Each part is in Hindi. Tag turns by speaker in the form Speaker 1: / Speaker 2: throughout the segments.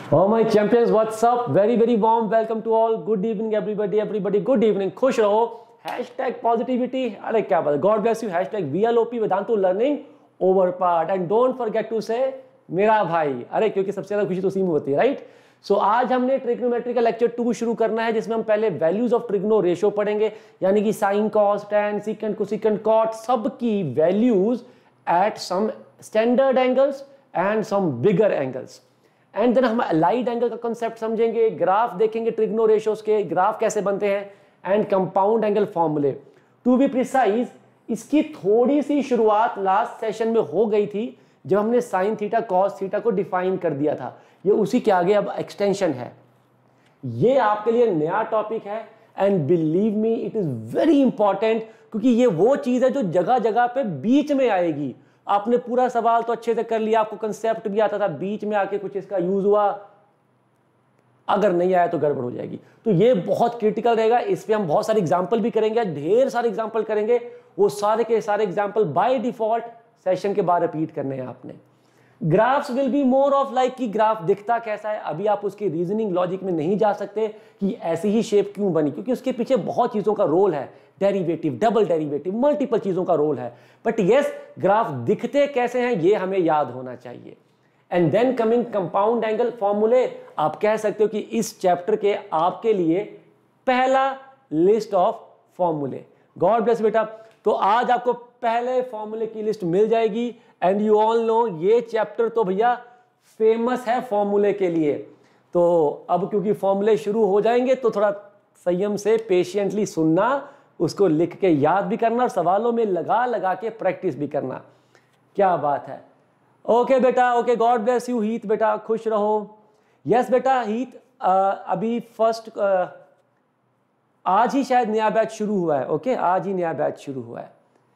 Speaker 1: Oh my champions, what's up? Very warm welcome to all. Good evening everybody. Good evening. खुश रहो. Hashtag positivity. अरे क्या बात है. God bless you. Hashtag VLOP Vedantu learning over part. And don't forget to say मेरा भाई. अरे क्योंकि सबसे ज़्यादा खुशी तो उसी में होती है, right? So आज हमने ट्रिग्नोमेट्री का लेक्चर 2 शुरू करना है, जिसमें हम पहले वैल्यूज ऑफ ट्रिग्नो रेशियो पढ़ेंगे, यानी कि sine, cos, tan, secant, cosecant, cot, सब की values at some standard angles and some bigger angles. And then हम अलाइड एंगल का कॉन्सेप्ट समझेंगे, ग्राफ देखेंगे ट्रिग्नो रेशियोज के, ग्राफ कैसे बनते हैं, एंड कंपाउंड एंगल फॉर्मूले. टू बी प्रिसाइज, इसकी थोड़ी सी शुरुआत लास्ट सेशन में हो गई थी जब हमने साइन थीटा कॉस थीटा को डिफाइन कर दिया था. ये उसी के आगे अब एक्सटेंशन है. ये आपके लिए नया टॉपिक है and believe me it is very important, क्योंकि ये वो चीज है जो जगह जगह पे बीच में आएगी. आपने पूरा सवाल तो अच्छे से कर लिया, आपको कंसेप्ट भी आता था, बीच में आके कुछ इसका यूज हुआ, अगर नहीं आया तो गड़बड़ हो जाएगी. तो ये बहुत क्रिटिकल रहेगा. इस पे हम बहुत सारे एग्जांपल भी करेंगे, ढेर सारे एग्जांपल करेंगे. वो सारे के सारे एग्जांपल बाय डिफॉल्ट सेशन के बाद रिपीट करने हैं आपने. Graphs will be more of like कि ग्राफ दिखता कैसा है. अभी आप उसकी रीजनिंग लॉजिक में नहीं जा सकते कि ऐसी ही शेप क्यों बनी, क्योंकि उसके पीछे बहुत चीजों का रोल है. डेरिवेटिव, डबल डेरिवेटिव, मल्टीपल चीजों का रोल है. बट यस, ग्राफ दिखते कैसे हैं ये हमें याद होना चाहिए. And then coming compound angle फॉर्मूले, आप कह सकते हो कि इस चैप्टर के आपके लिए पहला लिस्ट ऑफ फॉर्मूले. गॉड ब्लेस बेटा. तो आज आपको पहले फॉर्मूले की लिस्ट मिल जाएगी. एंड यू ऑल नो ये चैप्टर तो भैया फेमस है फॉर्मूले के लिए. तो अब क्योंकि फॉर्मूले शुरू हो जाएंगे तो थोड़ा संयम से पेशेंटली सुनना, उसको लिख के याद भी करना और सवालों में लगा लगा के प्रैक्टिस भी करना. क्या बात है. ओके बेटा, ओके. गॉड ब्लेस यू हीत बेटा, खुश रहो. यस बेटा हीत, अभी फर्स्ट आज ही शायद नया बैच शुरू हुआ है. ओके, आज ही नया बैच शुरू हुआ है.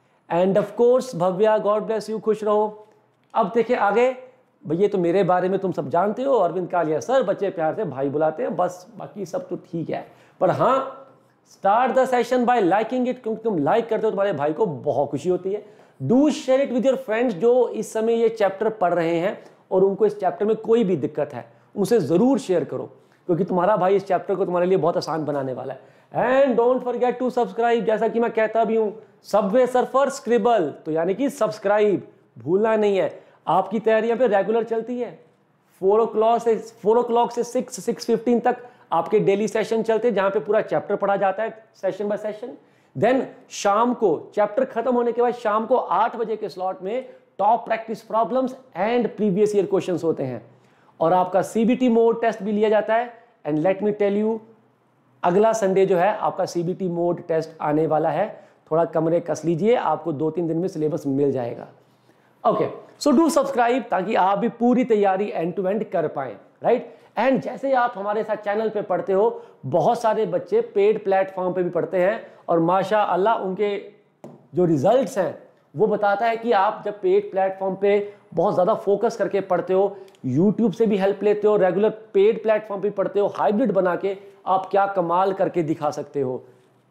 Speaker 1: And of course Bhavya, god bless you, खुश रहो. अब देखिए आगे भैया, तो मेरे बारे में तुम सब जानते हो, अरविंद कालिया सर, बच्चे प्यार से भाई बुलाते हैं, बस बाकी सब तो ठीक है. पर हाँ, start the session by liking it, क्योंकि तुम लाइक करते हो तुम्हारे भाई को बहुत खुशी होती है. Do share it with your friends जो इस समय ये चैप्टर पढ़ रहे हैं और उनको इस चैप्टर में कोई भी दिक्कत है, उनसे जरूर शेयर करो, क्योंकि तुम्हारा भाई इस चैप्टर को तुम्हारे लिए बहुत आसान बनाने वाला है. And don't forget to subscribe, जैसा कि मैं कहता भी हूं, सबवे सर्फर स्क्रिबल, तो यानी कि सब्सक्राइब भूलना नहीं है. आपकी तैयारियां पे रेगुलर चलती है. 4 o'clock से 6:15 तक आपके डेली सेशन चलते हैं, जहां पे पूरा चैप्टर पढ़ा जाता है सेशन बाय सेशन. देन शाम को चैप्टर खत्म होने के बाद शाम को 8 बजे के स्लॉट में top practice problems and previous year questions होते हैं. और आपका सीबीटी मोड टेस्ट भी लिया जाता है. And let me tell you, अगला संडे जो है आपका सीबीटी मोड टेस्ट आने वाला है. थोड़ा कमरे कस लीजिए, आपको 2-3 दिन में सिलेबस मिल जाएगा. ओके, सो डू सब्सक्राइब ताकि आप भी पूरी तैयारी एंड टू एंड कर पाए, राइट. एंड जैसे आप हमारे साथ चैनल पे पढ़ते हो, बहुत सारे बच्चे पेड प्लेटफॉर्म पे भी पढ़ते हैं, और माशा अल्लाह उनके जो रिजल्ट्स हैं वो बताता है कि आप जब पेड प्लेटफॉर्म पे बहुत ज़्यादा फोकस करके पढ़ते हो, यूट्यूब से भी हेल्प लेते हो, रेगुलर पेड प्लेटफॉर्म पे पढ़ते हो, हाइब्रिड बना के आप क्या कमाल करके दिखा सकते हो.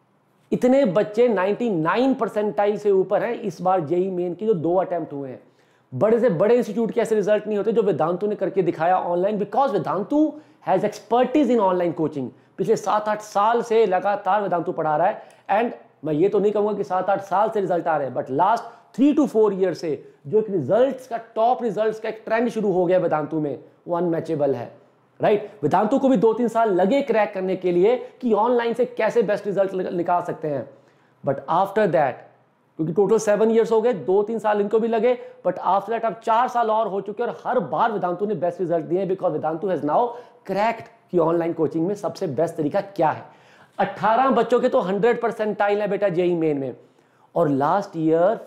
Speaker 1: इतने बच्चे 99 परसेंटाइल से ऊपर हैं इस बार जेई मेन की जो 2 अटेम्प्ट हुए हैं. बड़े से बड़े इंस्टीट्यूट के ऐसे रिजल्ट नहीं होते जो वेदांतु ने करके दिखाया online, because Vedantu has expertise in online coaching. पिछले 7-8 साल से लगातार वेदांतु पढ़ा रहा है. एंड मैं ये तो नहीं कहूंगा कि 7-8 साल से रिजल्ट आ रहे हैं, बट लास्ट 3 to 4 ईयर से जो एक रिजल्ट्स का टॉप रिजल्ट्स का एक ट्रेंड शुरू हो गया वेदांतु में, वो अनमैचेबल है, राइट. वेदांतु को भी 2-3 साल लगे क्रैक करने के लिए कि ऑनलाइन से कैसे बेस्ट रिजल्ट निकाल सकते हैं. बट आफ्टर दैट, क्योंकि टोटल 7 ईयर्स हो गए, 2-3 साल इनको भी लगे, बट आफ्टर दैट अब 4 साल और हो चुके हैं, और हर बार वेदांतु ने बेस्ट रिजल्ट दिए, because Vedantu has now cracked कि ऑनलाइन कोचिंग में सबसे बेस्ट तरीका क्या है. 18 बच्चों के तो 100 परसेंटाइल है बेटा जेई मेन में, और last year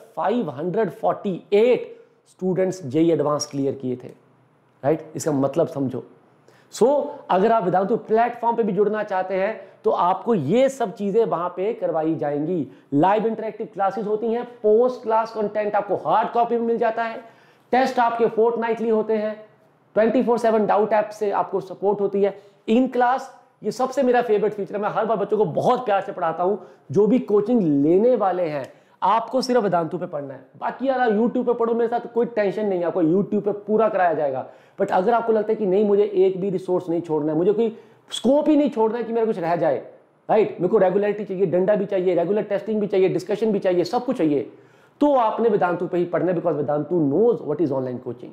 Speaker 1: 548 students JEE advance clear किए थे, राइट. इसका मतलब समझो. सो अगर आप वेदांतु प्लेटफॉर्म पे भी जुड़ना चाहते हैं तो आपको ये सब चीजें वहां पे करवाई जाएंगी. लाइव इंटरेक्टिव क्लासेस होती हैं, पोस्ट क्लास कंटेंट आपको हार्ड कॉपी में मिल जाता है, टेस्ट आपके फोर्टनाइटली होते हैं, 24/7 डाउट ऐप से आपको सपोर्ट होती है. इन क्लास, ये सबसे मेरा फेवरेट फीचर है, मैं हर बार बच्चों को बहुत प्यार से पढ़ाता हूं. जो भी कोचिंग लेने वाले हैं, आपको सिर्फ वेदांतु पे पढ़ना है, बाकी यार यूट्यूब पे पढ़ो मेरे साथ, कोई टेंशन नहीं है, आपको यूट्यूब पे पूरा कराया जाएगा। बट अगर आपको लगता है कि नहीं मुझे एक भी रिसोर्स नहीं छोड़ना है, मुझे कोई स्कोप ही नहीं छोड़ना है कि मेरा कुछ रह जाए, राइट, मेरे को रेगुलरिटी चाहिए, डंडा भी चाहिए, रेगुलर टेस्टिंग भी चाहिए, डिस्कशन भी चाहिए, सब कुछ चाहिए, तो आपने वेदांतु पे ही पढ़ना है, because Vedantu knows what is online coaching.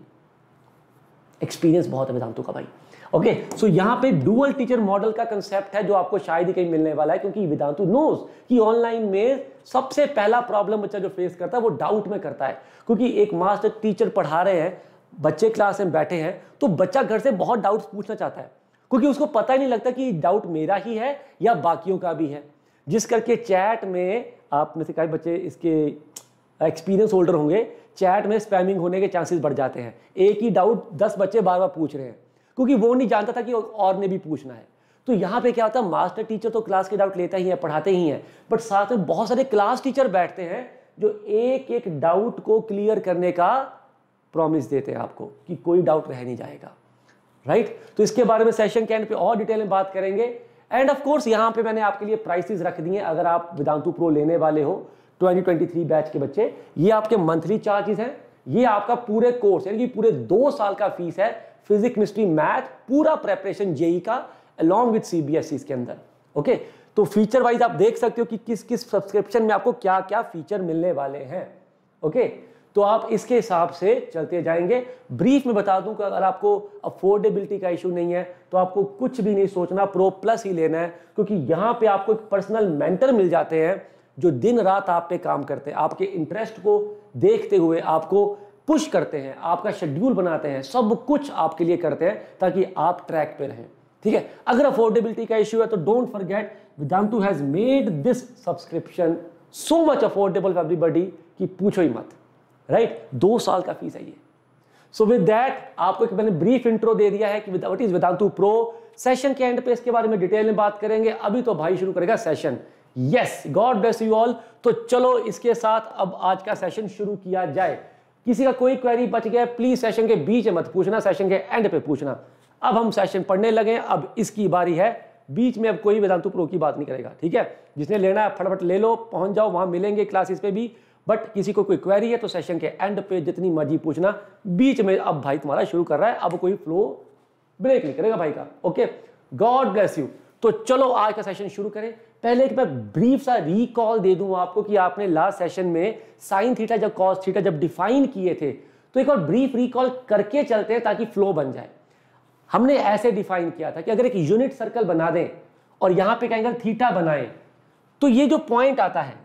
Speaker 1: Experience बहुत है वेदांतु का भाई। ओके, सो यहाँ पे डुअल टीचर मॉडल का कंसेप्ट है जो आपको शायद ही कहीं मिलने वाला है, क्योंकि वेदांतु नोज कि ऑनलाइन में सबसे पहला प्रॉब्लम बच्चा जो फेस करता है वो डाउट में करता है, क्योंकि एक मास्टर टीचर पढ़ा रहे हैं, बच्चे क्लास में बैठे हैं, तो बच्चा घर से बहुत डाउट्स पूछना चाहता है, क्योंकि उसको पता ही नहीं लगता कि डाउट मेरा ही है या बाकियों का भी है, जिस करके चैट में आप में से कई बच्चे इसके एक्सपीरियंस होल्डर होंगे, चैट में स्पैमिंग होने के चांसेस बढ़ जाते हैं। एक ही डाउट 10 बच्चे बार बार पूछ रहे हैं, क्योंकि वो नहीं जानता था कि और ने भी पूछना है। तो यहाँ पे क्या होता है, मास्टर टीचर तो क्लास के डाउट लेता ही है, पढ़ाते ही हैं, बट साथ में बहुत सारे क्लास टीचर बैठते हैं जो एक एक डाउट को क्लियर करने का प्रॉमिस देते हैं आपको कि कोई डाउट रह नहीं जाएगा, राइट। तो इसके बारे में सेशन के एंड पे और डिटेल में बात करेंगे। एंड ऑफ कोर्स यहाँ पे मैंने आपके लिए प्राइसेस रख दिए, अगर आप वेदांतु प्रो लेने वाले हो 2023 बैच के बच्चे, ये आपके मंथली चार्जेस हैं, ये आपका पूरे कोर्स यानी कि पूरे 2 साल का फीस है, फिजिक्स केमिस्ट्री मैथ पूरा प्रेपरेशन जेई का अलॉन्ग विद सीबीएसई के अंदर। ओके, तो फीचर वाइज आप देख सकते हो कि किस किस सब्सक्रिप्शन में आपको क्या क्या फीचर मिलने वाले हैं। ओके, तो आप इसके हिसाब से चलते जाएंगे। ब्रीफ में बता दूं कि अगर आपको अफोर्डेबिलिटी का इशू नहीं है तो आपको कुछ भी नहीं सोचना, प्रो प्लस ही लेना है, क्योंकि यहाँ पे आपको एक पर्सनल मेंटर मिल जाते हैं जो दिन रात आप पे काम करते हैं, आपके इंटरेस्ट को देखते हुए आपको पुश करते हैं, आपका शेड्यूल बनाते हैं, सब कुछ आपके लिए करते हैं ताकि आप ट्रैक पे रहें। ठीक है, अगर अफोर्डेबिलिटी का इश्यू है तो don't forget Vedantu has made this subscription so much affordable for everybody कि पूछो ही मत, राइट। 2 साल का फीस है ये। सो विद दैट आपको एक मैंने ब्रीफ इंट्रो दे दिया है कि what is Vedantu pro. Session के एंड पे इसके बारे में डिटेल में बात करेंगे। अभी तो भाई शुरू करेगा session. Yes, god bless you all. तो चलो इसके साथ अब आज का सेशन शुरू किया जाए। किसी का कोई क्वेरी बच गया प्लीज सेशन के बीच में मत पूछना, सेशन के एंड पे पूछना। अब हम सेशन पढ़ने लगे, अब इसकी बारी है, बीच में अब कोई वेदांतु प्रो की बात नहीं करेगा। ठीक है, जिसने लेना है फटाफट ले लो, पहुंच जाओ, वहां मिलेंगे क्लासेस पे भी। बट किसी को कोई क्वेरी है तो सेशन के एंड पे जितनी मर्जी पूछना, बीच में अब भाई तुम्हारा शुरू कर रहा है, अब कोई फ्लो ब्रेक नहीं करेगा भाई का। Okay, god bless you. तो चलो आज का सेशन शुरू करें। पहले एक मैं ब्रीफ सा रिकॉल दे दूं आपको कि आपने लास्ट सेशन में साइन थीटा जब कॉस थीटा जब डिफाइन किए थे, तो एक और ब्रीफ रिकॉल करके चलते हैं ताकि फ्लो बन जाए। हमने ऐसे डिफाइन किया था कि अगर एक यूनिट सर्कल बना दें और यहां पे एंगल थीटा बनाएं, तो ये जो पॉइंट आता है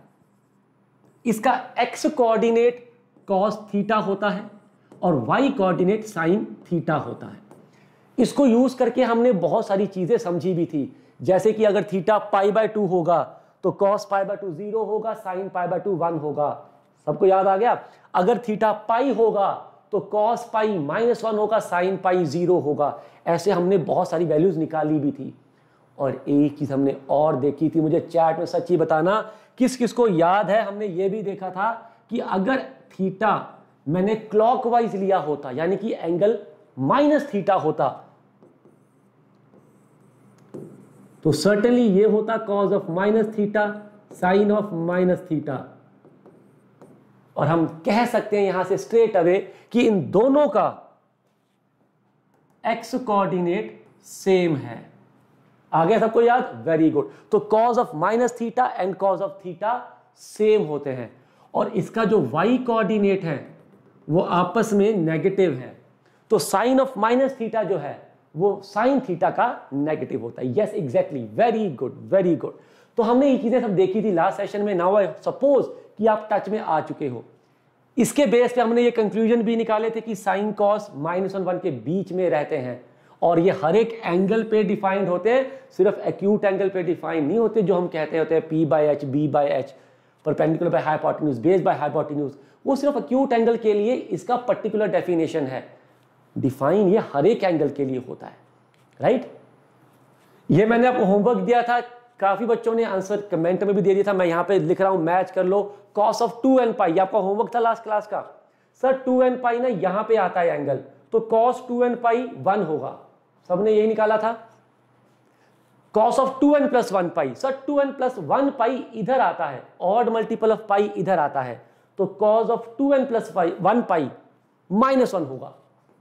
Speaker 1: इसका एक्स कोऑर्डिनेट कॉस थीटा होता है और वाई कोऑर्डिनेट साइन थीटा होता है। इसको यूज करके हमने बहुत सारी चीजें समझी भी थी, जैसे कि अगर थीटा π/2 होगा तो cos π/2 0 होगा, sin π/2 1 होगा। सबको याद आ गया? अगर थीटा पाई होगा तो cos π -1 होगा, sin π 0 होगा। ऐसे हमने बहुत सारी वैल्यूज निकाली भी थी। और एक चीज हमने और देखी थी, मुझे चैट में सच्ची बताना किस किस को याद है, हमने ये भी देखा था कि अगर थीटा मैंने क्लॉकवाइज लिया होता यानी कि एंगल -θ होता तो सर्टेनली ये होता cos ऑफ -θ sin ऑफ -θ। और हम कह सकते हैं यहां से स्ट्रेट अवे कि इन दोनों का x कोऑर्डिनेट सेम है। आ गया सबको याद? Very good. तो cos of -θ and cos of θ same होते हैं और इसका जो y कोऑर्डिनेट है वो आपस में नेगेटिव है। तो sin ऑफ -θ जो है वो sin थीटा का नेगेटिव होता है। Yes, exactly, very good, very good. तो हमने ये चीजें सब देखी थी लास्ट सेशन में। नाउ आई सपोज कि आप टच में आ चुके हो। इसके बेस पे हमने ये कंक्लूजन भी निकाले थे कि sin cos -1 के बीच में रहते हैं और ये हर एक एंगल पे डिफाइंड होते हैं, सिर्फ एक्यूट एंगल पे डिफाइंड नहीं होते जो हम कहते होते हैं P/H, B/H, perpendicular by hypotenuse, base by hypotenuse. वो सिर्फ एक्यूट एंगल के लिए इसका पर्टिकुलर डेफिनेशन है। डिफाइन ये हर एक एंगल के लिए होता है, राइट। ये मैंने आपको होमवर्क दिया था, काफी बच्चों ने आंसर कमेंट में भी दे दिया था। मैं यहां पे लिख रहा हूं, मैच कर लो। cos ऑफ 2nπ, ये आपका होमवर्क था लास्ट क्लास का। सर 2nπ ना यहां पे आता है एंगल, तो cos 2nπ 1 होगा। सबने यही निकाला था। Cos of 2n plus 1 pi, sir 2n plus 1 pi इधर आता है, ऑड मल्टीपल ऑफ पाई इधर आता है, तो कॉस ऑफ 2n प्लस 1 पाई -1 होगा।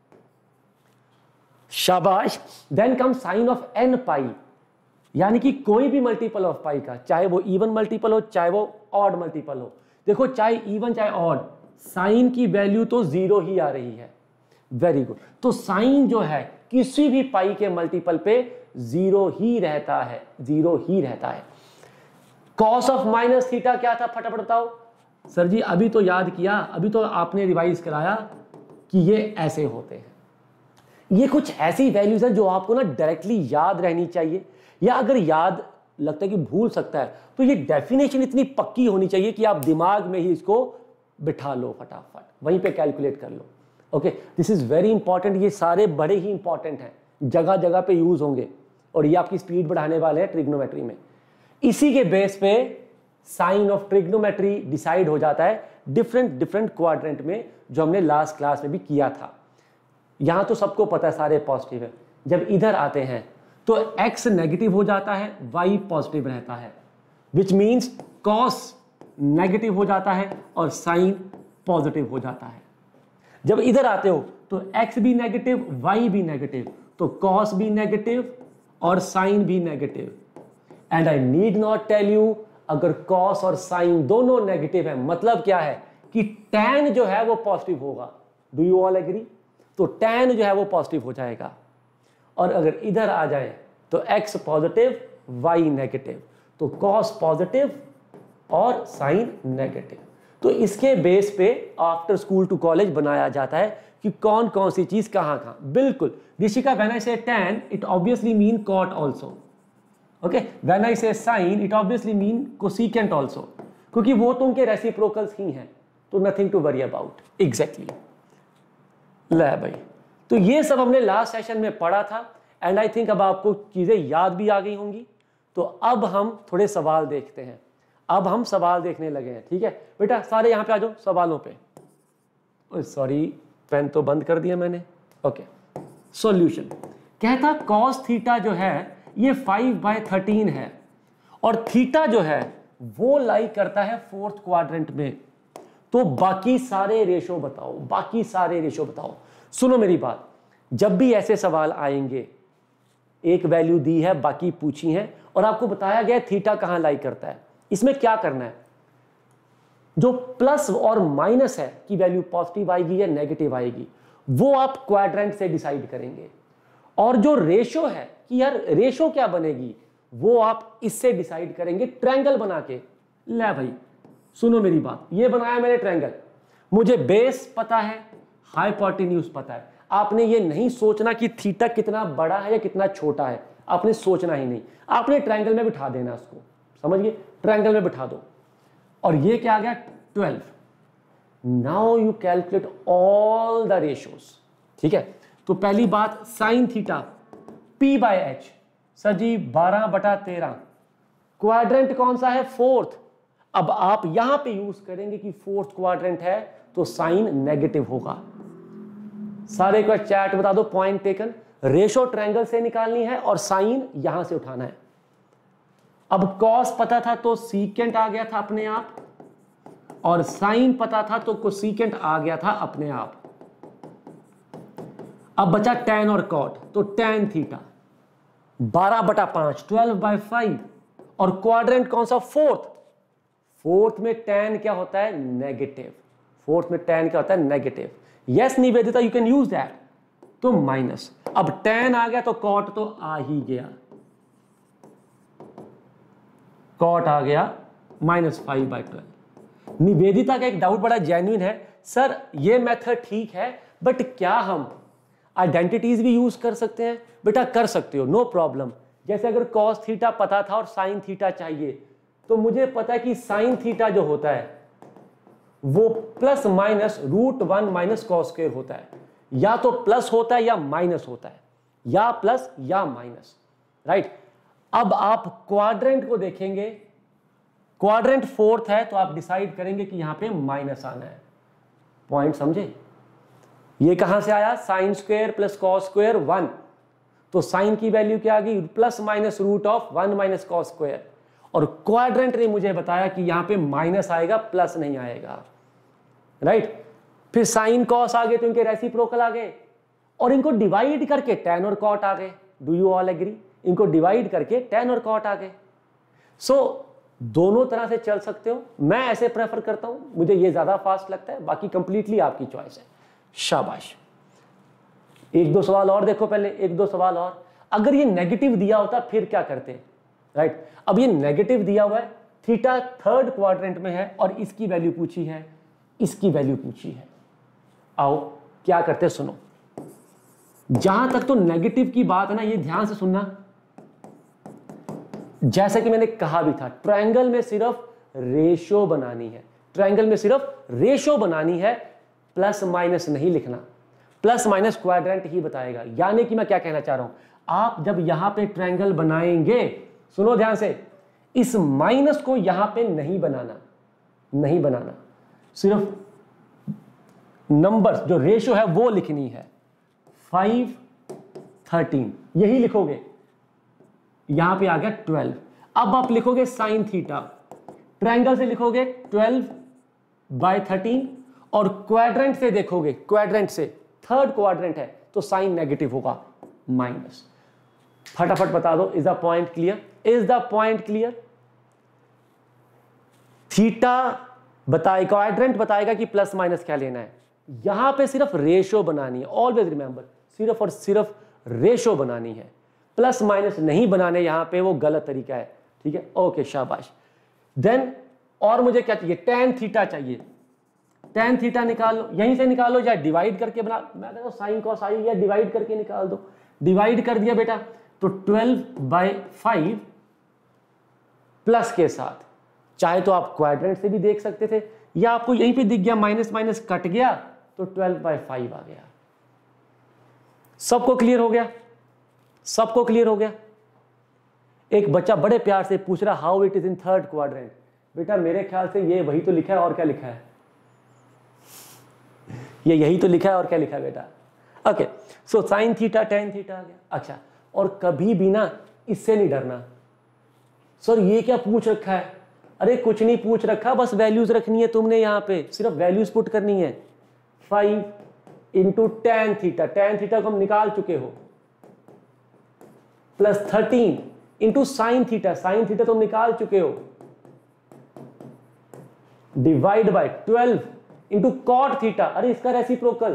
Speaker 1: शाबाश। Then come sine of n pi, यानी कि कोई भी मल्टीपल ऑफ पाई का, चाहे वो इवन मल्टीपल हो चाहे वो ऑड मल्टीपल हो, देखो चाहे इवन चाहे ऑड, साइन की वैल्यू तो 0 ही आ रही है। Very good. तो साइन जो है किसी भी पाई के मल्टीपल पे 0 ही रहता है, 0 ही रहता है। कॉस ऑफ माइनस थीटा क्या था, फटाफट बताओ। सर जी अभी तो याद किया, अभी तो आपने रिवाइज कराया कि ये ऐसे होते हैं। ये कुछ ऐसी वैल्यूज हैं जो आपको ना डायरेक्टली याद रहनी चाहिए, या अगर याद लगता है कि भूल सकता है तो ये डेफिनेशन इतनी पक्की होनी चाहिए कि आप दिमाग में ही इसको बिठा लो, फटाफट वहीं पे कैलकुलेट कर लो। Okay, this is very important. ये सारे बड़े ही इंपॉर्टेंट हैं, जगह जगह पे यूज होंगे और ये आपकी स्पीड बढ़ाने वाले हैं ट्रिग्नोमेट्री में। इसी के बेस पे साइन ऑफ ट्रिग्नोमेट्री डिसाइड हो जाता है डिफरेंट क्वाड्रेंट में, जो हमने लास्ट क्लास में भी किया था। यहां तो सबको पता है सारे पॉजिटिव है। जब इधर आते हैं तो x नेगेटिव हो जाता है, y पॉजिटिव रहता है, विच मीन्स cos नेगेटिव हो जाता है और sin पॉजिटिव हो जाता है। जब इधर आते हो तो x भी नेगेटिव, y भी नेगेटिव, तो cos भी नेगेटिव और sin भी negative. And I need not tell you, अगर cos और sin दोनों नेगेटिव है मतलब क्या है कि tan जो है वो पॉजिटिव होगा। Do you all agree? तो tan जो है वो पॉजिटिव हो जाएगा। और अगर इधर आ जाए तो x पॉजिटिव y नेगेटिव, तो cos पॉजिटिव और sin नेगेटिव। तो इसके बेस पे आफ्टर स्कूल टू कॉलेज बनाया जाता है कि कौन कौन सी चीज कहां कहां। बिल्कुल Rishika, when I say tan it obviously mean cot also. Okay, when I say sin it obviously mean cosecant also, क्योंकि वो तो उनके रेसिप्रोकल्स ही हैं, तो nothing to worry about. Exactly. ले भाई, तो ये सब हमने लास्ट सेशन में पढ़ा था एंड आई थिंक अब आपको चीजें याद भी आ गई होंगी। तो अब हम थोड़े सवाल देखते हैं। अब हम सवाल देखने लगे हैं, ठीक है बेटा? सारे यहां पे आ जाओ सवालों पे। सॉरी, पेन तो बंद कर दिया मैंने। ओके, सॉल्यूशन कहता cos थीटा जो है ये 5/13 है और थीटा जो है वो लाई करता है 4th क्वाड्रेंट में। तो बाकी सारे रेशो बताओ, बाकी सारे रेशो बताओ। सुनो मेरी बात, जब भी ऐसे सवाल आएंगे, एक वैल्यू दी है, बाकी पूछी है और आपको बताया गया थीटा कहां लाई करता है, इसमें क्या करना है? जो प्लस और माइनस है कि वैल्यू पॉजिटिव आएगी या नेगेटिव आएगी, वो आप क्वाड्रेंट से डिसाइड करेंगे। और जो रेशो है कि यार रेशो क्या बनेगी, वो आप इससे डिसाइड करेंगे ट्रायंगल बना के। ले भाई सुनो मेरी बात, ये बनाया मैंने ट्रायंगल, मुझे बेस पता है, हाइपोटेन्यूज पता है। आपने ये नहीं सोचना कि थीटा कितना बड़ा है या कितना छोटा है, आपने सोचना ही नहीं, आपने ट्रायंगल में बिठा देना उसको। समझिए, ट्रायंगल में बिठा दो। और ये क्या आ गया 12। Now you calculate all the ratios. ठीक है, तो पहली बात sine theta p/h, sir ji 12/13। Quadrant कौन सा है? 4th। अब आप यहां पे यूज करेंगे कि 4th क्वाड्रेंट है तो साइन नेगेटिव होगा। सारे का चैट बता दो, पॉइंट टेकन। रेशो ट्रायंगल से निकालनी है और साइन यहां से उठाना है। अब कॉस पता था तो सीकेंट आ गया था अपने आप, और साइन पता था तो कोसीकेंट आ गया था अपने आप। अब बचा tan और cot, तो tan थीटा 12/5, 12/5। और क्वाड्रेंट कौन सा? 4th। 4th में tan क्या होता है? नेगेटिव। 4th में tan क्या होता है? Negative. Yes Nivedita, you can use that. तो माइनस, अब tan आ गया तो cot तो आ ही गया, cot आ गया -5/12। निवेदिता का एक डाउट बड़ा जेन्युइन है, सर ये मेथड ठीक है बट क्या हम आइडेंटिटीज भी यूज कर सकते हैं? बेटा कर सकते हो, नो प्रॉब्लम। जैसे अगर cos थीटा पता था और sin थीटा चाहिए, तो मुझे पता है कि sin थीटा जो होता है वो प्लस माइनस √1 - cos² होता है। या तो प्लस होता है या माइनस होता है, या प्लस या माइनस, राइट। अब आप क्वाड्रेंट को देखेंगे, क्वाड्रेंट 4th है तो आप डिसाइड करेंगे कि यहां पे माइनस आना है। पॉइंट समझे? ये कहां से आया? sin² + cos² 1, तो साइन की वैल्यू क्या आ गई, plus minus root of 1 minus cos square. और क्वाड्रेंट ने मुझे बताया कि यहां पे माइनस आएगा, प्लस नहीं आएगा, राइट। फिर साइन कॉस आ गए तो इनके रेसिप्रोकल आ गए, और इनको डिवाइड करके tan और cot आ गए। Do you all agree? इनको डिवाइड करके tan और cot आ गए। सो दोनों तरह से चल सकते हो, मैं ऐसे प्रेफर करता हूं, मुझे ये ज्यादा फास्ट लगता है, बाकी कंप्लीटली आपकी चॉइस है। शाबाश। एक दो सवाल और देखो पहले, एक दो सवाल और। अगर ये नेगेटिव दिया होता फिर क्या करते, राइट। अब ये नेगेटिव दिया हुआ है, थीटा थर्ड क्वाड्रेंट में है और इसकी वैल्यू पूछी है, इसकी वैल्यू पूछी है। आओ क्या करते सुनो। जहां तक तो नेगेटिव की बात है ना, ये ध्यान से सुनना। जैसे कि मैंने कहा भी था, ट्रायंगल में सिर्फ रेशो बनानी है, ट्रायंगल में सिर्फ रेशो बनानी है, प्लस माइनस नहीं लिखना। प्लस माइनस क्वाड्रेंट ही बताएगा। यानी कि मैं क्या कहना चाह रहा हूं, आप जब यहां पे ट्रायंगल बनाएंगे, सुनो ध्यान से, इस माइनस को यहां पे नहीं बनाना, नहीं बनाना, सिर्फ नंबर्स जो रेशो है वो लिखनी है। 5 13 यही लिखोगे। यहां पे आ गया 12। अब आप लिखोगे साइन थीटा, ट्रायंगल से लिखोगे 12/13, और क्वाड्रेंट से देखोगे, क्वाड्रेंट से थर्ड क्वाड्रेंट है तो साइन नेगेटिव होगा, माइनस। फटाफट बता दो, is the point clear? Is the point clear? Theta बताएगा, क्वाड्रेंट बताएगा कि प्लस माइनस क्या लेना है। यहां पे सिर्फ रेशो बनानी है, ऑलवेज रिमेंबर, सिर्फ और सिर्फ रेशो बनानी है, प्लस माइनस नहीं बनाने यहां पे, वो गलत तरीका है, ठीक है। ओके शाबाश। देन और मुझे क्या चाहिए, tan थीटा चाहिए। tan थीटा निकालो, यहीं से निकालो या डिवाइड करके बना, मैं कहता हूं साइन कॉस आई या डिवाइड करके निकाल दो। डिवाइड कर दिया बेटा, तो 12/5 प्लस के साथ, चाहे तो आप क्वाड्रेंट से भी देख सकते थे, या आपको यहीं पे दिख गया माइनस माइनस कट गया तो 12/5 आ गया। सबको क्लियर हो गया? सबको क्लियर हो गया? एक बच्चा बड़े प्यार से पूछ रहा, how it is in third quadrant. बेटा मेरे ख्याल से ये वही तो लिखा है, और क्या लिखा है? ये यही तो लिखा है, और क्या लिखा है बेटा? Okay, so sine theta tan theta आ गया। अच्छा, और कभी भी ना इससे नहीं डरना, सर ये क्या पूछ रखा है। अरे कुछ नहीं पूछ रखा, बस वैल्यूज रखनी है तुमने, यहां पे सिर्फ वैल्यूज पुट करनी है। 5 into tan theta, tan theta को हम निकाल चुके हो, plus 13 into sine theta, sine theta तुम निकाल चुके हो, divide by 12 into cot theta, अरे इसका रेसिप्रोकल,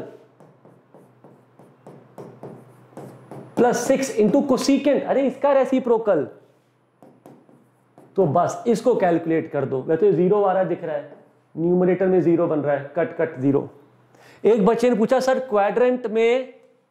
Speaker 1: प्लस 6 इंटू कोसिकेंट, अरे इसका रेसिप्रोकल। तो बस इसको कैलकुलेट कर दो। वैसे तो 0 आ रहा दिख रहा है, न्यूमरेटर में 0 बन रहा है, कट कट 0। एक बच्चे ने पूछा, सर क्वाड्रेंट में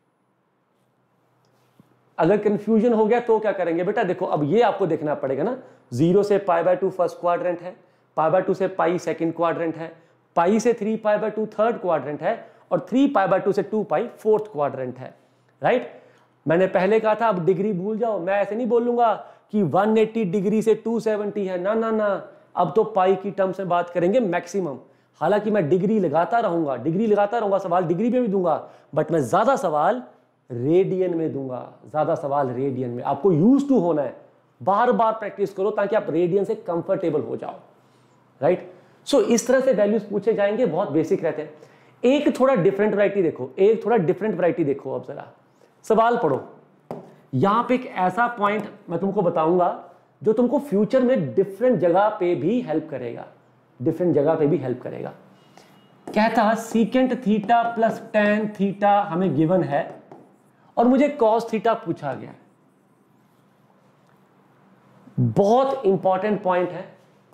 Speaker 1: अगर कंफ्यूजन हो गया तो क्या करेंगे? बेटा देखो, अब ये आपको देखना पड़ेगा ना, 0 से π/2 फर्स्ट क्वाड्रेंट है, π/2 से पाई सेकंड क्वाड्रेंट है, पाई से 3π/2 थर्ड क्वाड्रेंट है, और 3π/2 से 2π फोर्थ क्वाड्रेंट है, राइट। मैंने पहले कहा था, अब डिग्री भूल जाओ, मैं ऐसे नहीं बोलूंगा कि 180 डिग्री से 270 है, ना ना ना, अब तो पाई की टर्म्स में बात करेंगे मैक्सिमम। हालांकि मैं डिग्री लगाता रहूंगा, डिग्री लगाता रहूंगा, सवाल डिग्री में भी दूंगा, बट मैं ज्यादा सवाल रेडियन में दूंगा, ज्यादा सवाल रेडियन में। आपको यूज टू होना है, बार बार प्रैक्टिस करो ताकि आप रेडियन से कंफर्टेबल हो जाओ, राइट। सो इस तरह से वैल्यूज पूछे जाएंगे, बहुत बेसिक रहते हैं। एक थोड़ा डिफरेंट वैरायटी देखो, एक थोड़ा डिफरेंट वैरायटी देखो। अब जरा सवाल पढ़ो। यहां पे एक ऐसा पॉइंट मैं तुमको बताऊंगा जो तुमको फ्यूचर में डिफरेंट जगह पे भी हेल्प करेगा, डिफरेंट जगह पे भी हेल्प करेगा। कहता secant theta plus tan theta हमें गिवन है, और मुझे cos थीटा पूछा गया। बहुत इंपॉर्टेंट पॉइंट है।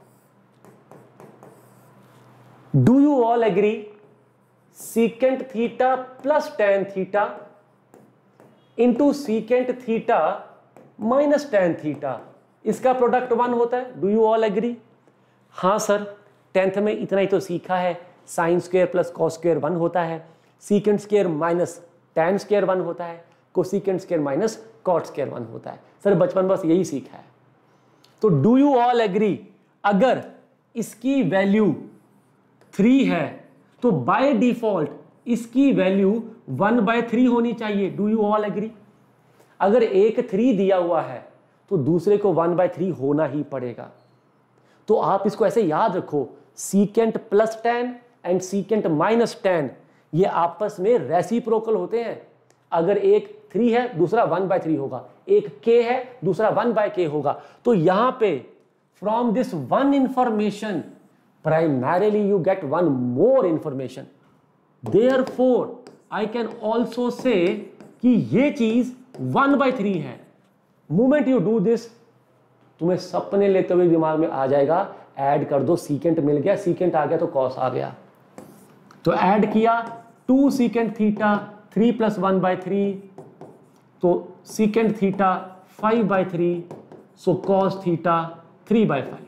Speaker 1: Do you all agree secant theta plus tan theta into secant theta minus tan theta, इसका प्रोडक्ट 1 होता है। Do you all agree? हाँ सर, 10th में इतना ही तो सीखा है, sine square plus cos square 1 होता है, secant square minus tan square 1 होता है, cosecant square minus cot square 1 होता है। सर बचपन बस यही सीखा है। तो डू यू ऑल एग्री, अगर इसकी वैल्यू 3 है तो बाय डिफॉल्ट इसकी वैल्यू 1/3 होनी चाहिए। Do you all agree? अगर एक 3 दिया हुआ है तो दूसरे को 1/3 होना ही पड़ेगा। तो आप इसको ऐसे याद रखो, secant plus tan and secant minus tan ये आपस में रेसिप्रोकल होते हैं। अगर एक 3 है दूसरा 1/3 होगा, एक k है दूसरा 1/k होगा। तो यहां पे from this one information primarily you get one more information, therefore I can also say कि ये चीज 1/3 है। मोमेंट यू डू दिस तुम्हें सपने लेते हुए दिमाग में आ जाएगा, ऐड कर दो, सीकेंट मिल गया, सीकेंट आ गया तो कॉस आ गया। तो ऐड किया 2 सीकेंट थीटा 3 + 1/3 तो secant theta 5/3 so cos theta 3/5।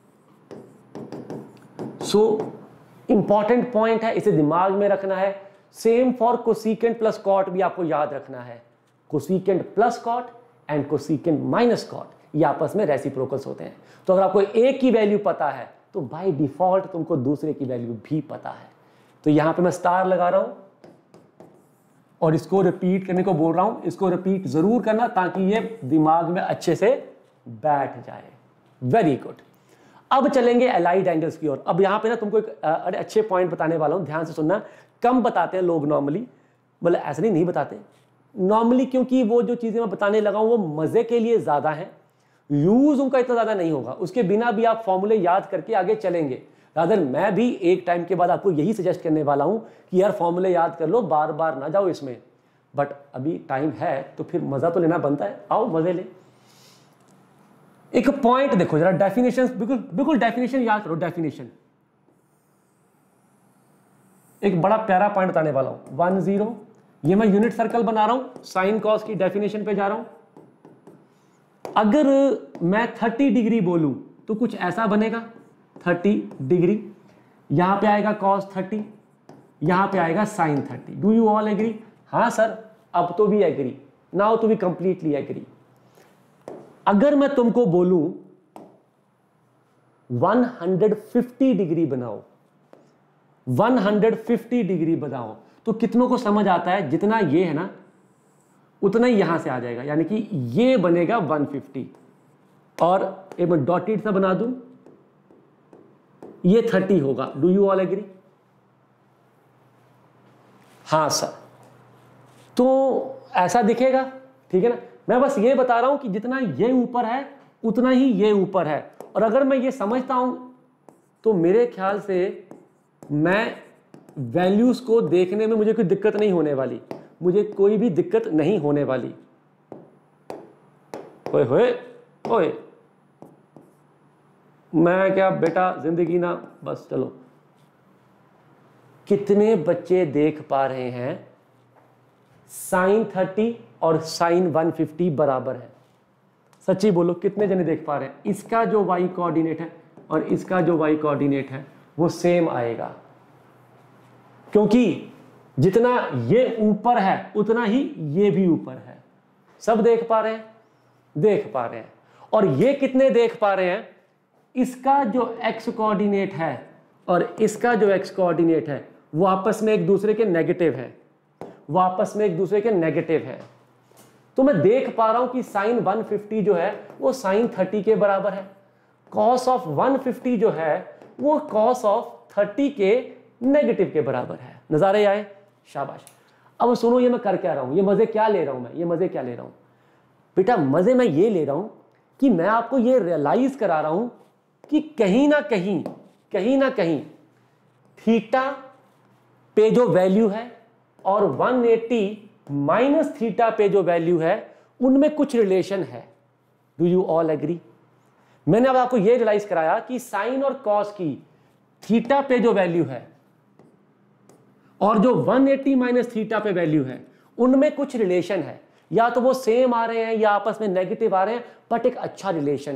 Speaker 1: So important point है, इसे दिमाग में रखना है। Same for cosecant plus cot भी आपको याद रखना है। Cosecant plus cot and cosecant minus cot ये आपस में रेसिप्रोकल्स होते हैं। तो अगर आपको एक की वैल्यू पता है तो बाय डिफॉल्ट तुमको दूसरे की वैल्यू भी पता है। तो यहां पे मैं स्टार लगा रहा हूं और इसको रिपीट करने को बोल रहा हूं। इसको रिपीट जरूर करना ताकि ये दिमाग में अच्छे से बैठ जाए। Very good. अब चलेंगे एलाइड एंगल्स की ओर। अब यहां पे ना तुमको एक अच्छे पॉइंट बताने वाला हूं, ध्यान से सुनना। कम बताते हैं लोग नॉर्मली, मतलब ऐसे नहीं बताते नॉर्मली, क्योंकि वो जो चीजें मैं बताने लगा हूं वो मजे के लिए ज्यादा है, यूज उनका इतना ज्यादा नहीं होगा। उसके बिना भी आप फॉर्मूले याद करके आगे चलेंगे। रादर मैं भी एक टाइम के बाद आपको यही सजेस्ट करने वाला हूं कि यार फॉर्मूले याद कर लो, बार बार ना जाओ इसमें। बट अभी टाइम है तो फिर मजा तो लेना बनता है, आओ मजे ले। एक पॉइंट देखो जरा, डेफिनेशन बिल्कुल बिल्कुल डेफिनेशन याद करो। डेफिनेशन एक बड़ा प्यारा पॉइंट बताने वाला हूं। 1 0 ये मैं यूनिट सर्कल बना रहा हूं, साइन कॉस की डेफिनेशन पे जा रहा हूं। अगर मैं 30 डिग्री बोलूं तो कुछ ऐसा बनेगा, 30 डिग्री, यहां पे आएगा कॉस 30, यहां पे आएगा sine 30। Do you all agree? हाँ सर, अब तो भी एग्री, नाउ तो भी कंप्लीटली एग्री। अगर मैं तुमको बोलूं 150 डिग्री बनाओ, 150 डिग्री बनाओ, तो कितनों को समझ आता है? जितना ये है ना उतना ही यहां से आ जाएगा, यानी कि ये बनेगा 150 और एक मैं डॉटेड सा बना दूं, ये 30 होगा। Do you all agree? हाँ सर। तो ऐसा दिखेगा, ठीक है ना। मैं बस ये बता रहा हूं कि जितना ये ऊपर है उतना ही ये ऊपर है। और अगर मैं ये समझता हूं तो मेरे ख्याल से मैं वैल्यूज को देखने में मुझे कोई दिक्कत नहीं होने वाली, मुझे कोई भी दिक्कत नहीं होने वाली। ओए होए ओए, मैं क्या बेटा जिंदगी ना, बस चलो। कितने बच्चे देख पा रहे हैं साइन 30 और साइन 150 बराबर है? सच्ची बोलो, कितने जने देख पा रहे हैं? इसका जो y कोऑर्डिनेट है और इसका जो y कोऑर्डिनेट है वो सेम आएगा, क्योंकि जितना ये ऊपर है उतना ही ये भी ऊपर है। सब देख पा रहे हैं? देख पा रहे हैं। और ये कितने देख पा रहे हैं? इसका जो x कोऑर्डिनेट है और इसका जो x कोऑर्डिनेट है वो आपस में एक दूसरे के नेगेटिव है, वो आपस में एक दूसरे के नेगेटिव है। तो मैं देख पा रहा हूं कि साइन 150 जो है वो साइन 30 के बराबर है, कॉस ऑफ 150 जो है वो कॉस ऑफ 30 के नेगेटिव के बराबर है। नजारे आए? शाबाश। अब सुनो, ये मैं कर क्या रहा हूं, ये मजे क्या ले रहा हूं मैं, ये मजे क्या ले रहा हूं बेटा? मजे मैं ये ले रहा हूं कि मैं आपको ये रियलाइज करा रहा हूं कि कहीं ना कहीं थीटा पे जो वैल्यू है और 180 माइनस थीटा पे जो वैल्यू है उनमें कुछ रिलेशन है। Do you all agree? मैंने अब आपको यह रियलाइज कराया कि साइन और कॉस की थीटा पे जो वैल्यू है और जो 180 माइनस थीटा पे वैल्यू है उनमें कुछ रिलेशन है। या तो वो सेम आ रहे हैं या आपस में नेगेटिव आ रहे हैं, बट एक अच्छा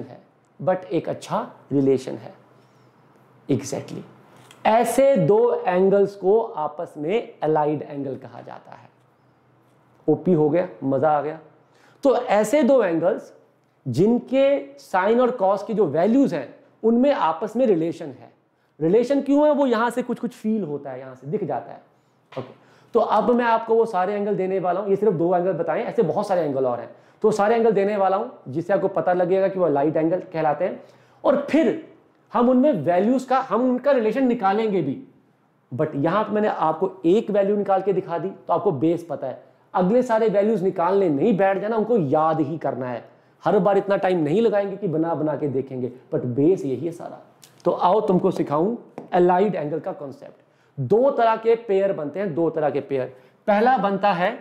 Speaker 1: रिलेशन है, एग्जैक्टली। ऐसे दो एंगल्स को आपस में एलाइड एंगल कहा जाता है। ओपी हो गया? मजा आ गया? तो ऐसे दो एंगल्स जिनके साइन और कॉस की जो वैल्यूज हैं उनमें आपस में रिलेशन है। रिलेशन क्यों है? वो यहां से कुछ फील होता है, यहां से दिख जाता है। ओके, तो अब मैं आपको वो सारे एंगल देने वाला हूं, ये सिर्फ 2 एंगल बताएं, ऐसे बहुत सारे एंगल और हैं, तो सारे एंगल देने वाला हूं जिससे आपको पता लगेगा कि वो लाइट एंगल कहलाते हैं। और फिर हम उनमें वैल्यूज का, हम उनका रिलेशन निकालेंगे भी, बट यहां पर मैंने आपको एक वैल्यू निकाल के दिखा दी तो आपको बेस पता है। अगले सारे वैल्यूज निकालने नहीं बैठ जाना, उनको याद ही करना है। हर बार इतना टाइम नहीं लगाएंगे कि बना बना के देखेंगे, बट बेस यही है सारा। तो आओ तुमको सिखाऊं एलाइड एंगल का कॉन्सेप्ट। 2 तरह के पेयर बनते हैं, 2 तरह के पेयर। पहला बनता है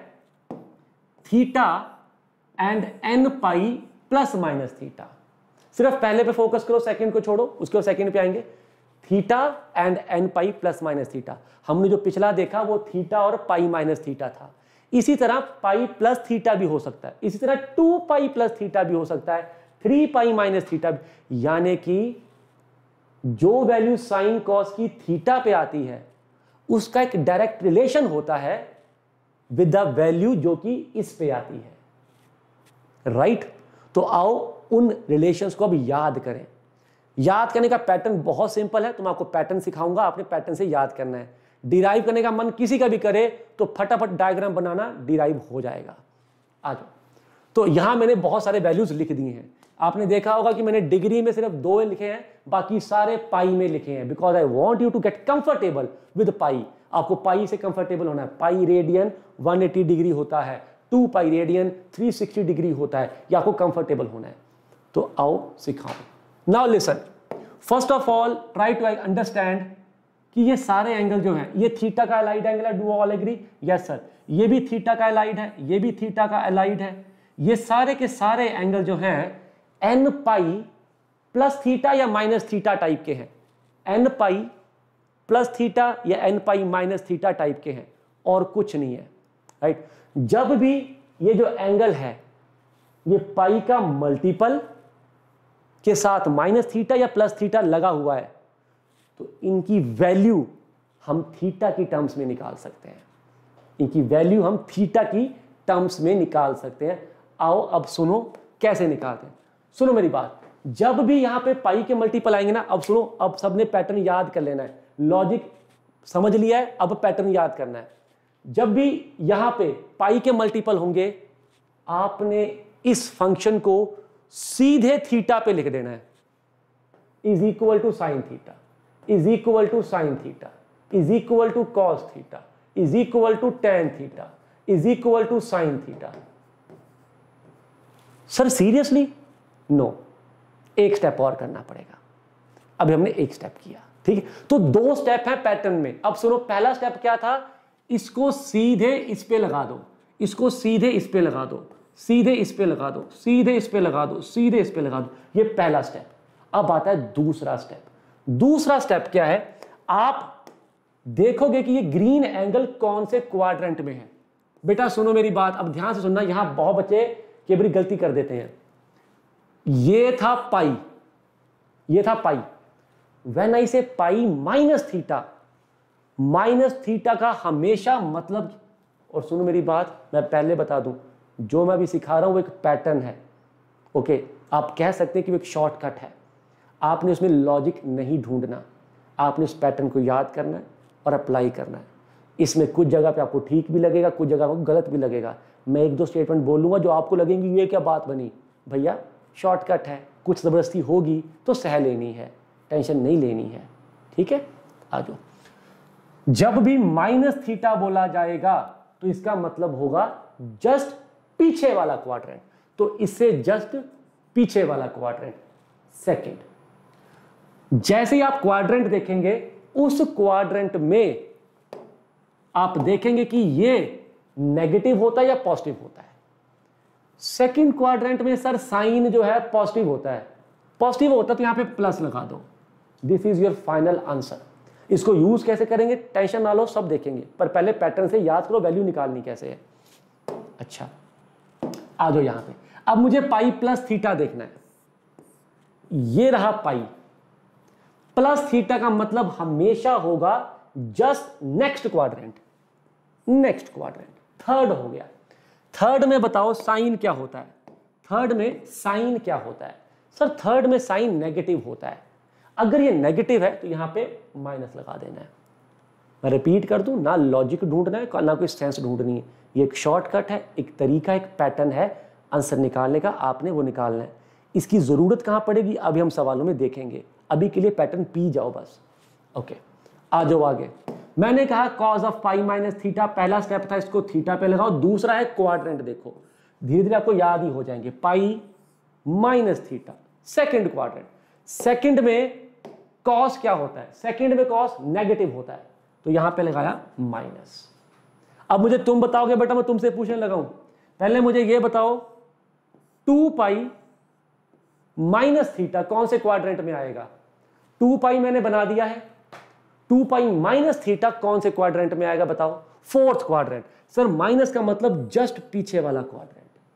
Speaker 1: theta and n pi plus minus theta. सिर्फ पहले पे फोकस करो, सेकंड को छोड़ो, उसके बाद सेकंड पे आएंगे। Theta and n pi plus minus theta. हमने जो पिछला देखा वो थीटा और पाई माइनस थीटा था। इसी तरह पाई प्लस थीटा भी हो सकता है, इसी तरह 2 पाई प्लस थीटा भी हो सकता है, 3 पाई माइनस थीटा भी। यानी कि जो वैल्यू साइन कॉस की थीटा पे आती है उसका एक डायरेक्ट रिलेशन होता है विद द वैल्यू जो कि इस पे आती है, राइट। तो आओ उन रिलेशंस को अब याद करें। याद करने का पैटर्न बहुत सिंपल है, तो मैं आपको पैटर्न सिखाऊंगा, आपने पैटर्न से याद करना है। डिराइव करने का मन किसी का भी करे तो फटाफट डायग्राम बनाना डिराइव हो जाएगा। आ जाओ। तो यहां मैंने बहुत सारे वैल्यूज लिख दिए हैं। आपने देखा होगा कि मैंने डिग्री में सिर्फ 2 लिखे हैं, बाकी सारे पाई में लिखे हैं, because I want you to get comfortable with pi. आपको पाई से कंफर्टेबल होना है। पाई रेडियन 180 डिग्री होता है, 2 पाई रेडियन 360 डिग्री होता है, ये आपको कंफर्टेबल होना है। तो आओ सिखाओ। Now listen, first of all try to understand कि ये सारे एंगल जो हैं, ये थीटा का एलाइड एंगल है, do all agree? Yes sir. ये भी थीटा का एलाइड है, ये भी थीटा का एलाइड है। ये सारे के सारे एंगल जो हैं एन पाई प्लस थीटा या माइनस थीटा टाइप के हैं। एन पाई प्लस थीटा या n pi minus theta type के हैं, और कुछ नहीं है, राइट। जब भी ये जो एंगल है ये पाई का मल्टीपल के साथ माइनस थीटा या प्लस थीटा लगा हुआ है, तो इनकी वैल्यू हम थीटा की टर्म्स में निकाल सकते हैं। इनकी वैल्यू हम थीटा की टर्म्स में निकाल सकते हैं। आओ अब सुनो कैसे निकालते हैं। सुनो मेरी बात, जब भी यहां पे पाई के मल्टीपल आएंगे ना, अब सुनो, अब सबने पैटर्न याद कर लेना है। लॉजिक समझ लिया है, अब पैटर्न याद करना है। जब भी यहां पे पाई के मल्टीपल होंगे, आपने इस फंक्शन को सीधे थीटा पे लिख देना है। Is equal to sine theta, is equal to sine theta, is equal to cos theta, is equal to tan theta, is equal to sine theta. Sir seriously? No, एक स्टेप और करना पड़ेगा। अभी हमने एक स्टेप किया, ठीक है। तो 2 स्टेप हैं पैटर्न में। अब सुनो, पहला स्टेप क्या था? इसको सीधे इस पे लगा दो, इसको सीधे इस पे लगा दो, सीधे इस पे लगा दो, सीधे इस पे लगा दो, सीधे इस पे लगा दो। ये पहला स्टेप। अब आता है दूसरा स्टेप। दूसरा स्टेप क्या है? आप देखोगे कि ये ग्रीन एंगल कौन से क्वाड्रेंट में है। बेटा सुनो मेरी बात, अब ध्यान से सुनना, यहां बहुत बच्चे कई बार गलती कर देते हैं। ये था पाई, ये था पाई। When I say pi minus theta, minus theta का हमेशा मतलब, और सुनो मेरी बात, मैं पहले बता दूं, जो मैं अभी सिखा रहा हूं वो एक पैटर्न है, ओके। आप कह सकते हैं कि वो एक शॉर्टकट है। आपने उसमें लॉजिक नहीं ढूंढना, आपने उस पैटर्न को याद करना है और अप्लाई करना है। इसमें कुछ जगह पे आपको ठीक भी लगेगा, कुछ जगह आपको गलत भी लगेगा। मैं 1-2 स्टेटमेंट बोलूंगा जो आपको लगेंगी ये क्या बात बनी, भैया शॉर्टकट है, कुछ ज़बरदस्ती होगी तो सह लेनी है, टेंशन नहीं लेनी है, ठीक है। आ जाओ। जब भी माइनस थीटा बोला जाएगा तो इसका मतलब होगा जस्ट पीछे वाला क्वाड्रेंट, तो इससे जस्ट पीछे वाला क्वाड्रेंट। सेकंड, जैसे ही आप क्वाड्रेंट देखेंगे, उस क्वाड्रेंट में आप देखेंगे कि ये नेगेटिव होता है या पॉजिटिव होता है। सेकंड क्वाड्रेंट में सर साइन जो है पॉजिटिव होता है, पॉजिटिव होता है तो यहां पे प्लस लगा दो। This is your final answer. इसको यूज कैसे करेंगे टेंशन ना लो, सब देखेंगे, पर पहले पैटर्न से याद करो वैल्यू निकालनी कैसे है। अच्छा आ जाओ यहां पे। अब मुझे पाई प्लस थीटा देखना है। ये रहा पाई प्लस थीटा का मतलब हमेशा होगा just next quadrant, next quadrant. Third हो गया। थर्ड में बताओ साइन क्या होता है? थर्ड में साइन क्या होता है? सर थर्ड में साइन नेगेटिव होता है। अगर ये नेगेटिव है तो यहां पे माइनस लगा देना है। मैं रिपीट कर दूं, ना लॉजिक ढूंढना है ना कोई सेंस ढूंढनी है, ये एक शॉर्टकट है, एक तरीका, एक पैटर्न है आंसर निकालने का, आपने वो निकालना है। इसकी जरूरत कहां पड़ेगी अभी हम सवालों में देखेंगे, अभी के लिए पैटर्न पी जाओ बस। ओके, आ जाओ आगे। मैंने कहा cos of pi minus theta, पहला स्टेप था, इसको थीटा पे लगाओ। दूसरा है क्वाड्रेंट, देखो धीरे धीरे आपको याद ही हो जाएंगे, pi minus theta, second quadrant. Second में कॉस क्या होता है, सेकंड में कॉस नेगेटिव होता है, तो यहां पे लगाया माइनस। अब मुझे तुम बताओगे बेटा, मैं तुमसे पूछने लगा हूं, पहले मुझे ये बताओ 2 पाई माइनस थीटा कौन से क्वाड्रेंट में आएगा। 2 पाई मैंने बना दिया है, 2 पाई माइनस थीटा कौन से क्वाड्रेंट में आएगा बताओ, फोर्थ क्वाड्रेंट। सर माइनस का मतलब जस्ट पीछे वाला क्वाड्रेंट।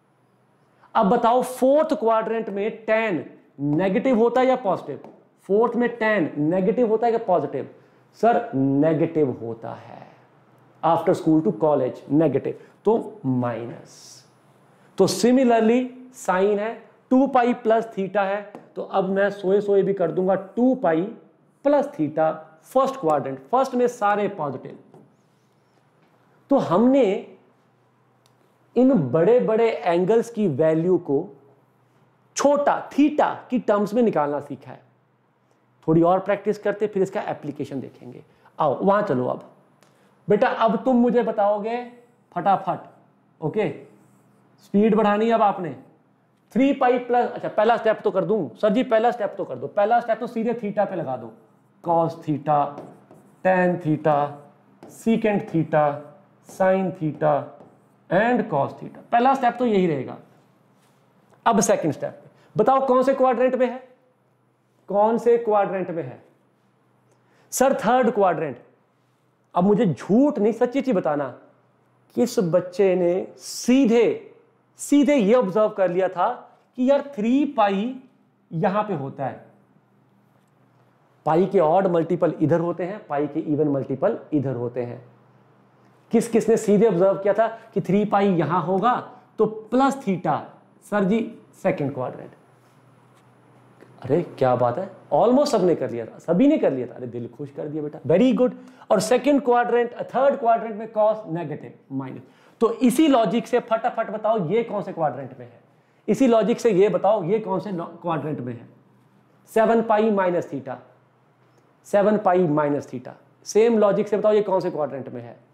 Speaker 1: अब बताओ फोर्थ क्वाड्रेंट में tan नेगेटिव होता है या पॉजिटिव, फोर्थ में tan नेगेटिव होता है या पॉजिटिव, सर नेगेटिव होता है, after school to college negative, तो माइनस। तो सिमिलरली साइन है 2 पाई प्लस थीटा है, तो अब मैं सोए सोए भी कर दूंगा 2 pi plus theta first quadrant, first में सारे पॉजिटिव। तो हमने इन बड़े बड़े एंगल्स की वैल्यू को छोटा थीटा की टर्म्स में निकालना सीखा है। थोड़ी और प्रैक्टिस करते फिर इसका एप्लीकेशन देखेंगे। आओ वहां चलो। अब बेटा अब तुम मुझे बताओगे फटाफट, ओके स्पीड बढ़ानी है अब आपने। 3 पाई प्लस, अच्छा पहला स्टेप तो कर दूं सर जी, पहला स्टेप तो कर दो, पहला स्टेप तो सीधे थीटा पे लगा दो, cos theta, tan theta, secant theta, sine theta and cos theta, पहला स्टेप तो यही रहेगा। अब सेकंड स्टेप बताओ कौन से क्वाड्रेंट में है, कौन से क्वाड्रेंट में है, सर थर्ड क्वाड्रेंट। अब मुझे झूठ नहीं सच्ची चीज बताना, किस बच्चे ने सीधे सीधे ये ऑब्जर्व कर लिया था कि यार 3 पाई यहां पे होता है, पाई के ऑड मल्टीपल इधर होते हैं, पाई के इवन मल्टीपल इधर होते हैं। किस किसने सीधे ऑब्जर्व किया था कि 3 पाई यहां होगा तो plus theta, sir ji second quadrant. अरे क्या बात है, ऑलमोस्ट सबने कर लिया था, सभी ने कर लिया था, अरे दिल खुश कर दिया बेटा, वेरी गुड। और सेकंड क्वाड्रेंट, थर्ड क्वाड्रेंट में कॉस नेगेटिव माइनस। तो इसी लॉजिक से फटाफट बताओ ये कौन से क्वाड्रेंट में है, इसी लॉजिक से ये बताओ ये कौन से क्वाड्रेंट में है। 7 pi minus theta, 7 pi minus theta, same logic से बताओ ये कौन से क्वाड्रेंट में है।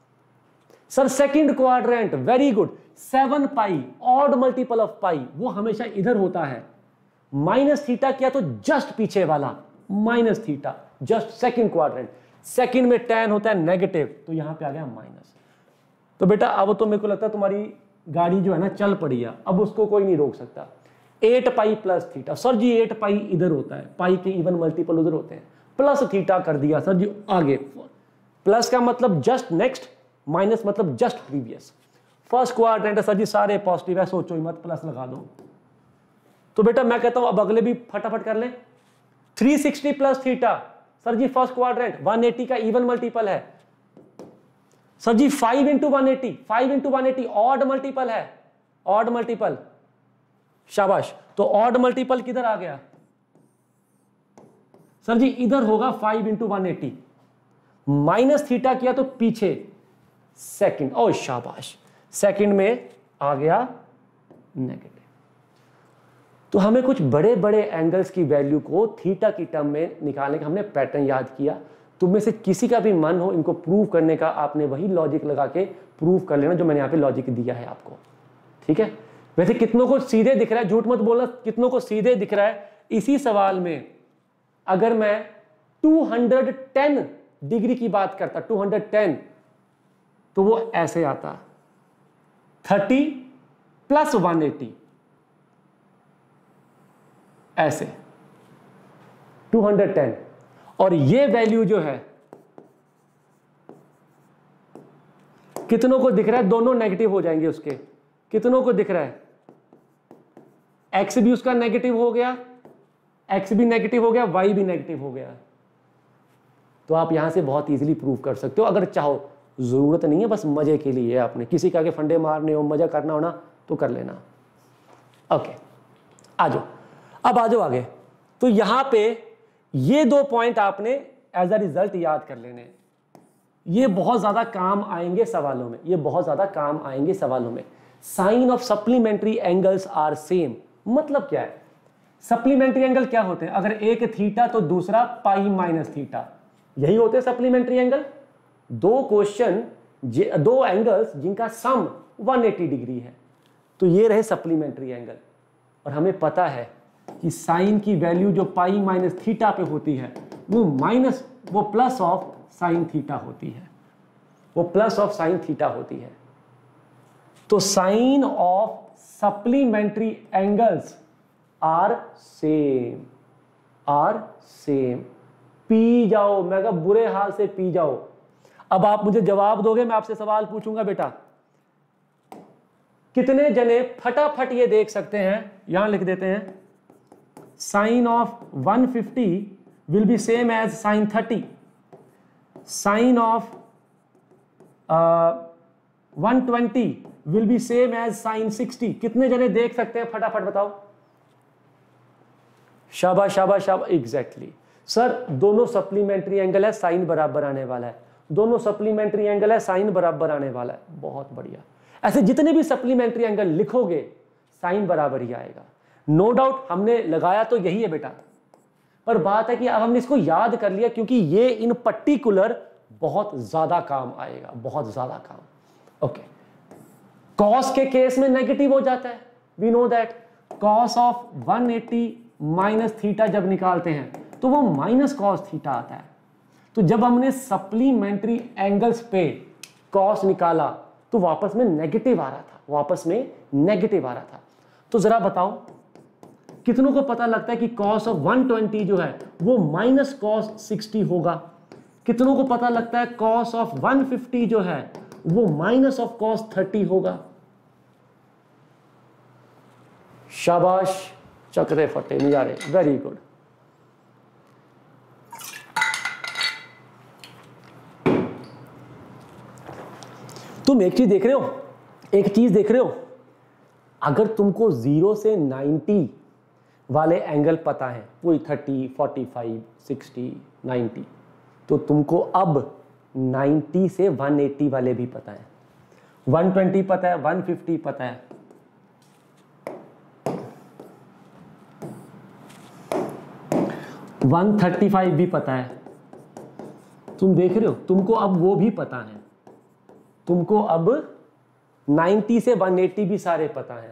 Speaker 1: Sir second quadrant, very good. 7 pi odd multiple of pi, वो हमेशा इधर होता है, माइनस थीटा किया तो जस्ट पीछे वाला minus theta, just second quadrant. Second में tan होता है नेगेटिव, तो यहां पे आ गया माइनस। तो बेटा अब तो मेरे को लगता है तुम्हारी गाड़ी जो है ना चल पड़ी है, अब उसको कोई नहीं रोक सकता। 8 pi plus theta, sir ji 8 pi इधर होता है, पाई के इवन मल्टीपल उधर होते हैं, प्लस थीटा कर दिया सर जी आगे। प्लस का मतलब जस्ट नेक्स्ट, माइनस मतलब just previous. First quadrant sir ji सारे पॉजिटिव है, सोचो ही मत, प्लस लगा दो। तो बेटा मैं कहता हूं अब अगले भी फटाफट कर लें। 360 plus theta, sir ji first quadrant 180 का इवन मल्टीपल है, sir ji 5 into 180, 5 into 180 odd multiple है, ऑड मल्टीपल, शाबाश। तो ऑड मल्टीपल किधर आ गया, सर जी इधर होगा 5 इंटू 180, माइनस थीटा किया तो पीछे सेकंड, ओ शाबाश, सेकंड में आ गया नेगेटिव। तो हमें कुछ बड़े बड़े एंगल्स की वैल्यू को थीटा की टर्म में निकालने का हमने पैटर्न याद किया। तुम में से किसी का भी मन हो इनको प्रूव करने का, आपने वही लॉजिक लगा के प्रूव कर लेना जो मैंने यहाँ पे लॉजिक दिया है आपको, ठीक है। वैसे कितनों को सीधे दिख रहा है, झूठ मत बोलना, कितनों को सीधे दिख रहा है। इसी सवाल में अगर मैं 210 डिग्री की बात करता, 210, तो वो ऐसे आता 30 प्लस 180, ऐसे 210। और ये वैल्यू जो है कितनों को दिख रहा है, दोनों नेगेटिव हो जाएंगे उसके, कितनों को दिख रहा है, एक्स भी उसका नेगेटिव हो गया, एक्स भी नेगेटिव हो गया, वाई भी नेगेटिव हो गया। तो आप यहां से बहुत इजीली प्रूव कर सकते हो अगर चाहो, जरूरत नहीं है, बस मजे के लिए है, आपने किसी के आगे फंडे मारने हो, मजा करना हो ना तो कर लेना। ओके आ जाओ, अब आ जाओ आगे। तो यहां पे ये 2 पॉइंट आपने एज अ रिजल्ट याद कर लेने। ये बहुत ज्यादा काम आएंगे सवालों में, ये बहुत ज्यादा काम आएंगे सवालों में। Sine of supplementary angles are same, मतलब क्या है? सप्लीमेंट्री एंगल क्या होते हैं? अगर एक थीटा तो दूसरा पाई माइनस थीटा, यही होते हैं सप्लीमेंट्री एंगल। दो क्वेश्चन, दो एंगल्स जिनका सम 180 डिग्री है, तो ये रहे सप्लीमेंट्री एंगल। और हमें पता है कि साइन की वैल्यू जो पाई माइनस थीटा पे होती है वो प्लस ऑफ साइन थीटा होती है, वो प्लस ऑफ साइन थीटा होती है। तो sine of supplementary angles are same, are same. पी जाओ, मैं कहा बुरे हाल से पी जाओ। अब आप मुझे जवाब दोगे, मैं आपसे सवाल पूछूंगा, बेटा कितने जने फटाफट ये देख सकते हैं? यहां लिख देते हैं, sine of 150 will be same as sine 30, sine of 120 will be same as sine 60। कितने जने देख सकते हैं? फटाफट बताओ। शाबाश शाबाश शाबाश, एग्जैक्टली सर, दोनों सप्लीमेंट्री एंगल है, साइन बराबर आने वाला है। दोनों सप्लीमेंट्री एंगल है, साइन बराबर आने वाला है। बहुत बढ़िया। ऐसे जितने भी सप्लीमेंट्री एंगल लिखोगे साइन बराबर ही आएगा। नो डाउट हमने लगाया तो यही है बेटा, पर बात है कि अब हमने इसको याद कर लिया, क्योंकि ये इन पर्टिकुलर बहुत ज्यादा काम आएगा, बहुत ज्यादा काम। ओके, कॉस के केस में नेगेटिव हो जाता है, we know that. Cos of 180 minus theta जब निकालते हैं तो वो माइनस कॉस थीटा आता है। तो जब हमने सप्लीमेंट्री एंगल्स पे कॉस निकाला तो वापस में नेगेटिव आ रहा था, वापस में नेगेटिव आ रहा था। तो जरा बताओ कितनों को पता लगता है कि कॉस ऑफ 120 जो है वो माइनस कॉस 60 होगा? कितनों को पता लगता है कॉस ऑफ 150 जो है वो माइनस ऑफ कॉस 30 होगा? शाबाश, चकरे फटे नजारे, वेरी गुड। तुम एक चीज देख रहे हो, एक चीज देख रहे हो, अगर तुमको 0 से 90 वाले एंगल पता है, वही 30, 45, 60, 90, तो तुमको अब 90 से 180 वाले भी पता है, 120 पता है, 150 पता है, 135 भी पता है। तुम देख रहे हो, तुमको अब वो भी पता है, तुमको अब 90 से 180 भी सारे पता है।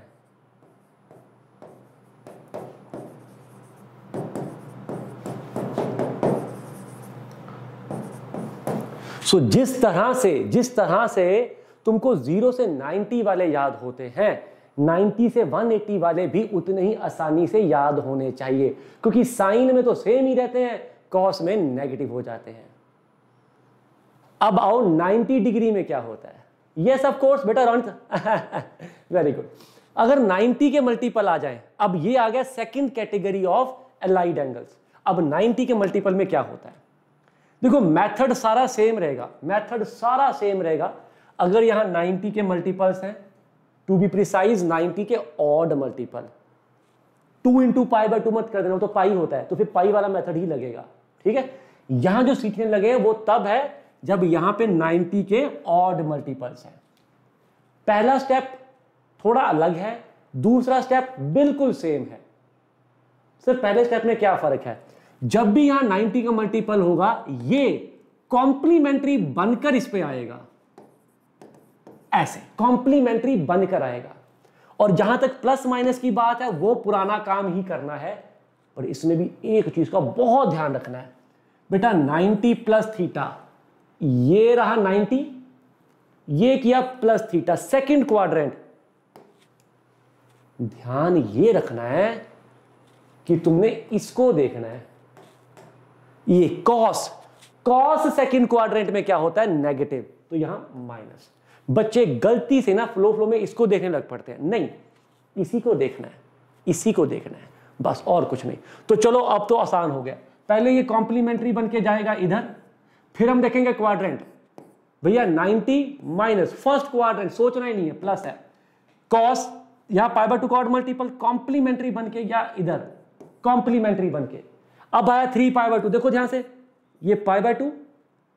Speaker 1: सो जिस तरह से तुमको 0 से 90 वाले याद होते हैं, 90 से 180 वाले भी उतने ही आसानी से याद होने चाहिए, क्योंकि साइन में तो सेम ही रहते हैं, कॉस में नेगेटिव हो जाते हैं। अब आओ 90 डिग्री में क्या होता है? यस ऑफ कोर्स बेटा, रॉन्ट वेरी गुड। अगर 90 के मल्टीपल आ जाए, अब ये आ गया second category of allied angles. अब 90 के मल्टीपल में क्या होता है? देखो मेथड सारा सेम रहेगा, मेथड सारा सेम रहेगा। अगर यहां 90 के मल्टीपल्स हैं, टू बी प्रिसाइज 90 के odd multiple, 2 into pi by 2 मत कर देना, तो पाई होता है, तो फिर पाई वाला मेथड ही लगेगा, ठीक है। यहां जो सीखने लगे वो तब है जब यहां पे 90 के ऑड मल्टीपल्स हैं। पहला स्टेप थोड़ा अलग है, दूसरा स्टेप बिल्कुल सेम है। सिर्फ पहले स्टेप में क्या फर्क है, जब भी यहां 90 का मल्टीपल होगा ये कॉम्प्लीमेंट्री बनकर इस पे आएगा, ऐसे कॉम्प्लीमेंट्री बनकर आएगा। और जहां तक प्लस माइनस की बात है वो पुराना काम ही करना है। और इसमें भी एक चीज का बहुत ध्यान रखना है बेटा, 90 प्लस थीटा, ये रहा 90, ये किया प्लस थीटा, सेकंड क्वाड्रेंट। ध्यान ये रखना है कि तुमने इसको देखना है, ये कॉस सेकंड क्वाड्रेंट में क्या होता है, नेगेटिव, तो यहां माइनस। बच्चे गलती से ना फ्लो में इसको देखने लग पड़ते हैं, नहीं, इसी को देखना है, इसी को देखना है, बस और कुछ नहीं। तो चलो अब तो आसान हो गया। पहले ये कॉम्प्लीमेंट्री बन के जाएगा इधर, फिर हम देखेंगे क्वाड्रेंट। भैया 90 माइनस फर्स्ट क्वाड्रेंट, सोचना ही नहीं है, प्लस है, कॉस यहां पाई बाय 2 का ऑड मल्टीपल कॉम्प्लीमेंट्री बन के, या इधर कॉम्प्लीमेंट्री बन के। अब आया 3 पाई बाय 2, देखो ध्यान से, ये पाई बाय 2,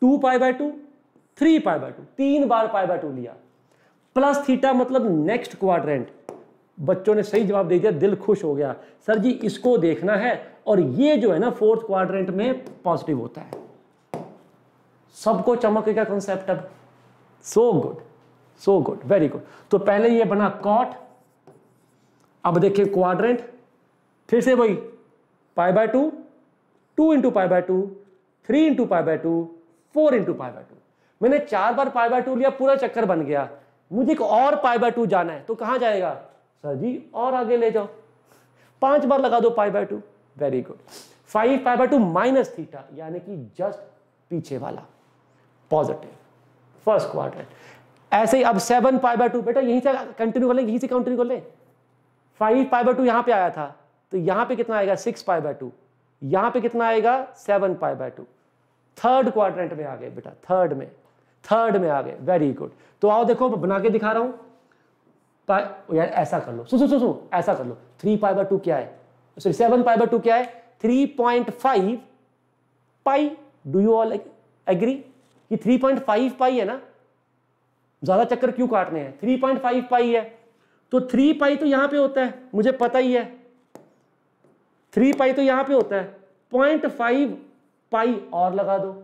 Speaker 1: 2π/2, 3π/2, 3 बार π/2 लिया, प्लस थीटा मतलब नेक्स्ट क्वाड्रेंट। बच्चों ने सही जवाब दे दिया, दिल खुश हो गया, सर जी इसको देखना है, और ये जो है ना फोर्थ क्वाड्रेंट में पॉजिटिव होता है। सबको चमक गया कॉन्सेप्ट अब। So good, so good, very good. तो पहले ये बना कॉट, अब देखिए क्वाड्रेंट, फिर से वही π/2, 2 × π/2, 3 × π/2, 4 × π/2। मैंने 4 बार π/2 लिया, पूरा चक्कर बन गया। मुझे एक और π/2 जाना है, तो कहां जाएगा सर जी, और आगे ले जाओ, 5 बार लगा दो π/2। Very good. 5π/2 माइनस थीटा, यानी कि जस्ट पीछे वाला पॉजिटिव, फर्स्ट क्वाड्रेंट। ऐसे ही अब 7π/2, बेटा यहीं से कंटिन्यू कर ले, यहीं से कंटिन्यू कर ले। 5π/2 यहां पे आया था, तो यहां पे कितना आएगा 6π/2, यहां पे कितना आएगा 7π/2। थर्ड क्वाड्रेंट में आ गए बेटा, थर्ड में आ गए, वेरी गुड। तो आओ देखो बना के दिखा रहा हूं। यार ऐसा कर लो, सुनो ऐसा कर लो, 3π/2 क्या है, सॉरी 7π/2 क्या है, 3.5 pi. Do you all agree कि 3.5 पाई है ना, ज्यादा चक्कर क्यों काटने हैं, 3.5 पाई है, तो 3 पाई तो यहां पे होता है, मुझे पता ही है, 3 पाई तो यहां पे होता है, 0.5 पाई और लगा दो।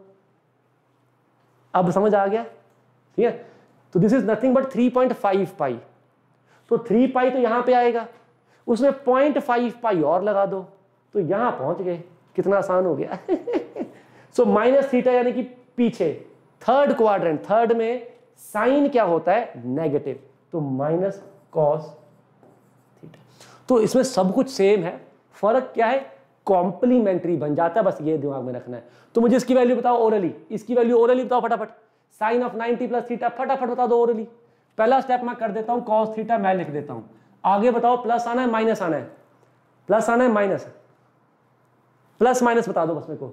Speaker 1: अब समझ आ गया, ठीक है। तो this is nothing but 3.5 pi, तो 3 पाई तो यहां पे आएगा, उसमें 0.5 पाई और लगा दो, तो यहां पहुंच गए। कितना आसान हो गया। सो माइनस थीटा यानी कि पीछे, थर्ड क्वाड्रेंट, थर्ड में साइन क्या होता है, नेगेटिव, तो माइनस कॉस थीटा। तो इसमें सब कुछ सेम है, फर्क क्या है, कॉम्प्लीमेंट्री बन जाता है, बस ये दिमाग में रखना है। तो मुझे इसकी वैल्यू बताओ ओरली, इसकी वैल्यू ओरली बताओ फटाफट। साइन ऑफ 90 प्लस थीटा फटाफट बता दो ओरली। पहला स्टेप मैं कर देता हूं, कॉस थीटा मैं लिख देता हूं, आगे बताओ प्लस आना है माइनस आना है, प्लस आना है माइनस, प्लस माइनस बता दो बस मेरे को।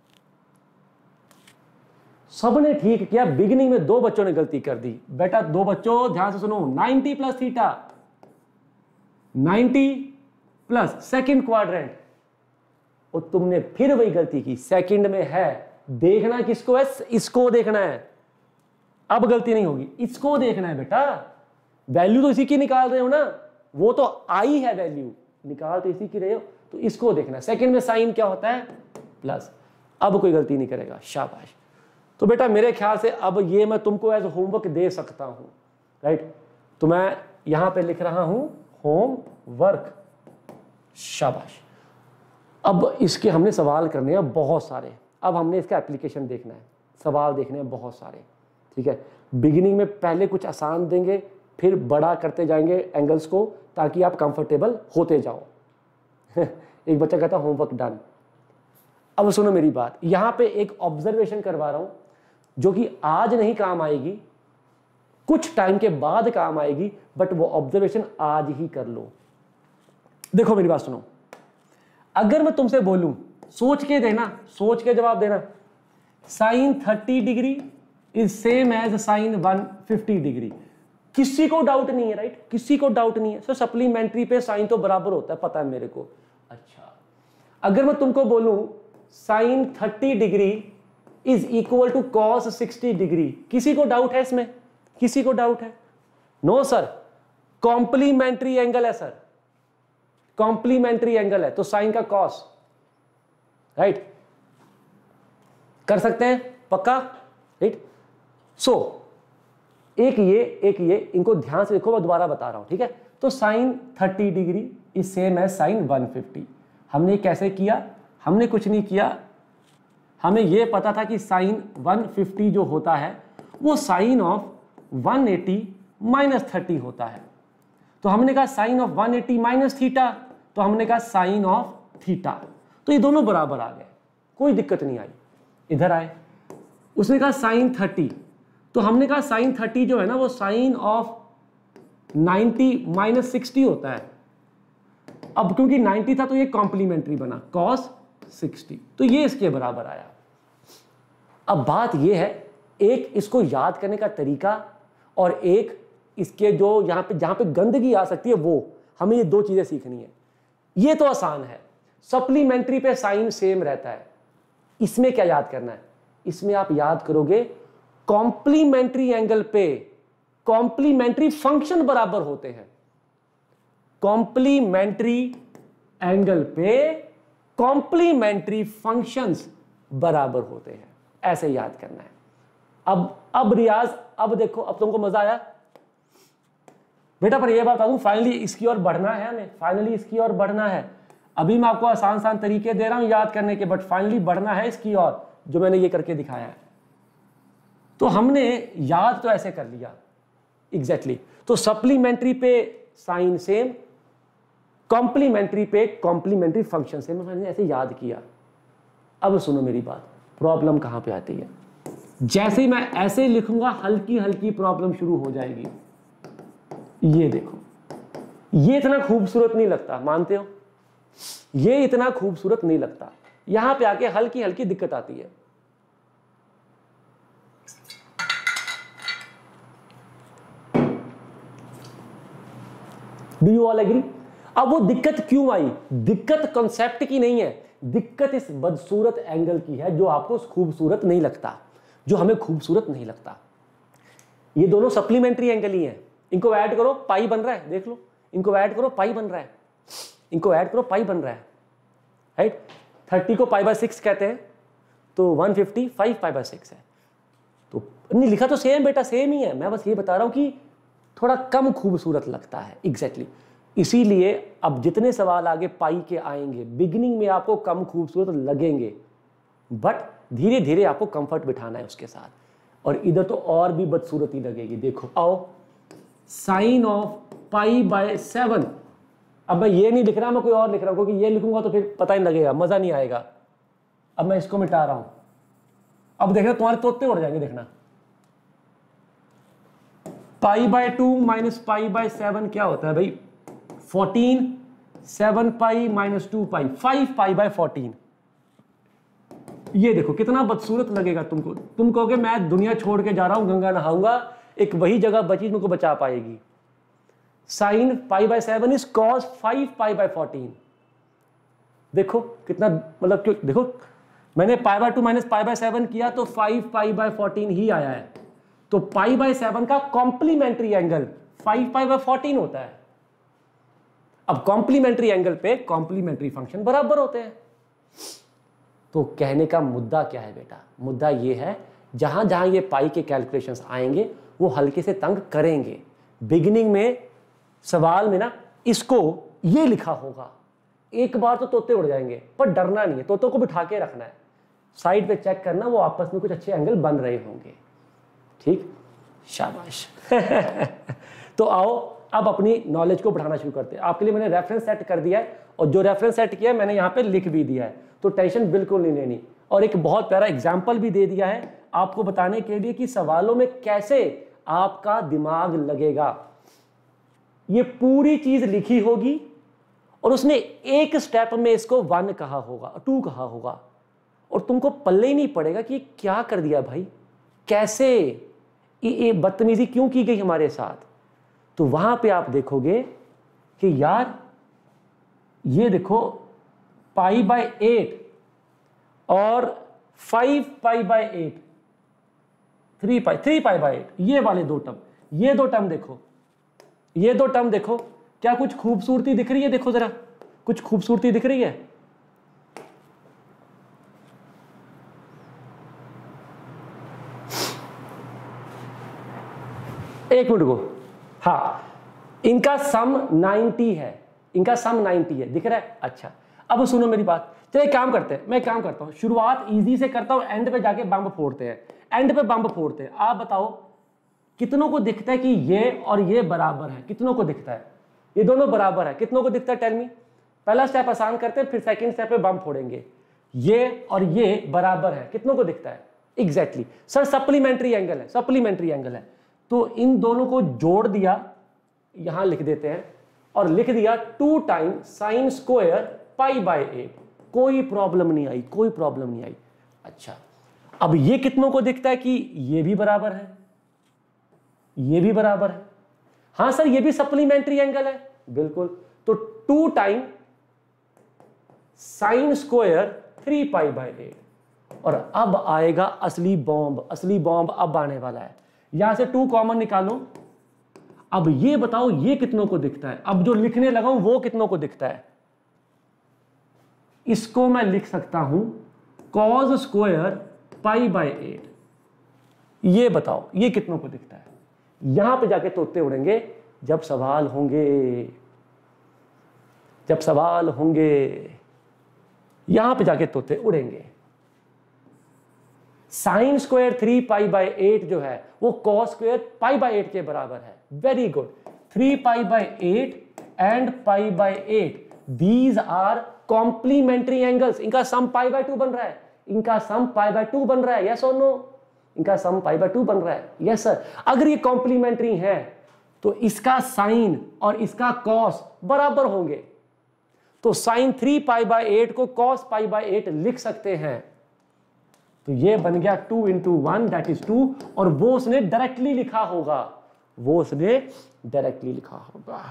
Speaker 1: सबने ठीक किया, बिगिनिंग में 2 बच्चों ने गलती कर दी। बेटा 2 बच्चों ध्यान से सुनो, 90 plus theta, 90 plus second quadrant, और तुमने फिर वही गलती की, सेकंड में है, देखना किसको है, इसको देखना है। अब गलती नहीं होगी, इसको देखना है बेटा, वैल्यू तो इसी की निकाल रहे हो ना, वो तो आई है वैल्यू, निकाल तो इसी की रहे हो, तो इसको देखना है। सेकंड में साइन क्या होता है, प्लस। अब कोई गलती नहीं करेगा, शाबाश। तो बेटा मेरे ख्याल से अब ये मैं तुमको एज होमवर्क दे सकता हूं, राइट। तो मैं यहां पे लिख रहा हूं होमवर्क, शाबाश। अब इसके हमने सवाल करने हैं बहुत सारे, अब हमने इसका एप्लीकेशन देखना है, सवाल देखने हैं बहुत सारे, ठीक है। बिगिनिंग में पहले कुछ आसान देंगे, फिर बड़ा करते जाएंगे एंगल्स को, ताकि आप कंफर्टेबल होते जाओ। एक बच्चा कहता होमवर्क डन। अब सुनो मेरी बात, यहां पे एक ऑब्जर्वेशन करवा रहा हूं, जो कि आज नहीं काम आएगी, कुछ टाइम के बाद काम आएगी, बट वो ऑब्जर्वेशन आज ही कर लो। देखो मेरी बात सुनो, अगर मैं तुमसे बोलूं, सोच के देना, सोच के जवाब देना, sine 30 degree is same as sine 150 degree. किसी को डाउट नहीं है, राइट, किसी को डाउट नहीं है। सो सप्लीमेंट्री पे साइन तो बराबर होता है, पता है मेरे को। अच्छा, अगर मैं तुमको बोलूं sine 30 degree is equal to cos 60 degree, किसी को डाउट है इसमें, किसी को डाउट है? नो सर, कॉम्प्लीमेंट्री एंगल है सर, कॉम्प्लीमेंट्री एंगल है, तो साइन का कॉस, राइट, कर सकते हैं पक्का, राइट। सो एक ये, इनको ध्यान से देखो, मैं दोबारा बता रहा हूं, ठीक है। तो sine 30 degree is same as sine 150। हमने कैसे किया, हमने कुछ नहीं किया, हमें यह पता था कि साइन 150 जो होता है वो साइन ऑफ 180 माइनस 30 होता है। तो हमने कहा साइन ऑफ 180 माइनस थीटा, तो हमने कहा साइन ऑफ थीटा, तो ये दोनों बराबर आ गए, कोई दिक्कत नहीं आई। इधर आए, उसने कहा साइन 30, तो हमने कहा साइन 30 जो है ना वो साइन ऑफ 90 माइनस 60 होता है। अब क्योंकि 90 था तो ये कॉम्प्लीमेंट्री बना, कॉस 60, तो ये इसके बराबर आया। अब बात ये है, एक इसको याद करने का तरीका, और एक इसके जो यहाँ पे जहां पे गंदगी आ सकती है, वो हमें ये 2 चीजें सीखनी है। ये तो आसान है, सप्लीमेंट्री पे साइन सेम रहता है, इसमें क्या याद करना है, इसमें आप याद करोगे कॉम्प्लीमेंट्री एंगल पे कॉम्प्लीमेंट्री फंक्शन बराबर होते हैं। कॉम्प्लीमेंट्री एंगल पे कॉम्प्लीमेंट्री फंक्शंस बराबर होते हैं, ऐसे याद करना है। अब रियाज, अब देखो, अब तुमको मजा आया बेटा। पर ये बात बता दूं, फाइनली इसकी ओर बढ़ना है हमें, फाइनली इसकी ओर बढ़ना है। अभी मैं आपको आसान तरीके दे रहा हूं याद करने के, बट फाइनली बढ़ना है इसकी ओर, जो मैंने ये करके दिखाया है। तो हमने याद तो ऐसे कर लिया एग्जैक्टली। तो सप्लीमेंट्री पे साइन सेम, कॉम्प्लीमेंट्री पे कॉम्प्लीमेंट्री फंक्शन सेम, मैंने ऐसे याद किया। अब सुनो मेरी बात, प्रॉब्लम कहां पे आती है। जैसे ही मैं ऐसे लिखूंगा हल्की हल्की प्रॉब्लम शुरू हो जाएगी। ये देखो, ये इतना खूबसूरत नहीं लगता, मानते हो? ये इतना खूबसूरत नहीं लगता, यहां पे आके हल्की हल्की दिक्कत आती है। Do you all agree? अब वो दिक्कत क्यों आई? दिक्कत कॉन्सेप्ट की नहीं है, दिक्कत इस बदसूरत एंगल की है जो आपको खूबसूरत नहीं लगता, जो हमें खूबसूरत नहीं लगता। ये दोनों सप्लीमेंट्री एंगल ही हैं, इनको ऐड करो पाई बन रहा है, देख लो, इनको ऐड करो पाई बन रहा है, इनको ऐड करो पाई बन रहा है, राइट। 30 को पाई बाय 6 कहते हैं, तो 155 पाई बाय 6 है। तो नहीं लिखा तो सेम बेटा, सेम ही है, मैं बस ये बता रहा हूं कि थोड़ा कम खूबसूरत लगता है एग्जैक्टली। इसीलिए अब जितने सवाल आगे पाई के आएंगे, बिगिनिंग में आपको कम खूबसूरत लगेंगे, बट धीरे धीरे आपको कंफर्ट बिठाना है उसके साथ, और इधर तो और भी बदसूरती लगेगी। देखो आओ, साइन ऑफ पाई बाय 7, अब मैं ये नहीं लिख रहा, मैं कोई और लिख रहा हूं, क्योंकि ये लिखूंगा तो फिर पता ही लगेगा, मजा नहीं आएगा। अब मैं इसको मिटा रहा हूं, अब देखना तुम्हारे तोते उड़ जाएंगे, देखना। Pi by 2 minus pi by 7 क्या होता है भाई? 14, 7 pi minus 2 pi, 5 pi by 14। ये देखो कितना बदसूरत लगेगा तुमको। तुम कहोगे मैं दुनिया छोड़ के जा रहा हूं, गंगा नहाऊंगा, एक वही जगह बची तुमको बचा पाएगी। Sine pi by 7 is cos 5 pi by 14। देखो कितना, मतलब क्यों, देखो मैंने pi by 2 minus pi by 7 किया तो 5 पाई बाय 14 ही आया है। तो पाई बाय 7 का कॉम्प्लीमेंट्री एंगल 5 पाई बाय 14 होता है। अब कॉम्प्लीमेंट्री एंगल पे कॉम्प्लीमेंट्री फंक्शन बराबर होते हैं। तो कहने का मुद्दा क्या है बेटा? मुद्दा ये है, जहां जहां ये पाई के कैलकुलेशंस आएंगे वो हल्के से तंग करेंगे। बिगिनिंग में सवाल में ना इसको ये लिखा होगा, एक बार तो तोते उड़ जाएंगे, पर डरना नहीं है, तोतों को बिठा के रखना है, साइड पे चेक करना वो आपस में कुछ अच्छे एंगल बन रहे होंगे। ठीक, शाबाश। तो आओ अब अपनी नॉलेज को बढ़ाना शुरू करते हैं। आपके लिए मैंने रेफरेंस सेट कर दिया है, और जो रेफरेंस सेट किया है मैंने यहाँ पे लिख भी दिया है, तो टेंशन बिल्कुल नहीं लेनी। और एक बहुत प्यारा एग्जाम्पल भी दे दिया है आपको बताने के लिए कि सवालों में कैसे आपका दिमाग लगेगा। ये पूरी चीज लिखी होगी और उसने एक स्टेप में इसको 1 कहा होगा, 2 कहा होगा, और तुमको पल्ले ही नहीं पड़ेगा कि क्या कर दिया भाई, कैसे ये बदतमीजी क्यों की गई हमारे साथ। तो वहां पे आप देखोगे कि यार ये देखो पाई बाय 8 और 5 पाई बाय 8, 3 पाई बाय 8, ये वाले दो टर्म, ये दो टर्म देखो, ये दो टर्म देखो, क्या कुछ खूबसूरती दिख रही है? देखो जरा, कुछ खूबसूरती दिख रही है? एक मिनट को, हाँ, इनका सम 90 है, इनका सम 90 है, दिख रहा है? अच्छा, अब सुनो मेरी बात। चलो एक काम करते हैं, मैं काम करता हूं, शुरुआत इजी से करता हूं, एंड पे जाके बम्ब फोड़ते हैं, एंड पे बम्ब फोड़ते हैं। आप बताओ कितनों को दिखता है कि ये और ये बराबर है? कितनों को दिखता है ये दोनों बराबर है? कितनों को दिखता है? Tell me. पहला स्टेप आसान करते हैं, फिर सेकंड स्टेप पे बम्ब फोड़ेंगे। ये और ये बराबर है, कितनों को दिखता है? एग्जैक्टली सर, सप्लीमेंट्री एंगल है, सप्लीमेंट्री एंगल है। तो इन दोनों को जोड़ दिया, यहां लिख देते हैं, और लिख दिया 2 time sine square pi by 8। कोई प्रॉब्लम नहीं आई, कोई प्रॉब्लम नहीं आई। अच्छा, अब ये कितनों को दिखता है कि ये भी बराबर है, ये भी बराबर है? हां सर, ये भी सप्लीमेंट्री एंगल है, बिल्कुल। तो 2 time sine square 3 pi by 8, और अब आएगा असली बॉम्ब। असली बॉम्ब अब आने वाला है। यहां से 2 कॉमन निकालो। अब ये बताओ ये कितनों को दिखता है? अब जो लिखने लगा हूं वो कितनों को दिखता है? इसको मैं लिख सकता हूं cos स्क्वायर π/8। ये बताओ ये कितनों को दिखता है? यहां पे जाके तोते उड़ेंगे जब सवाल होंगे, जब सवाल होंगे यहां पे जाके तोते उड़ेंगे। साइन स्क्वायर 3π/8 जो है वो कॉस स्क्वायर π/8 के बराबर है। Very good. 3π/8 and π/8 these are complementary angles. इनका सम π/2 बन रहा है। इनका सम π/2 बन रहा है। यस और नो? इनका सम π/2 बन रहा है। Yes sir. अगर ये कॉम्प्लीमेंट्री है तो इसका साइन और इसका कॉस बराबर होंगे। तो साइन 3π/8 को cos π/8 लिख सकते हैं। तो ये बन गया 2 × 1 दैट इज 2। और वो उसने डायरेक्टली लिखा होगा, वो उसने डायरेक्टली लिखा होगा।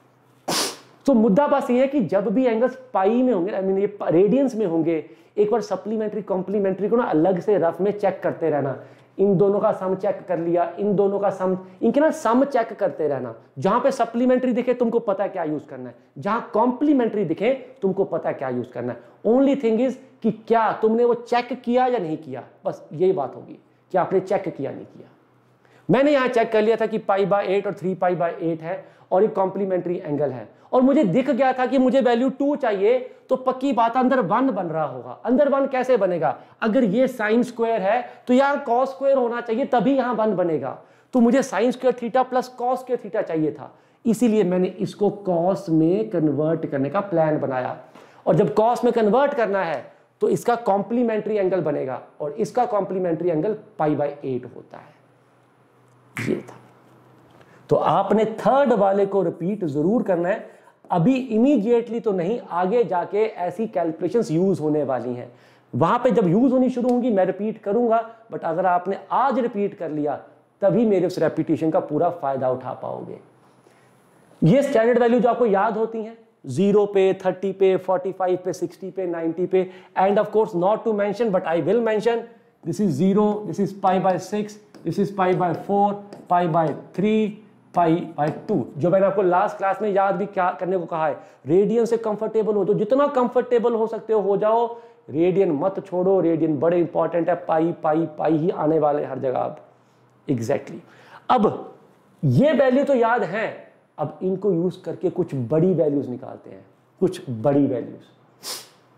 Speaker 1: तो मुद्दा बस ये है कि जब भी एंगल्स पाई में होंगे, आई मीन ये रेडियंस में होंगे, एक बार सप्लीमेंट्री कॉम्प्लीमेंट्री को ना अलग से रफ में चेक करते रहना। इन दोनों का सम चेक कर लिया, इन दोनों का सम, इनके ना सम चेक करते रहना। जहां पे सप्लीमेंट्री दिखे तुमको पता है क्या यूज करना है, जहां कॉम्प्लीमेंट्री दिखे तुमको पता है क्या यूज करना है। ओनली थिंग इज कि क्या तुमने वो चेक किया या नहीं किया, बस यही बात होगी कि आपने चेक किया नहीं किया। मैंने यहां चेक कर लिया था कि π/8 और 3π/8 है और ये कॉम्प्लीमेंट्री एंगल है, और मुझे दिख गया था कि मुझे वैल्यू 2 चाहिए, तो पक्की बात अंदर 1 बन रहा होगा। अंदर 1 कैसे बनेगा? अगर ये साइन स्क्वायर है तो यहां कॉस स्क्वायर होना चाहिए, तभी यहां 1 बनेगा। तो मुझे sine square theta plus cos square theta चाहिए था, इसीलिए मैंने इसको कॉस में कन्वर्ट करने का प्लान बनाया। और जब कॉस में कन्वर्ट करना है तो इसका कॉम्प्लीमेंट्री एंगल बनेगा, और इसका कॉम्प्लीमेंट्री एंगल π/8 होता है। ये था। तो आपने थर्ड वाले को रिपीट जरूर करना है। अभी इमीडिएटली तो नहीं, आगे जाके ऐसी कैलकुलेशंस यूज होने वाली हैं। वहां पे जब यूज होनी शुरू होंगी मैं रिपीट करूंगा, बट अगर आपने आज रिपीट कर लिया तभी मेरे उस रेपिटेशन का पूरा फायदा उठा पाओगे। ये स्टैंडर्ड वैल्यू जो आपको याद होती हैं, 0 पे, 30 पे, 45 पे, 60 पे, 90 पे, and of course not to mention but I will mention, this is 0, this is π/6, this is π/4, π/3, π/2। जो मैंने आपको लास्ट क्लास में याद भी क्या करने को कहा है, रेडियन से कंफर्टेबल हो तो जितना कंफर्टेबल हो सकते हो जाओ, रेडियन मत छोड़ो। रेडियन बड़े इंपॉर्टेंट है, पाई ही आने वाले हर जगह अब। एग्जैक्टली। अब ये वैल्यू तो याद है, अब इनको यूज करके कुछ बड़ी वैल्यूज निकालते हैं, कुछ बड़ी वैल्यूज।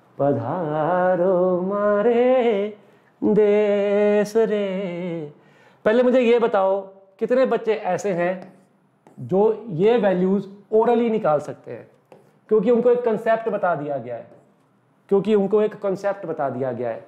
Speaker 1: पधारो मारे देश रे। पहले मुझे ये बताओ कितने बच्चे ऐसे हैं जो ये वैल्यूज ओरली निकाल सकते हैं, क्योंकि उनको एक कंसेप्ट बता दिया गया है, क्योंकि उनको एक कंसेप्ट बता दिया गया है।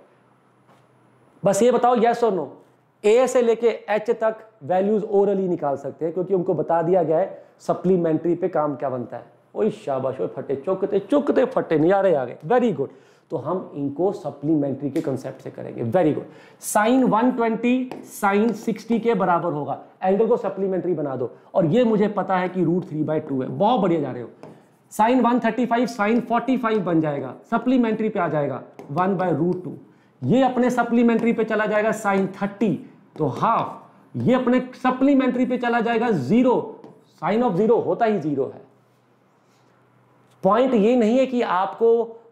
Speaker 1: बस ये बताओ यस और नो, ए से लेके एच तक वैल्यूज ओरली निकाल सकते हैं, क्योंकि उनको बता दिया गया है सप्लीमेंट्री पे काम क्या बनता है। ओए शाबाश, ओए फटे चुकते चुकते फटे नजारे आ गए। Very good. तो हम इनको सप्लीमेंट्री के कंसेप्ट से करेंगे। Very good. साइन 120 साइन 60 के बराबर होगा। एंगल को सप्लीमेंट्री बना दो, और ये मुझे पता है कि √3/2 है। बहुत बढ़िया जा रहे हो। साइन 135 साइन 45 बन जाएगा, सप्लीमेंट्री पे आ जाएगा 1/√2। ये अपने सप्लीमेंट्री पे चला जाएगा साइन 30 तो हाफ। ये अपने सप्लीमेंट्री पे चला जाएगा 0, साइन ऑफ 0 होता ही 0 है। पॉइंट ये नहीं है कि आपको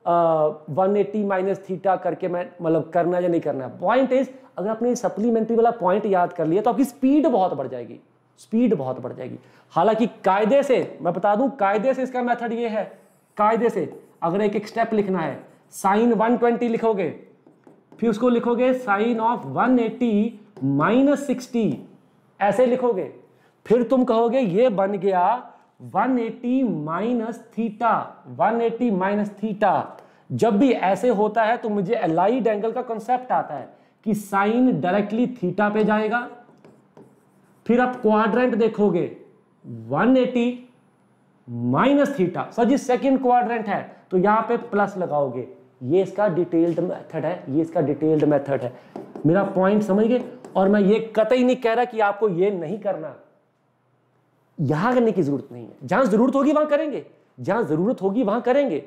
Speaker 1: 180 माइनस थीटा करके मैं मतलब करना या नहीं करना। पॉइंट इज, अगर आपने सप्लीमेंट्री वाला पॉइंट याद कर लिया तो आपकी स्पीड बहुत बढ़ जाएगी, स्पीड बहुत बढ़ जाएगी। हालांकि कायदे से मैं बता दूं, कायदे से इसका मेथड ये है, कायदे से अगर एक स्टेप लिखना है, साइन 120 लिखोगे, फिर उसको लिखोगे साइन ऑफ 180 माइनस 60, ऐसे लिखोगे। फिर तुम कहोगे ये बन गया 180 माइनस थीटा, 180 माइनस थीटा। जब भी ऐसे होता है तो मुझे अलाइड एंगल का कंसेप्ट आता है कि साइन डायरेक्टली थीटा पे जाएगा। फिर आप क्वाड्रेंट देखोगे 180 minus theta. Sir ji second quadrant है तो यहां पे प्लस लगाओगे। ये इसका डिटेल्ड मेथड है, ये इसका डिटेल्ड मेथड है। मेरा पॉइंट समझ गए? और मैं ये कतई नहीं कह रहा कि आपको ये नहीं करना, यहां करने की जरूरत नहीं है। जहां जरूरत होगी वहां करेंगे, जहां जरूरत होगी वहां करेंगे।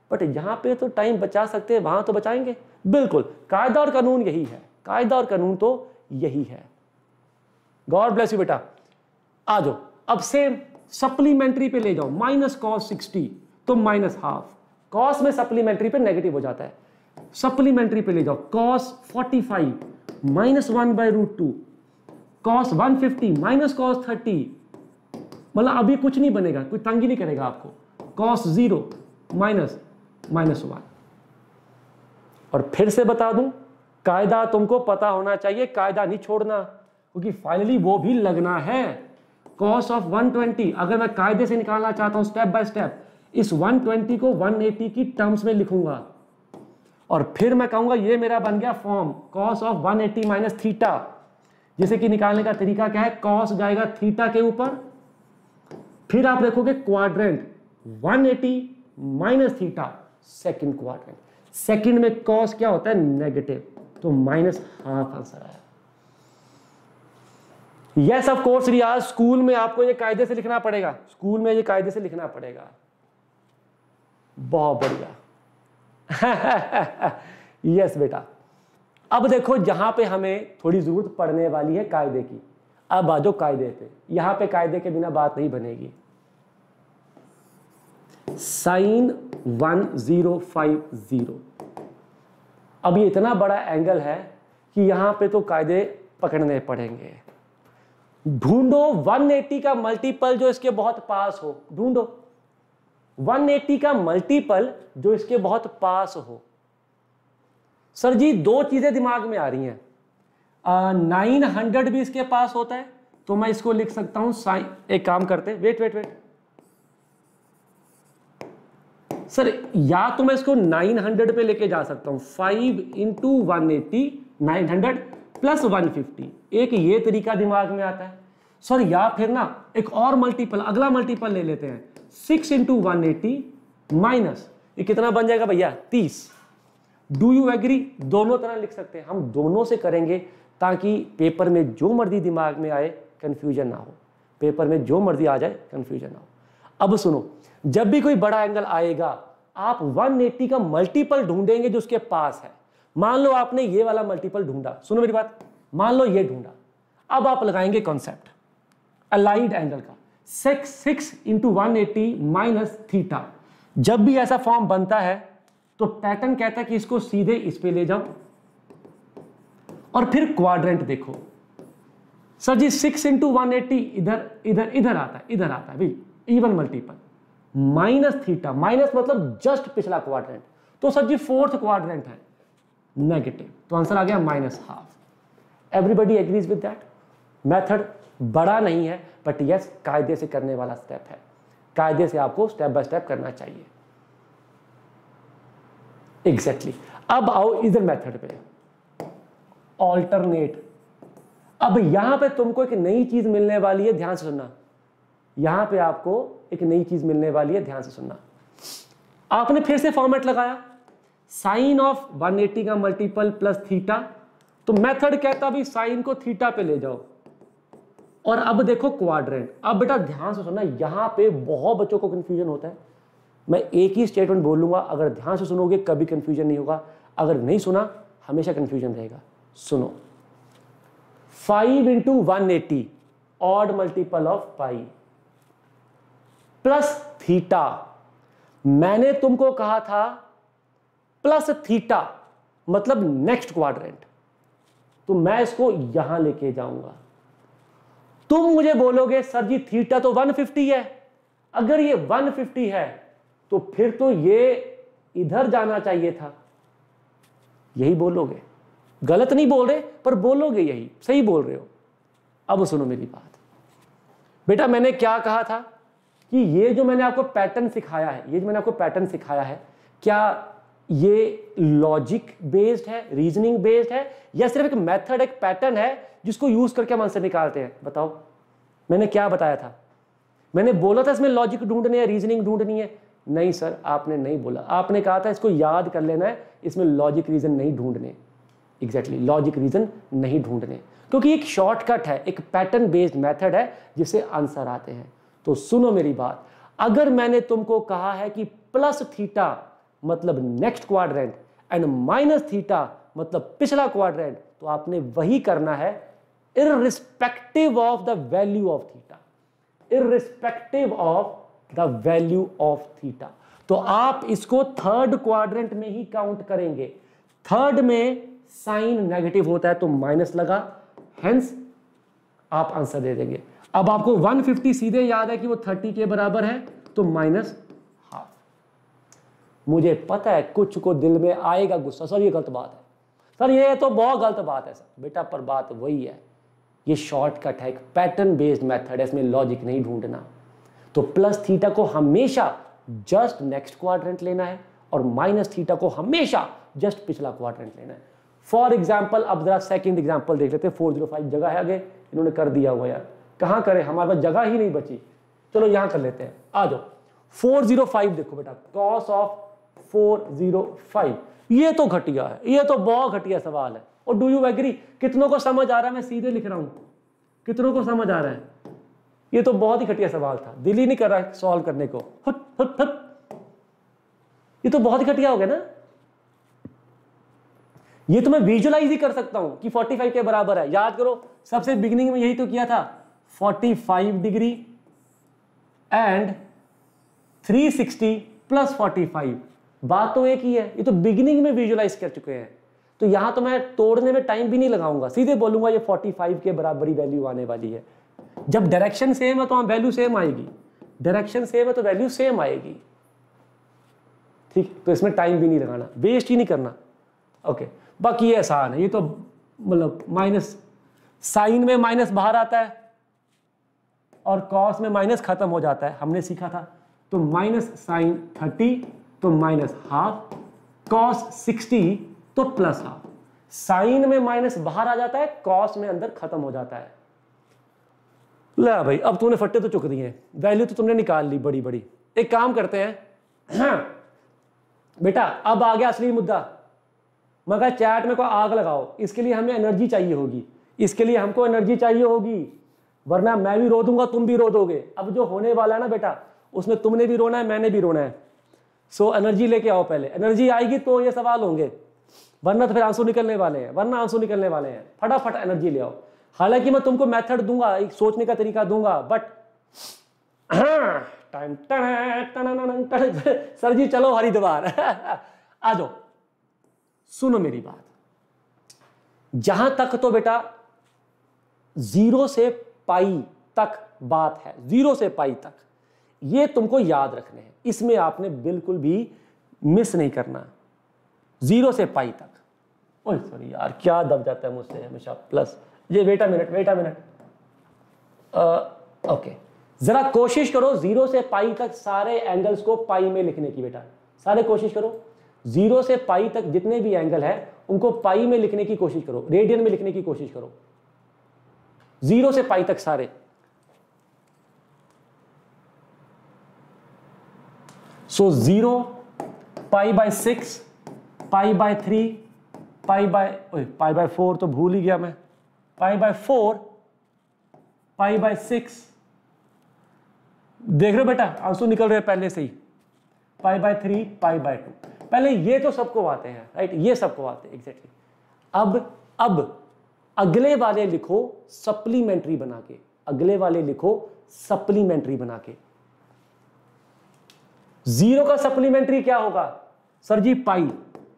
Speaker 1: बट यहाँ पे तो टाइम बचा सकते हैं, वहां तो बचाएंगे। बिल्कुल, कायदा और कानून यही है, कायदा और कानून तो यही है। गॉड ब्लेस यू बेटा। आ जाओ, अब सेम सप्लीमेंट्री पे ले जाओ, माइनस कॉस 60 तो माइनस हाफ, कॉस में सप्लीमेंट्री पे नेगेटिव हो जाता है, सप्लीमेंट्री पे ले जाओ, cos 45 minus 1/√2, cos 150 minus cos 30, मतलब अभी कुछ नहीं बनेगा, कोई तंग ही नहीं करेगा आपको, कॉस 0 माइनस -1। और फिर से बता दूं, कायदा तुमको पता होना चाहिए, कायदा नहीं छोड़ना, क्योंकि फाइनली वो भी लगना है। कॉस ऑफ 120 अगर मैं कायदे से निकालना चाहता हूं स्टेप बाय स्टेप, इस 120 को 180 की टर्म्स में लिखूंगा और फिर मैं कहूंगा ये मेरा बन गया form cos of 180 minus theta, जैसे कि निकालने का तरीका क्या है, कॉस जाएगा थीटा के ऊपर, फिर आप देखोगे quadrant 180 minus theta, second quadrant, second में कॉस क्या होता है नेगेटिव, तो माइनस हाफ आंसर आया। Yes of course Riyaz, school में आपको ये कायदे से लिखना पड़ेगा, स्कूल में ये कायदे से लिखना पड़ेगा। बहुत बढ़िया। यस बेटा। अब देखो जहां पे हमें थोड़ी जरूरत पड़ने वाली है कायदे की, अब आ जाओ कायदे पे, यहां पे कायदे के बिना बात नहीं बनेगी। साइन 1050, अब ये इतना बड़ा एंगल है कि यहां पे तो कायदे पकड़ने पड़ेंगे। ढूंढो 180 का मल्टीपल जो इसके बहुत पास हो, ढूंढो 180 का मल्टीपल जो इसके बहुत पास हो। सर जी दो चीजें दिमाग में आ रही हैं, 900 भी इसके पास होता है, तो मैं इसको लिख सकता हूं साइन, एक काम करते, वेट सर, या तो मैं इसको 900 पे लेके जा सकता हूं, 5 × 180 900 प्लस 150, एक ये तरीका दिमाग में आता है। सर या फिर ना एक और मल्टीपल, अगला मल्टीपल ले लेते हैं, 6 × 180 माइनस, ये कितना बन जाएगा भैया 30। Do you agree? दोनों तरह लिख सकते हैं, हम दोनों से करेंगे ताकि पेपर में जो मर्जी दिमाग में आए कंफ्यूजन ना हो, पेपर में जो मर्जी आ जाए कंफ्यूजन ना हो। अब सुनो, जब भी कोई बड़ा एंगल आएगा आप 180 का मल्टीपल ढूंढेंगे जो उसके पास है। मान लो आपने ये वाला मल्टीपल ढूंढा, सुनो मेरी बात, मान लो ये ढूंढा, अब आप लगाएंगे कॉन्सेप्ट अलाइड एंगल का, 6 × 180 माइनस थीटा। जब भी ऐसा फॉर्म बनता है तो पैटर्न कहता है कि इसको सीधे इस पे ले जाओ और फिर क्वाड्रेंट देखो। सर जी 6 × 180 इधर आता है भाई, even multiple, minus theta, minus मतलब जस्ट पिछला क्वाड्रेंट, तो सर जी फोर्थ क्वाड्रेंट है नेगेटिव, तो आंसर आ गया -half. Everybody agrees with that? Method बड़ा नहीं है बट यस कायदे से करने वाला स्टेप है, कायदे से आपको स्टेप बाय स्टेप करना चाहिए। एग्जैक्टली अब आओ इधर मेथड पे, ऑल्टरनेट। अब यहां पे तुमको एक नई चीज मिलने वाली है, ध्यान से सुनना, यहां पे आपको एक नई चीज मिलने वाली है, ध्यान से सुनना। आपने फिर से फॉर्मेट लगाया, साइन ऑफ 180 का मल्टीपल प्लस थीटा, तो मेथड कहता भी साइन को थीटा पे ले जाओ, और अब देखो क्वाड्रेंट। अब बेटा ध्यान से सुनना, यहां पे बहुत बच्चों को कंफ्यूजन होता है, मैं एक ही स्टेटमेंट बोलूंगा, अगर ध्यान से सुनोगे कभी कंफ्यूजन नहीं होगा, अगर नहीं सुना हमेशा कंफ्यूजन रहेगा। सुनो, 5 × 180 odd multiple of pi plus theta, मैंने तुमको कहा था प्लस थीटा मतलब नेक्स्ट क्वाड्रेंट, तो मैं इसको यहां लेके जाऊंगा। तुम मुझे बोलोगे सर जी थीटा तो 150 है, अगर ये 150 है तो फिर तो ये इधर जाना चाहिए था, यही बोलोगे, गलत नहीं बोल रहे पर बोलोगे यही, सही बोल रहे हो। अब सुनो मेरी बात बेटा, मैंने क्या कहा था कि ये जो मैंने आपको पैटर्न सिखाया है, क्या ये लॉजिक बेस्ड है, रीजनिंग बेस्ड है, या सिर्फ एक मेथड, एक पैटर्न है जिसको यूज करके हम आंसर निकालते हैं? बताओ, मैंने क्या बताया था? मैंने बोला था इसमें लॉजिक ढूंढनी है, रीजनिंग ढूंढनी है? नहीं सर, आपने नहीं बोला, आपने कहा था इसको याद कर लेना है, इसमें लॉजिक रीजन नहीं ढूंढने। एग्जैक्टली, लॉजिक रीजन नहीं ढूंढने, क्योंकि एक शॉर्टकट है, एक पैटर्न बेस्ड मेथड है जिससे आंसर आते हैं। तो सुनो मेरी बात, अगर मैंने तुमको कहा है कि प्लस थीटा मतलब next quadrant and minus theta मतलब पिछला क्वाड्रेंट, तो आपने वही करना है irrespective of the value of theta, irrespective of the value of theta. तो आप इसको थर्ड क्वाड्रेंट में ही काउंट करेंगे। थर्ड में साइन नेगेटिव होता है तो माइनस लगा, हेंस आप आंसर दे देंगे। अब आपको 150 सीधे याद है कि वो 30 के बराबर है, तो माइनस हाफ। मुझे पता है कुछ को दिल में आएगा गुस्सा, सर ये गलत बात है, सर ये तो बहुत गलत बात है। सर बेटा पर बात वही है, ये शॉर्टकट है, एक पैटर्न बेस्ड मेथड है, इसमें लॉजिक नहीं ढूंढना। तो प्लस थीटा को हमेशा जस्ट नेक्स्ट क्वाड्रेंट लेना है और माइनस थीटा को हमेशा जस्ट पिछला क्वाड्रेंट लेना है। फॉर एग्जाम्पल अब जरा सेकंड एग्जाम्पल देख लेते हैं। 405 जगह है आगे, इन्होंने कर दिया हुआ यार, कहां करें, हमारे पास जगह ही नहीं बची। चलो यहां कर लेते हैं, आ जाओ। 405 देखो बेटा, कॉस ऑफ 405, ये तो घटिया है, ये तो बहुत घटिया सवाल है। और डू यू एग्री, कितनों को समझ आ रहा है, मैं सीधे लिख रहा हूं, कितनों को समझ आ रहा है? ये तो बहुत ही घटिया सवाल था, दिल ही नहीं कर रहा है सॉल्व करने को। हुट हुट हुट, ये तो बहुत ही घटिया हो गया ना। ये तो मैं विजुअलाइज ही कर सकता हूं कि 45 के बराबर है। याद करो सबसे बिगिनिंग में यही तो किया था, 45 डिग्री एंड 360 प्लस 45, बात तो एक ही है। ये तो बिगिनिंग में विजुअलाइज कर चुके हैं, तो यहां तो मैं तोड़ने में टाइम भी नहीं लगाऊंगा, सीधे बोलूंगा ये 45 के बराबर ही वैल्यू आने वाली है। जब डायरेक्शन सेम है तो वहां वैल्यू सेम आएगी, डायरेक्शन सेम है तो वैल्यू सेम आएगी। ठीक, तो इसमें टाइम भी नहीं लगाना, वेस्ट ही नहीं करना। ओके, बाकी ये आसान है, ये तो मतलब माइनस, साइन में माइनस बाहर आता है और कॉस में माइनस खत्म हो जाता है, हमने सीखा था। तो माइनस साइन 30 तो माइनस हाफ, कॉस 60 तो प्लस हाफ। साइन में माइनस बाहर आ जाता है, कॉस में अंदर खत्म हो जाता है। ले भाई, अब तूने फट्टे तो चुक दिए, वैल्यू तो तुमने निकाल ली बड़ी बड़ी। एक काम करते हैं, हाँ बेटा अब आ गया असली मुद्दा। मगर चैट में को आग लगाओ, इसके लिए हमें एनर्जी चाहिए होगी, इसके लिए हमको एनर्जी चाहिए होगी, वरना मैं भी रो दूंगा, तुम भी रो दोगे। अब जो होने वाला है ना बेटा, उसमें तुमने भी रोना है, मैंने भी रोना है। सो एनर्जी लेके आओ, पहले एनर्जी आएगी तो ये सवाल होंगे, वरना तो फिर आंसू निकलने वाले हैं, वरना आंसू निकलने वाले हैं। फटाफट एनर्जी ले आओ। हालांकि मैं तुमको मेथड दूंगा, एक सोचने का तरीका दूंगा, बट टाइम सर जी चलो हरिद्वार आ जाओ। सुनो मेरी बात, जहां तक तो बेटा 0 से पाई तक बात है, 0 से पाई तक ये तुमको याद रखने हैं, इसमें आपने बिल्कुल भी मिस नहीं करना। 0 से पाई तक, ओह सॉरी यार क्या दब जाता है मुझसे हमेशा प्लस। ये वेट अ मिनट, ओके, जरा कोशिश करो 0 से पाई तक सारे एंगल्स को पाई में लिखने की। बेटा सारे कोशिश करो, 0 से पाई तक जितने भी एंगल है उनको पाई में लिखने की कोशिश करो, रेडियन में लिखने की कोशिश करो, 0 से पाई तक सारे। सो 0, π/6, π/3, π/4 तो भूल ही गया मैं, π/4, π/6, देख रहे हो बेटा आंसू निकल रहे हैं पहले से ही, π/3, π/2। पहले ये तो सबको आते हैं, राइट, ये सबको आते हैं एग्जैक्टली। अब अगले वाले लिखो सप्लीमेंट्री बना के, अगले वाले लिखो सप्लीमेंट्री बना के। 0 का सप्लीमेंट्री क्या होगा सर जी? पाई।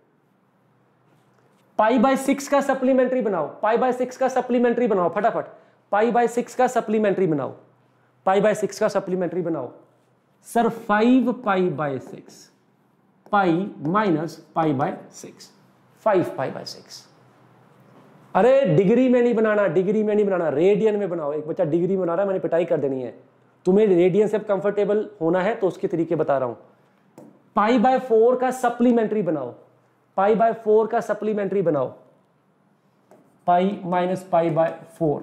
Speaker 1: π/6 का सप्लीमेंट्री बनाओ, π/6 का सप्लीमेंट्री बनाओ फटाफट, π/6 का सप्लीमेंट्री बनाओ, π/6 का सप्लीमेंट्री बनाओ। Sir 5π/6, pi minus π/6, 5π/6। अरे डिग्री में नहीं बनाना, डिग्री में नहीं बनाना, रेडियन में बनाओ। एक बच्चा डिग्री में बना रहा है, मैंने पिटाई कर देनी है। तुम्हें रेडियन से कंफर्टेबल होना है तो उसके तरीके बता रहा हूं। π/4 का सप्लीमेंट्री बनाओ, π/4 का सप्लीमेंट्री बनाओ, पाई माइनस π/4,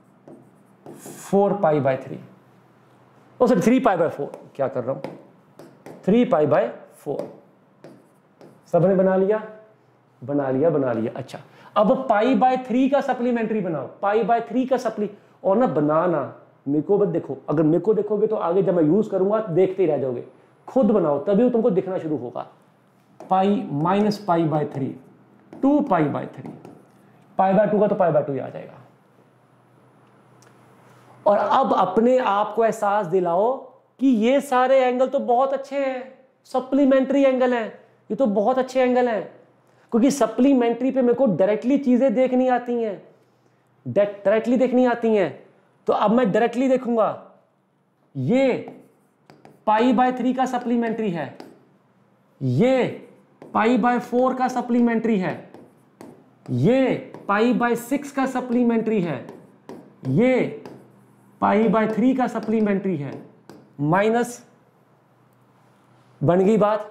Speaker 1: 4π/3, ओ सर 3π/4, क्या कर रहा हूं, 3π/4। सबने बना लिया, बना लिया। अच्छा अब π/3 का सप्लीमेंट्री बनाओ, π/3 का सप्ली। और ना बनाना मेरे को बस देखो, अगर मेरे को देखोगे तो आगे जब मैं यूज करूंगा देखते ही रह जाओगे। खुद बनाओ तभी तुमको दिखना शुरू होगा। Pi minus pi by 3, 2 pi by 3, pi by 2 का तो पाई बाय 2 ही आ जाएगा। और अब अपने आप को एहसास दिलाओ कि ये सारे एंगल तो बहुत अच्छे हैं, सप्लीमेंट्री एंगल हैं, ये तो बहुत अच्छे एंगल हैं, क्योंकि सप्लीमेंट्री पे मेरे को डायरेक्टली चीजें देखनी आती हैं, डायरेक्टली देखनी आती हैं। तो अब मैं डायरेक्टली देखूंगा, ये पाई बाय 3 का सप्लीमेंट्री है, ये पाई बाय 4 का सप्लीमेंट्री है, ये पाई बाय 6 का सप्लीमेंट्री है, ये पाई बाय 3 का सप्लीमेंट्री है, माइनस बन गई बात।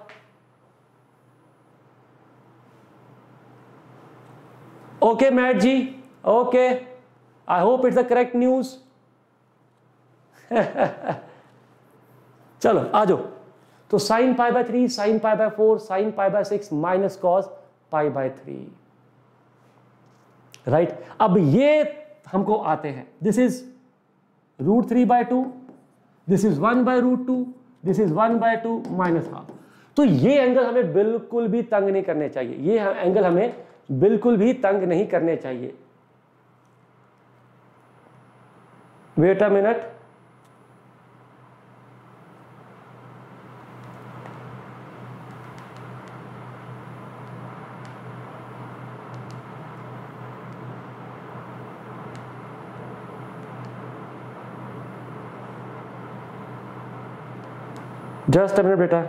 Speaker 1: Okay Matt ji, okay, I hope it's the correct news. चलो आ जाओ। तो sine pi by 3, sine pi by 4, sine pi by 6 minus cos pi by 3, right. अब ये हमको आते हैं, this is √3/2, this is 1/√2, this is 1/2 minus half. तो ये एंगल हमें बिल्कुल भी तंग नहीं करने चाहिए, ये एंगल हमें बिल्कुल भी तंग नहीं करने चाहिए। Wait a minute, just a minute बेटा।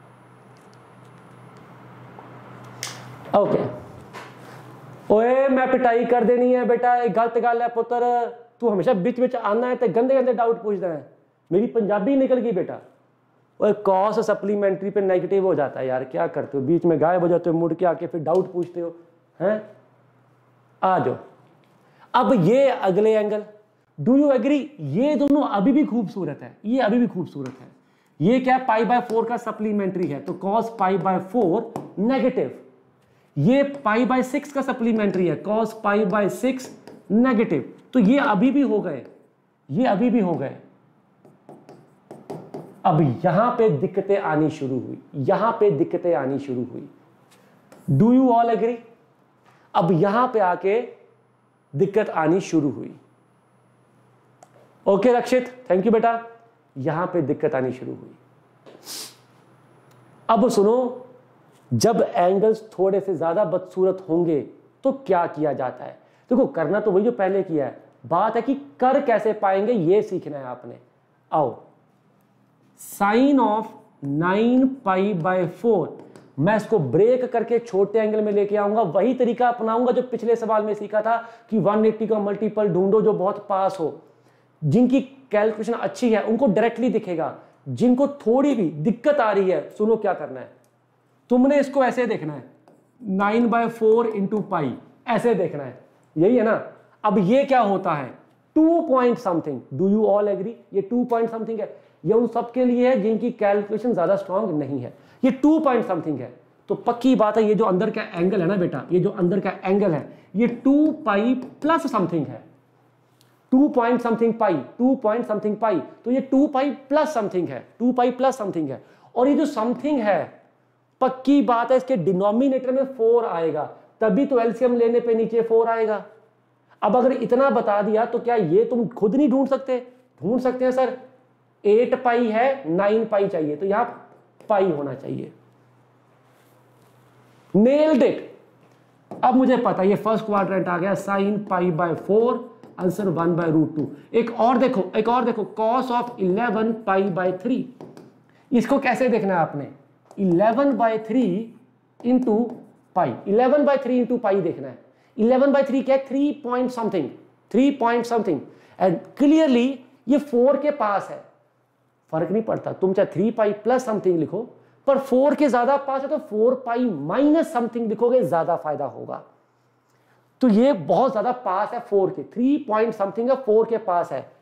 Speaker 1: ओके, ओए मैं पिटाई कर देनी है बेटा, एक गलत गल है पुत्र, तू हमेशा बीच बीच आना है तो गंदे गंदे डाउट पूछना है। मेरी पंजाबी निकल गई बेटा। ओए कॉस सप्लीमेंट्री पे नेगेटिव हो जाता है यार, क्या करते हो, बीच में गायब हो जाते हो, मुड़ के आके फिर डाउट पूछते हो हैं। आ जाओ, अब ये अगले एंगल, डू यू एग्री, ये दोनों अभी भी खूबसूरत है, ये अभी भी खूबसूरत है। ये क्या पाई बाय 4 का सप्लीमेंट्री है, तो कॉस पाई बाय 4 नेगेटिव। ये पाई बाय 6 का सप्लीमेंट्री है, कॉस पाई बाय 6 नेगेटिव। तो ये अभी भी हो गए, ये अभी भी हो गए। अब यहां पे दिक्कतें आनी शुरू हुई, यहां पे दिक्कतें आनी शुरू हुई। Do you all agree? अब यहां पे आके दिक्कत आनी शुरू हुई। ओके रक्षित, थैंक यू बेटा। यहां पे दिक्कत आनी शुरू हुई। अब सुनो, जब एंगल्स थोड़े से ज्यादा बदसूरत होंगे तो क्या किया जाता है। देखो करना तो वही जो पहले किया है, बात है कि कर कैसे पाएंगे ये सीखना है आपने। आओ, साइन ऑफ 9 पाई बाय 4, मैं इसको ब्रेक करके छोटे एंगल में लेके आऊंगा। वही तरीका अपनाऊंगा जो पिछले सवाल में सीखा था कि 180 का मल्टीपल ढूंढो जो बहुत पास हो। जिनकी कैलकुलेशन अच्छी है उनको डायरेक्टली दिखेगा, जिनको थोड़ी भी दिक्कत आ रही है, सुनो क्या करना है। तुमने इसको ऐसे देखना है, 9/4 इंटू पाई, ऐसे देखना है, यही है ना। अब ये क्या होता है, 2 point something. Do you all agree? ये 2 पॉइंट समथिंग है। ये उन सबके लिए है जिनकी कैलकुलेशन ज्यादा स्ट्रांग नहीं है। ये 2 पॉइंट समथिंग है। तो पक्की बात है, ये जो अंदर का एंगल है ना बेटा, ये जो अंदर का एंगल है, ये 2 पाई प्लस समथिंग है। 2 point something pi, 2 point something pi, तो ये 2 पाई प्लस समथिंग है, 2 पाई प्लस समथिंग है। और ये जो समथिंग है, पक्की बात है इसके डिनोमिनेटर में 4 आएगा, तभी तो एलसीएम लेने पे नीचे 4 आएगा। अब अगर इतना बता दिया तो क्या ये तुम खुद नहीं ढूंढ सकते? ढूंढ सकते हैं सर। 8 पाई है, 9 पाई चाहिए, तो यहां पाई होना चाहिए। Nailed it. अब मुझे पता है ये फर्स्ट क्वाड्रेंट आ गया, साइन पाई बाय 4, आंसर 1/√2। एक और देखो, एक और देखो, कॉस ऑफ 11 पाई बाय 3। इसको कैसे देखना है आपने, 11/3 इंटू पाई, 11/3 इंटू पाई देखना है। 11/3 क्या है, 3 point something, 3 point something. And clearly ये 4 के पास है, फर्क नहीं पड़ता, तुम चाहे 3 पाई प्लस समथिंग लिखो, पर 4 के ज्यादा पास है तो 4 पाई माइनस समथिंग लिखोगे, ज्यादा फायदा होगा। तो ये बहुत ज्यादा पास है 4 के, 3 पॉइंट समथिंग है, 4 के पास है,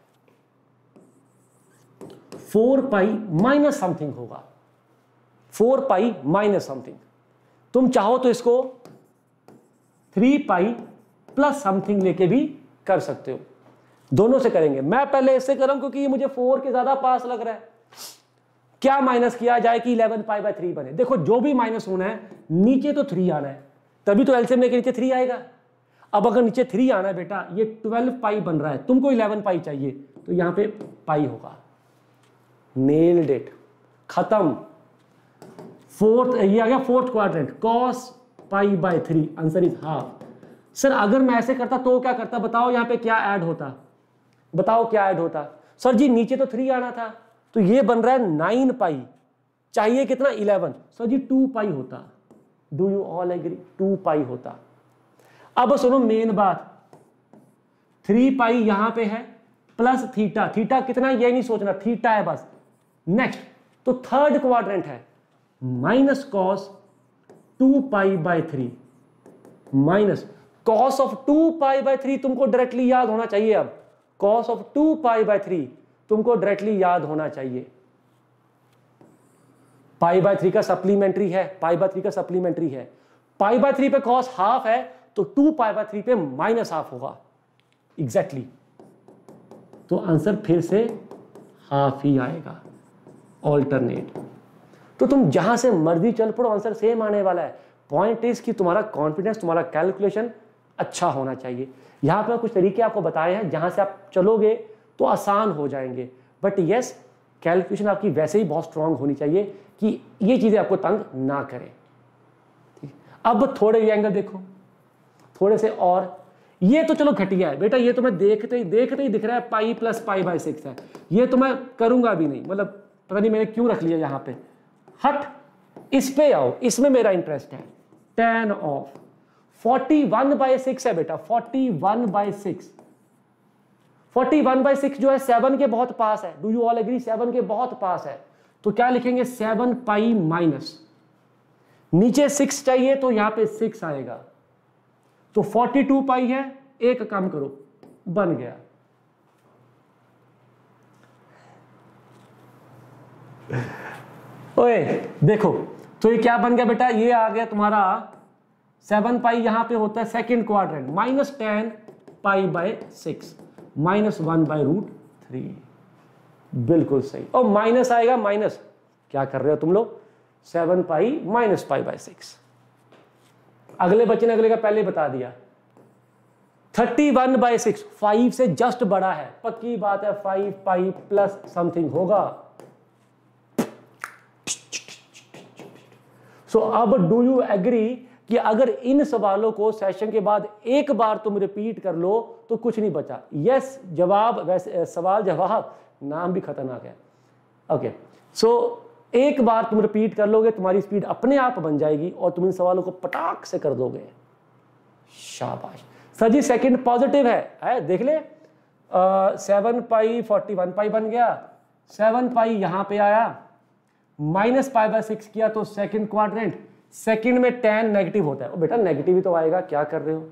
Speaker 1: 4 पाई माइनस समथिंग होगा, 4 पाई माइनस समथिंग। तुम चाहो तो इसको 3 पाई प्लस समथिंग लेके भी कर सकते हो, दोनों से करेंगे। मैं पहले इससे कर रहा हूं क्योंकि ये मुझे 4 के ज्यादा पास लग रहा है। क्या माइनस किया जाए कि 11 पाई बाय 3 बने? देखो जो भी माइनस होना है नीचे तो 3 आना है, तभी तो एलसीएम लेके नीचे 3 आएगा। अब अगर नीचे 3 आना है बेटा, ये 12 पाई बन रहा है, तुमको 11 पाई चाहिए, तो यहां पे पाई होगा। नेल्ड इट, खत्म। फोर्थ, ये आ गया fourth quadrant, cos pi by 3, answer is half. Sir अगर मैं ऐसे करता तो क्या करता, बताओ यहां पे क्या ऐड होता, बताओ क्या ऐड होता? सर जी नीचे तो 3 आना था, तो ये बन रहा है 9 पाई, चाहिए कितना 11, सर जी 2 पाई होता। Do you all agree? 2 pi होता। अब सुनो मेन बात, 3 पाई यहां पे है प्लस थीटा, थीटा कितना ये नहीं सोचना, थीटा है बस। नेक्स्ट तो थर्ड क्वाड्रेंट है minus cos 2 pi by 3, minus cos of 2 pi by 3 तुमको डायरेक्टली याद होना चाहिए। अब कॉस ऑफ 2 पाई बाय 3 तुमको डायरेक्टली याद होना चाहिए। पाई बाय 3 का सप्लीमेंट्री है, पाई बाय 3 का सप्लीमेंट्री है। पाई बाय 3 पे कॉस हाफ है, तो 2 पाई बाय 3 पे माइनस हाफ होगा एग्जैक्टली। तो आंसर फिर से हाफ ही आएगा, ऑल्टरनेट। तो तुम जहां से मर्जी चल पड़ो आंसर सेम आने वाला है। पॉइंट इज कि तुम्हारा कॉन्फिडेंस, तुम्हारा कैलकुलेशन अच्छा होना चाहिए। यहां पर कुछ तरीके आपको बताए हैं जहां से आप चलोगे तो आसान हो जाएंगे, बट यस कैलकुलेशन आपकी वैसे ही बहुत स्ट्रांग होनी चाहिए कि ये चीजें आपको तंग ना करें। ठीक, अब थोड़े ये एंगल देखो, थोड़े से और। ये तो चलो घटिया है बेटा, ये तो मैं देखते ही दिख रहा है पाई प्लस पाई बाय 6 है, ये तो मैं करूंगा भी नहीं, मतलब पता नहीं मैंने क्यों रख लिया यहां पे। हट, इस पे आओ, इसमें मेरा इंटरेस्ट है। tan ऑफ 41 बाय 6 है बेटा, 41 बाय 6, 41 बाय 6 जो है 7 के बहुत पास है। Do you all agree? 7 के बहुत पास है, तो क्या लिखेंगे 7 पाई माइनस, नीचे 6 चाहिए तो यहां पे 6 आएगा, तो 42 पाई है, एक काम करो बन गया। ओए देखो, तो ये क्या बन गया बेटा, ये आ गया तुम्हारा 7 पाई, यहां पे होता है second quadrant, minus 10 pi by 6, minus 1 by root 3, बिल्कुल सही। और माइनस आएगा, माइनस क्या कर रहे हो तुम लोग, 7 पाई माइनस पाई बाय 6। अगले बच्चे ने अगले का पहले बता दिया। 31 बाय 6 5 से जस्ट बड़ा है, पक्की बात है 5 पाई प्लस समथिंग होगा। सो अब डू यू एग्री कि अगर इन सवालों को सेशन के बाद एक बार तुम रिपीट कर लो तो कुछ नहीं बचा। यस जवाब, वैसे सवाल जवाब, नाम भी खतरनाक है। ओके, सो एक बार तुम रिपीट कर लोगे, तुम्हारी स्पीड अपने आप बन जाएगी और तुम इन सवालों को पटाख से कर दोगे। शाबाश सर जी, सेकंड पॉजिटिव है देख ले। 7 पाई 41 पाई बन गया, 7 पाई यहां पे आया, माइनस पाई बाय 6 किया तो सेकंड क्वाड्रेंट, सेकंड में tan नेगेटिव होता है। ओ बेटा नेगेटिव ही तो आएगा, क्या कर रहे हो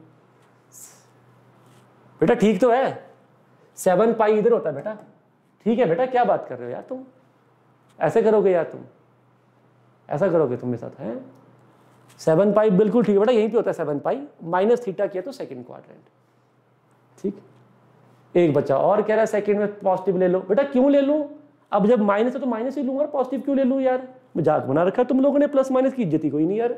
Speaker 1: बेटा, ठीक तो है। 7 पाई इधर होता है बेटा, ठीक है बेटा, क्या बात कर रहे हो यार तुम, ऐसे करोगे यार तुम, ऐसा करोगे तुम मेरे साथ, है 7 पाई बिल्कुल ठीक है बेटा, यहीं पे होता है 7 पाई, माइनस थीटा किया तो सेकंड क्वाड्रेंट। ठीक, एक बच्चा और कह रहा है सेकंड में पॉजिटिव ले लो। बेटा क्यों ले लूं, अब जब माइनस है तो माइनस ही लूंगा, पॉजिटिव क्यों ले लूं यार, मजाक बना रखा तुम लोगों ने, प्लस माइनस की इज्जत ही कोई नहीं यार,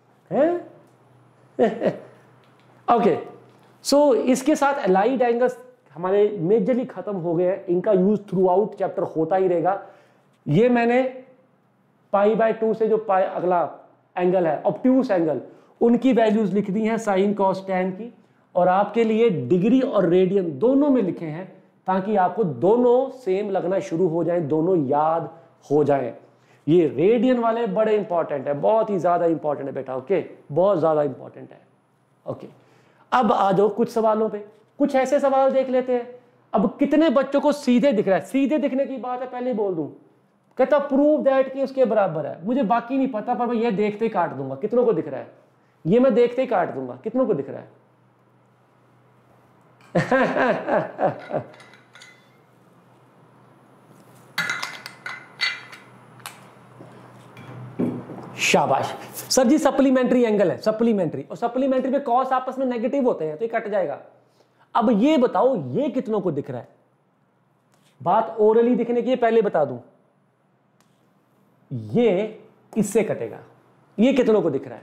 Speaker 1: है। ओके, सो इसके साथ एलाइड एंगल्स हमारे मेजरली खत्म हो गए हैं, इनका यूज थ्रू आउट चैप्टर होता ही रहेगा। ये मैंने पाई बाय 2 से जो पाई अगला एंगल है ऑब्ट्यूस एंगल, उनकी वैल्यूज लिख दी हैं साइन कॉस टैन की, और आपके लिए डिग्री और रेडियन दोनों में लिखे हैं ताकि आपको दोनों सेम लगना शुरू हो जाएं, दोनों याद हो जाएं। ये रेडियन वाले बड़े इंपॉर्टेंट है, बहुत ही ज्यादा इंपॉर्टेंट है बेटा, ओके, बहुत ज्यादा इंपॉर्टेंट है। ओके, अब आ जाओ कुछ सवालों पे, कुछ ऐसे सवाल देख लेते हैं। अब कितने बच्चों को सीधे दिख रहा है, सीधे दिखने की बात है पहले बोल दूं, कहता प्रूव दैट कि उसके बराबर है, मुझे बाकी नहीं पता, पर मैं ये देखते ही काट दूंगा। कितनों को दिख रहा है, ये मैं देखते ही काट दूंगा, कितनों को दिख रहा है? शाबाश सर जी, सप्लीमेंट्री एंगल है, सप्लीमेंट्री, और सप्लीमेंट्री में कॉस आपस में नेगेटिव होते हैं तो ये कट जाएगा। अब ये बताओ ये कितनों को दिख रहा है, बात ओरली दिखने की पहले बता दूं, ये इससे कटेगा। ये कितनों को दिख रहा है?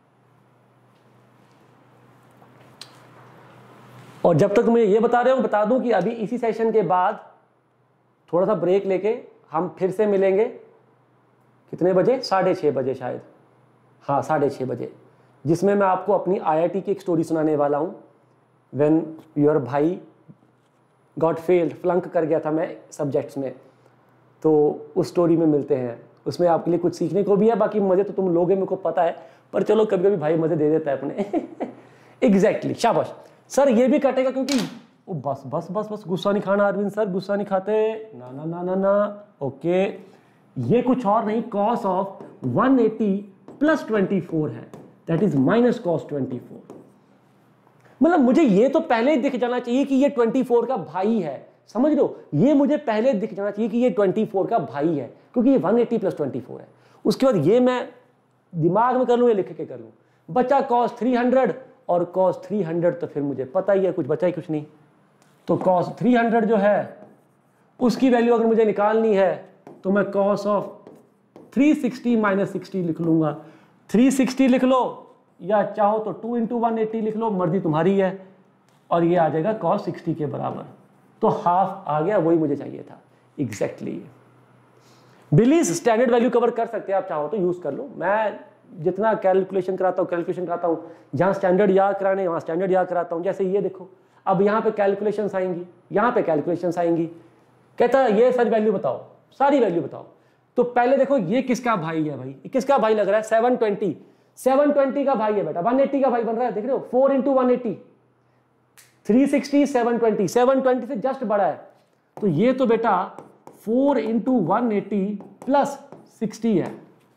Speaker 1: और जब तक मैं ये बता रहा हूं, बता दूं कि अभी इसी सेशन के बाद थोड़ा सा ब्रेक लेके हम फिर से मिलेंगे। कितने बजे? 6:30 बजे शायद, हाँ 6:30 बजे, जिसमें मैं आपको अपनी IIT की एक स्टोरी सुनाने वाला हूं। व्हेन योर भाई गॉट फेल्ड, फ्लंक कर गया था मैं सब्जेक्ट्स में, तो उस स्टोरी में मिलते हैं। उसमें आपके लिए कुछ सीखने को भी है, बाकी मज़े तो तुम लोगे मेरे को पता है, पर चलो कभी कभी भाई मज़े दे देता है अपने। एग्जैक्टली, शाबाश सर। ये भी कटेगा क्योंकि बस बस बस बस गुस्सा नहीं खाना अरविंद सर, गुस्सा नहीं खाते, ना ना ना ना ना। ओके, ये कुछ और नहीं, cos ऑफ 180 प्लस 24 है, दैट इज माइनस cos 24। मतलब मुझे ये तो पहले ही दिख जाना चाहिए कि ये 24 का भाई है, समझ लो, ये मुझे पहले दिख जाना चाहिए कि ये 24 का भाई है, क्योंकि ये 180 प्लस 24 है। उसके बाद ये मैं दिमाग में कर लूँ या लिख के कर लूँ, बचा cos 300 और cos 300 तो फिर मुझे पता ही है, कुछ बचा ही कुछ नहीं। तो cos 300 जो है उसकी वैल्यू अगर मुझे निकालनी है तो मैं cos ऑफ 360 माइनस 60 लिख लूंगा। 360 लिख लो या चाहो तो 2 इंटू 180 लिख लो, मर्जी तुम्हारी है, और ये आ जाएगा cos 60 के बराबर। तो हाफ आ गया, वही मुझे चाहिए था एग्जैक्टली। बिलीज स्टैंडर्ड वैल्यू कवर कर सकते हैं, आप चाहो तो यूज कर लो। मैं जितना कैलकुलेशन कराता हूँ, जहाँ स्टैंडर्ड याद कराने वहाँ स्टैंडर्ड याद कराता हूँ। जैसे ये देखो, अब यहाँ पे कैलकुलेशंस आएंगी, यहाँ पे कैलकुलेशंस आएंगी, कहता है ये सारी वैल्यू बताओ, सारी वैल्यू बताओ। तो पहले देखो ये किसका भाई है भाई, किसका भाई लग रहा है? 720 का भाई है बेटा, 180 का भाई बन रहा है, देख रहे हो? 4 इंटू 180, 360, 720 से जस्ट बड़ा है। तो ये तो बेटा 4 इंटू 180 प्लस 60 है।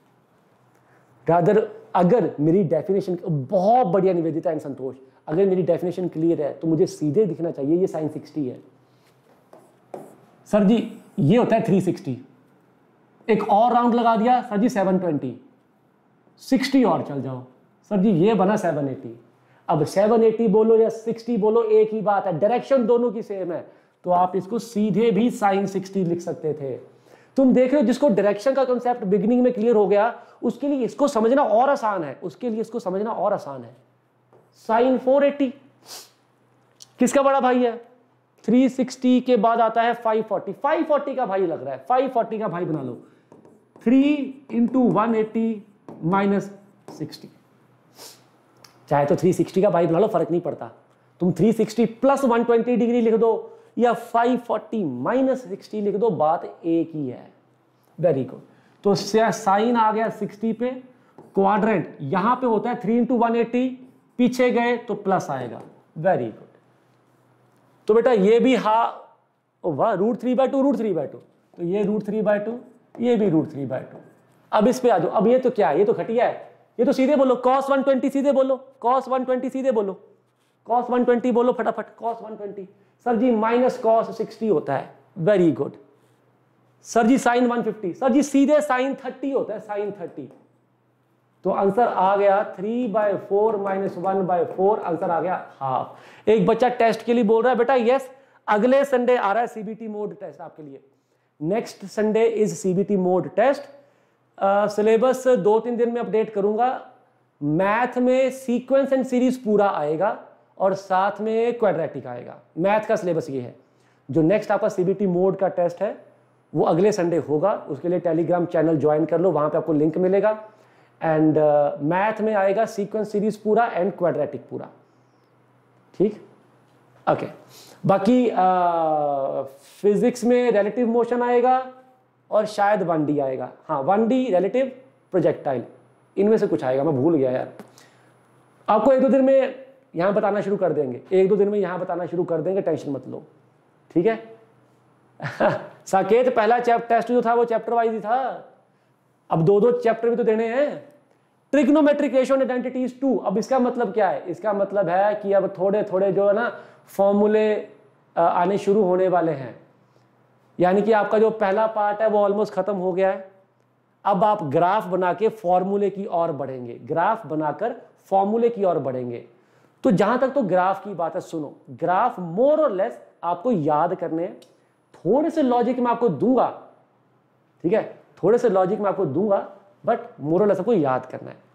Speaker 1: रादर अगर मेरी डेफिनेशन, बहुत बढ़िया निवेदिता एंड संतोष, अगर मेरी डेफिनेशन क्लियर है तो मुझे सीधे दिखना चाहिए ये sin 60 है। सर जी ये होता है 360, एक और राउंड लगा दिया सर जी 720, 60 और चल जाओ सर जी, ये बना 780। अब 780 बोलो या 60 बोलो एक ही बात है, डायरेक्शन दोनों की सेम है, तो आप इसको सीधे भी sin 60 लिख सकते थे। तुम देख रहे हो, जिसको डायरेक्शन का कांसेप्ट बिगिनिंग में क्लियर हो गया, उसके लिए इसको समझना और आसान है, sin 480 किसका बड़ा भाई है? 360 के बाद आता है 540 का भाई लग रहा है, 540 का भाई बना लो। 3 इंटू 180 माइनस 60, चाहे तो 360 का भाई बना लो, फर्क नहीं पड़ता। तुम 360 प्लस 120 डिग्री लिख दो या 540 माइनस 60 लिख दो, बात एक ही है। Very good. तो साइन आ गया 60 पे, क्वाड्रेंट यहां पे होता है 3 इंटू 180, पीछे गए तो प्लस आएगा। Very good. तो बेटा ये भी वाह, √3/2, तो ये √3/2, ये भी √3/2। अब इस पे आ जाओ। अब ये तो क्या है? ये तो घटिया है, ये तो सीधे बोलो cos 120, सीधे बोलो cos 120, सीधे बोलो cos 120, बोलो फटाफट cos 120। Sir ji minus cos 60 होता है। Very good. Sir ji sin 150, sir ji सीधे sin 30 होता है, sin 30। तो आंसर आ गया 3/4 माइनस 1/4, आंसर आ गया हाफ। एक बच्चा टेस्ट के लिए बोल रहा है बेटा यस, अगले संडे आ रहा है सीबीटी मोड टेस्ट आपके लिए। Next Sunday is CBT mode test. Syllabus 2-3 दिन में अपडेट करूंगा। मैथ में सीक्वेंस एंड सीरीज पूरा आएगा और साथ में क्वाड्रेटिक आएगा। मैथ का सिलेबस ये है। जो नेक्स्ट आपका सीबीटी मोड का टेस्ट है वो अगले संडे होगा, उसके लिए टेलीग्राम चैनल ज्वाइन कर लो, वहां पे आपको लिंक मिलेगा। एंड मैथ में आएगा सीक्वेंस सीरीज पूरा एंड क्वाड्रेटिक पूरा, ठीक? ओके। बाकी फिजिक्स में रिलेटिव मोशन आएगा और शायद 1D आएगा। हाँ 1D रिलेटिव प्रोजेक्टाइल, इनमें से कुछ आएगा, मैं भूल गया यार। आपको 1-2 दिन में यहाँ बताना शुरू कर देंगे, 1-2 दिन में यहाँ बताना शुरू कर देंगे, टेंशन मत लो, ठीक है? साकेत पहला टेस्ट जो था वो चैप्टर वाइज ही था, अब 2-2 चैप्टर भी तो देने हैं। Trigonometric ratio and identities 2। अब इसका मतलब क्या है? इसका मतलब है कि अब थोड़े थोड़े जो है ना फॉर्मूले आने शुरू होने वाले हैं, यानी कि आपका जो पहला पार्ट है वो ऑलमोस्ट खत्म हो गया है। अब आप ग्राफ बना के फॉर्मूले की ओर बढ़ेंगे, ग्राफ बनाकर फॉर्मूले की ओर बढ़ेंगे। तो जहां तक तो ग्राफ की बात है, सुनो, ग्राफ मोर और लेस आपको याद करने हैं, थोड़े से लॉजिक में आपको दूंगा, ठीक है? थोड़े से लॉजिक मैं आपको दूंगा, बट मोरल सबको याद करना है।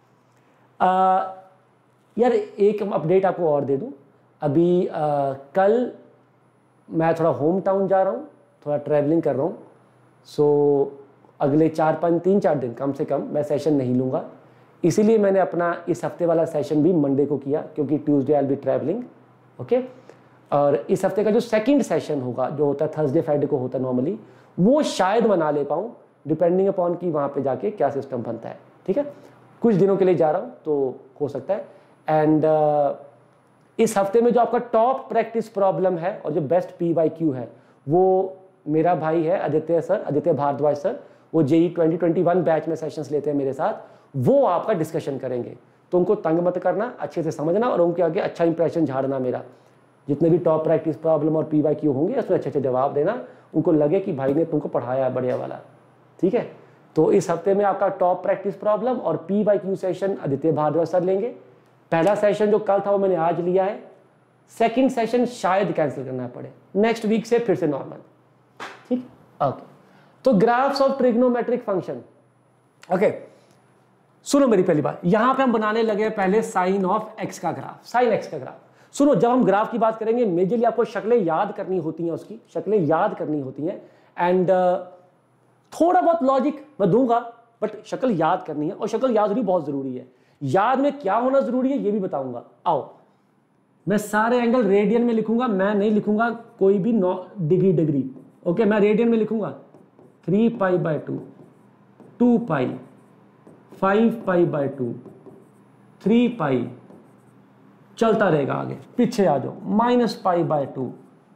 Speaker 1: यार एक अपडेट आपको और दे दूं, अभी कल मैं थोड़ा होम टाउन जा रहा हूँ, थोड़ा ट्रैवलिंग कर रहा हूँ, सो अगले 3-4 दिन कम से कम मैं सेशन नहीं लूँगा। इसीलिए मैंने अपना इस हफ्ते वाला सेशन भी मंडे को किया, क्योंकि Tuesday I will be travelling, okay. और इस हफ्ते का जो सेकंड सेशन होगा, जो होता है थर्सडे फ्राइडे को होता है नॉर्मली, वो शायद मना ले पाऊँ, डिपेंडिंग अपॉन कि वहाँ पे जाके क्या सिस्टम बनता है, ठीक है। कुछ दिनों के लिए जा रहा हूँ तो हो सकता है। एंड इस हफ्ते में जो आपका टॉप प्रैक्टिस प्रॉब्लम है और जो बेस्ट PYQ है, वो मेरा भाई है आदित्य सर, आदित्य भारद्वाज सर, वो JEE 2021 बैच में सेशंस लेते हैं मेरे साथ, वो आपका डिस्कशन करेंगे। तो उनको तंग मत करना, अच्छे से समझना और उनके आगे अच्छा इंप्रेशन झाड़ना मेरा। जितने भी टॉप प्रैक्टिस प्रॉब्लम और PYQ होंगे उसमें अच्छे अच्छे जवाब देना, उनको लगे कि भाई ने तुमको पढ़ाया है बढ़िया वाला, ठीक है। तो इस हफ्ते में आपका टॉप प्रैक्टिस प्रॉब्लम और PYQ session Aditya Bharadwaj sir लेंगे। पहला सेशन जो कल था वो मैंने आज लिया है, सेकंड सेशन शायद कैंसिल करना पड़े, नेक्स्ट वीक से फिर से नॉर्मल, ठीक, ओके। तो graphs of trigonometric function, okay. सुनो मेरी पहली बात, यहां पे हम बनाने लगे पहले साइन ऑफ x का ग्राफ, साइन x का ग्राफ। सुनो, जब हम ग्राफ की बात करेंगे मेजरली आपको शक्लें याद करनी होती हैं, उसकी शक्लें याद करनी होती हैं, एंड थोड़ा बहुत लॉजिक मैं दूंगा, बट शक्ल याद करनी है और शक्ल याद होनी बहुत जरूरी है। याद में क्या होना जरूरी है ये भी बताऊंगा। आओ, मैं सारे एंगल रेडियन में लिखूंगा, मैं नहीं लिखूंगा कोई भी डिग्री, ओके। मैं रेडियन में लिखूंगा 3π/2, 2π, 5π/2, 3π, चलता रहेगा आगे, पीछे आ जाओ, -π/2,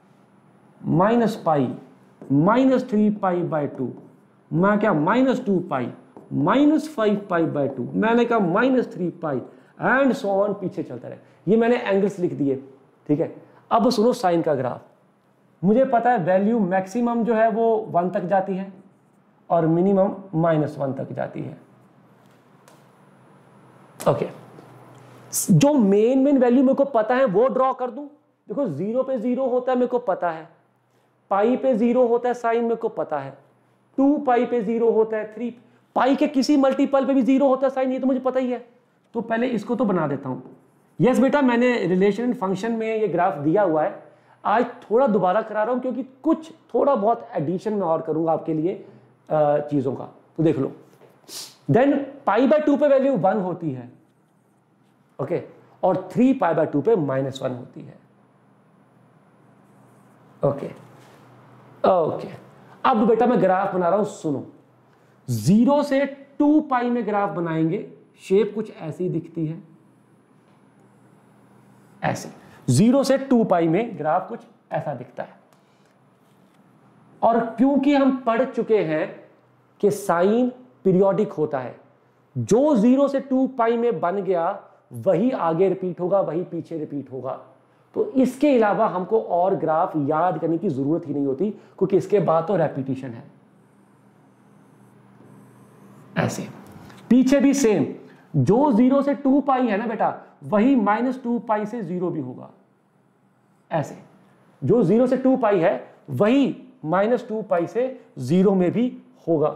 Speaker 1: -π, -3π/2, मैं क्या -2π, -5π/2, मैंने कहा -3π, एंड सो ऑन, पीछे चलता रहे। ये मैंने एंगल्स लिख दिए, ठीक है। अब सुनो साइन का ग्राफ। मुझे पता है वैल्यू मैक्सिमम जो है वो 1 तक जाती है और मिनिमम -1 तक जाती है, ओके। जो मेन वैल्यू मेरे को पता है वो ड्रॉ कर दूं। देखो 0 पे 0 होता है मेरे को पता है, पाई पे 0 होता है साइन मेरे को पता है, 2π पे 0 होता है, 3π के किसी मल्टीपल पे भी 0 होता है साइन, ये तो मुझे पता ही है। तो पहले इसको तो बना देता हूं। यस बेटा, मैंने रिलेशन फंक्शन में ये ग्राफ दिया हुआ है, आज थोड़ा दोबारा करा रहा हूं क्योंकि कुछ थोड़ा बहुत एडिशन में और करूंगा आपके लिए चीजों का, तो देख लो। देन π/2 पे वैल्यू 1 होती है, ओके, और 3π/2 पे -1 होती है, ओके ओके। अब बेटा मैं ग्राफ बना रहा हूं, सुनो। 0 से 2π में ग्राफ बनाएंगे, शेप कुछ ऐसी दिखती है, ऐसे। 0 से 2π में ग्राफ कुछ ऐसा दिखता है। और क्योंकि हम पढ़ चुके हैं कि साइन पीरियोडिक होता है, जो 0 से 2π में बन गया वही आगे रिपीट होगा, वही पीछे रिपीट होगा। तो इसके अलावा हमको और ग्राफ याद करने की जरूरत ही नहीं होती, क्योंकि इसके बाद तो रेपिटेशन है। ऐसे पीछे भी सेम, जो 0 से 2π है ना बेटा, वही -2π से 0 भी होगा। ऐसे जो 0 से 2π है वही -2π से 0 में भी होगा,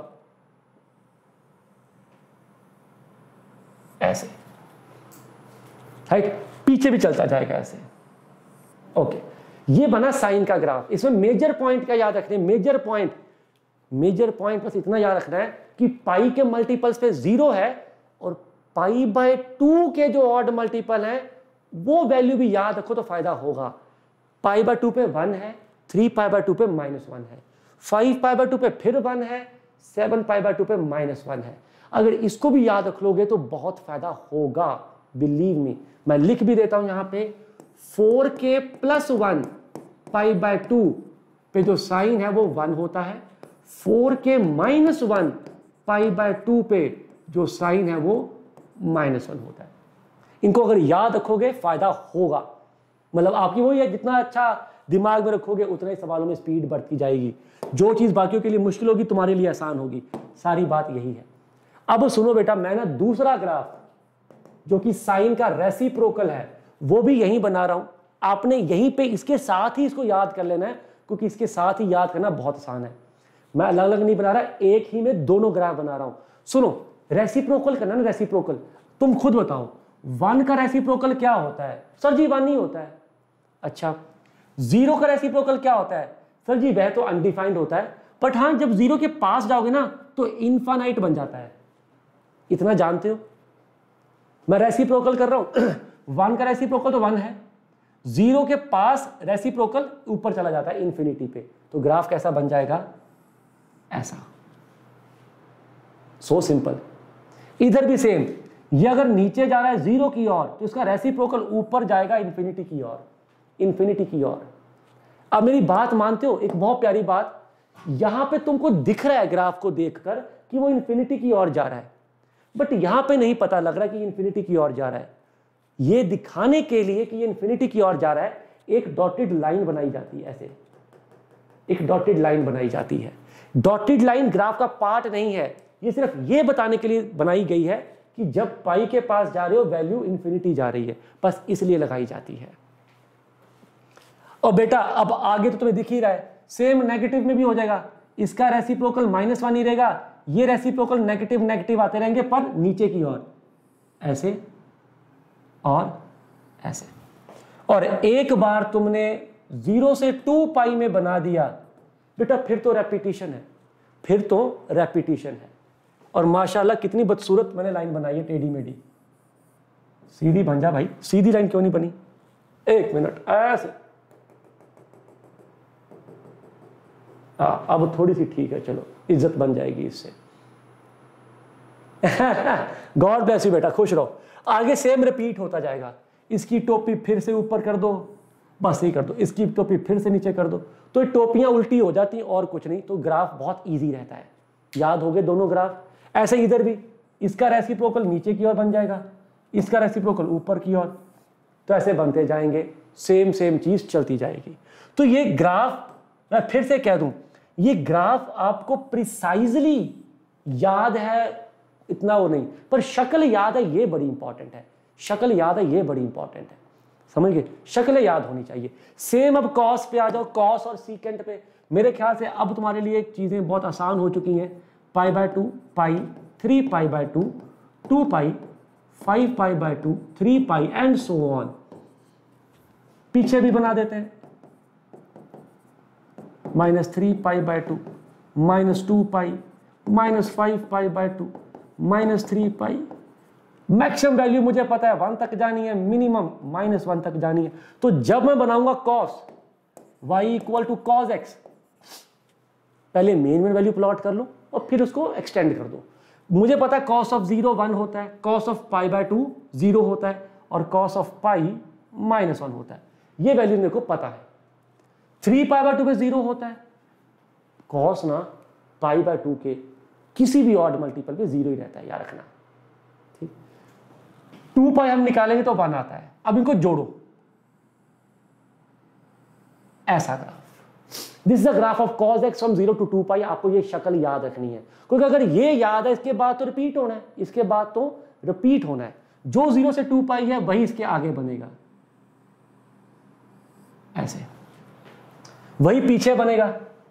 Speaker 1: ऐसे, राइट। पीछे भी चलता जाएगा ऐसे, ओके। ये बना साइन का ग्राफ। इसमें मेजर पॉइंट क्या याद रखने, मेजर पॉइंट बस इतना याद रखना है कि पाई के मल्टीपल्स पे 0 है और π/2 के जो ऑड मल्टीपल है वो वैल्यू भी याद रखो तो फायदा होगा। π/2 पे 1 है, 3π/2 पे -1 है, 5π/2 पे फिर 1 है, 7π/2 पे -1 है। अगर इसको भी याद रख लोगे तो बहुत फायदा होगा, बिलीव मी। मैं लिख भी देता हूं यहां पे, 4k + 1 π/2 पे जो साइन है वो 1 होता है, 4k - 1 π/2 पे जो साइन है वो -1 होता है। इनको अगर याद रखोगे फायदा होगा, मतलब आपकी वही है, जितना अच्छा दिमाग में रखोगे उतना ही सवालों में स्पीड बढ़ती जाएगी। जो चीज बाकियों के लिए मुश्किल होगी तुम्हारे लिए आसान होगी, सारी बात यही है। अब सुनो बेटा, मैं ना दूसरा ग्राफ जो कि साइन का रेसिप्रोकल है वो भी यहीं बना रहा हूं। आपने यहीं पे इसके साथ ही इसको याद कर लेना है, क्योंकि इसके साथ ही याद करना बहुत आसान है। मैं अलग अलग नहीं बना रहा, एक ही में दोनों ग्राफ बना रहा हूं। सुनो, रेसिप्रोकल करना ना, रेसिप्रोकल तुम खुद बताओ 1 का रेसिप्रोकल क्या होता है? सर जी 1 नहीं होता है। अच्छा, 0 का रेसिप्रोकल क्या होता है? सर जी वह तो अनडिफाइंड होता है, बट हाँ जब 0 के पास जाओगे ना तो इनफाइनाइट बन जाता है, इतना जानते हो। मैं रेसिप्रोकल कर रहा हूं 1 का रेसिप्रोकल तो 1 है, 0 के पास रेसिप्रोकल ऊपर चला जाता है इन्फिनिटी पे, तो ग्राफ कैसा बन जाएगा? ऐसा। So simple. इधर भी सेम, ये अगर नीचे जा रहा है 0 की ओर तो इसका रेसिप्रोकल ऊपर जाएगा इन्फिनिटी की ओर, इन्फिनिटी की ओर। अब मेरी बात मानते हो? एक बहुत प्यारी बात, यहां पे तुमको दिख रहा है ग्राफ को देखकर कि वो इन्फिनिटी की ओर जा रहा है, बट यहां पे नहीं पता लग रहा कि इन्फिनिटी की ओर जा रहा है। ये दिखाने के लिए कि ये इन्फिनिटी की ओर जा रहा है, एक डॉटेड लाइन बनाई जाती है, ऐसे एक डॉटेड लाइन बनाई जाती है। डॉटेड लाइन ग्राफ का पार्ट नहीं है, ये सिर्फ ये बताने के लिए बनाई गई है कि जब पाई के पास जा रहे हो वैल्यू इन्फिनिटी जा रही है, बस इसलिए लगाई जाती है। और बेटा अब आगे तो तुम्हें दिख ही रहा है, सेम नेगेटिव में भी हो जाएगा, इसका रेसिप्रोकल -1 ही रहेगा, ये रेसिप्रोकल नेगेटिव नेगेटिव आते रहेंगे पर नीचे की ओर, ऐसे और ऐसे। और एक बार तुमने 0 से 2 पाई में बना दिया बेटा, फिर तो रेपिटेशन है, फिर तो रेपिटेशन है। और माशाल्लाह कितनी बदसूरत मैंने लाइन बनाई है, टेढ़ी मेढ़ी। सीधी बन जा भाई, सीधी लाइन क्यों नहीं बनी? 1 मिनट, ऐसे। अब थोड़ी सी ठीक है, चलो इज्जत बन जाएगी इससे। गॉड ब्लेस यू बेटा, खुश रहो। आगे सेम रिपीट होता जाएगा, इसकी टोपी फिर से ऊपर कर दो, बस यही कर दो, इसकी टोपी फिर से नीचे कर दो, तो टोपियां उल्टी हो जाती हैं और कुछ नहीं, तो ग्राफ बहुत इजी रहता है। याद हो गए दोनों ग्राफ? ऐसे इधर भी इसका रेसिप्रोकल नीचे की ओर बन जाएगा, इसका रेसिप्रोकल ऊपर की ओर, तो ऐसे बनते जाएंगे, सेम सेम चीज चलती जाएगी। तो ये ग्राफ, मैं फिर से कह दूं, ये ग्राफ आपको प्रिसाइजली याद है इतना वो नहीं, पर शक्ल याद है ये बड़ी इंपॉर्टेंट है, शक्ल याद है ये बड़ी इंपॉर्टेंट है, समझ गए? शक्ल याद होनी चाहिए। सेम अब कॉस पे आ जाओ, कॉस और सीकेंट पे। मेरे ख्याल से अब तुम्हारे लिए चीजें बहुत आसान हो चुकी हैं। π/2 पाई, 3 π/2, 2 पाई, 5 π/2, 3 पाई एंड सो ऑन। पीछे भी बना देते हैं, -3 π/2, -2 पाई, -5 π/2, -3 पाई। मैक्सिमम वैल्यू मुझे पता है 1 तक जानी है, मिनिमम -1 तक जानी है। तो जब मैं बनाऊंगा कॉस y = cos x, पहले मेन वैल्यू प्लॉट कर लो और फिर उसको एक्सटेंड कर दो। मुझे पता है cos of 0 1 होता है, cos of π/2 0 होता है और cos of π -1 होता है, ये वैल्यू मेरे को पता है। 3 π/2 पे 0 होता है, cos ना π/2 के किसी भी ऑड मल्टीपल पे 0 ही रहता है, याद रखना। 2 पाई हम निकालेंगे तो 1 आता है। अब इनको जोड़ो, ऐसा graph. This is the graph of cos x from 0 to 2 pi. आपको ये शक्ल याद रखनी है, क्योंकि अगर ये याद है इसके बाद तो रिपीट होना है, इसके बाद तो रिपीट होना है। जो 0 से 2 पाई है वही इसके आगे बनेगा, ऐसे वही पीछे बनेगा।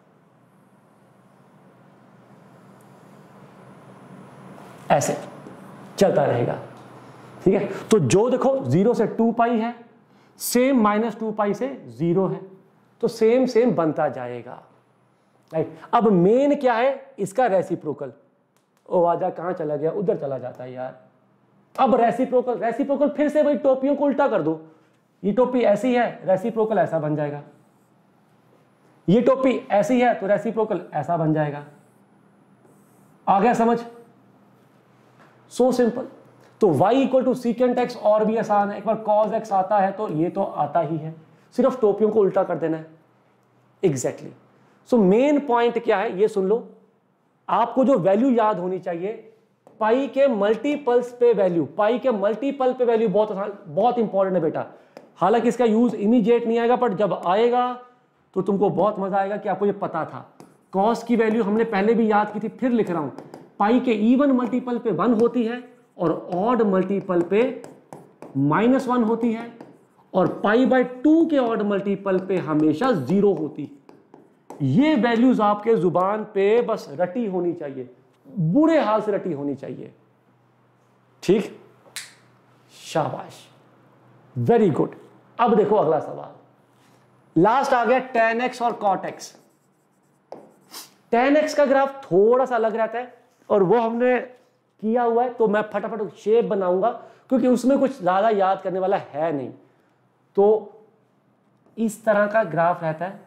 Speaker 1: ऐसे चलता रहेगा, ठीक है। तो जो देखो 0 से 2 पाई है, सेम -2 पाई से 0 है, तो सेम सेम बनता जाएगा, राइट। अब मेन क्या है? इसका रेसिप्रोकल। ओ आजा, कहां चला गया? उधर चला जाता है यार। अब रेसिप्रोकल, रेसिप्रोकल फिर से वही टोपियों को उल्टा कर दो। ये टोपी ऐसी है, रेसिप्रोकल ऐसा बन जाएगा। ये टोपी ऐसी है तो रेसिप्रोकल ऐसा बन जाएगा। आ गया समझ? So simple. तो y = secant x और भी आसान है। एक बार cos x आता है तो ये तो आता ही है, सिर्फ टोपियों को उल्टा कर देना है। एग्जैक्टली। सो मेन पॉइंट क्या है ये सुन लो। आपको जो वैल्यू याद होनी चाहिए, पाई के मल्टीपल्स पे वैल्यू, पाई के मल्टीपल पे वैल्यू बहुत आसान, बहुत इंपॉर्टेंट है बेटा। हालांकि इसका यूज इमीडिएट नहीं आएगा, पर जब आएगा तो तुमको बहुत मजा आएगा कि आपको ये पता था। कॉस की वैल्यू हमने पहले भी याद की थी, फिर लिख रहा हूं। पाई के इवन मल्टीपल पे 1 होती है और ऑड मल्टीपल पे -1 होती है, और π/2 के ऑड मल्टीपल पे हमेशा 0 होती है। ये वैल्यूज आपके जुबान पे बस रटी होनी चाहिए, बुरे हाल से रटी होनी चाहिए। ठीक, शाबाश, वेरी गुड। अब देखो अगला सवाल, लास्ट आ गया tan x और cot x। tan x का ग्राफ थोड़ा सा अलग रहता है और वो हमने किया हुआ है, तो मैं फटाफट शेप बनाऊंगा क्योंकि उसमें कुछ ज्यादा याद करने वाला है नहीं। तो इस तरह का ग्राफ रहता है,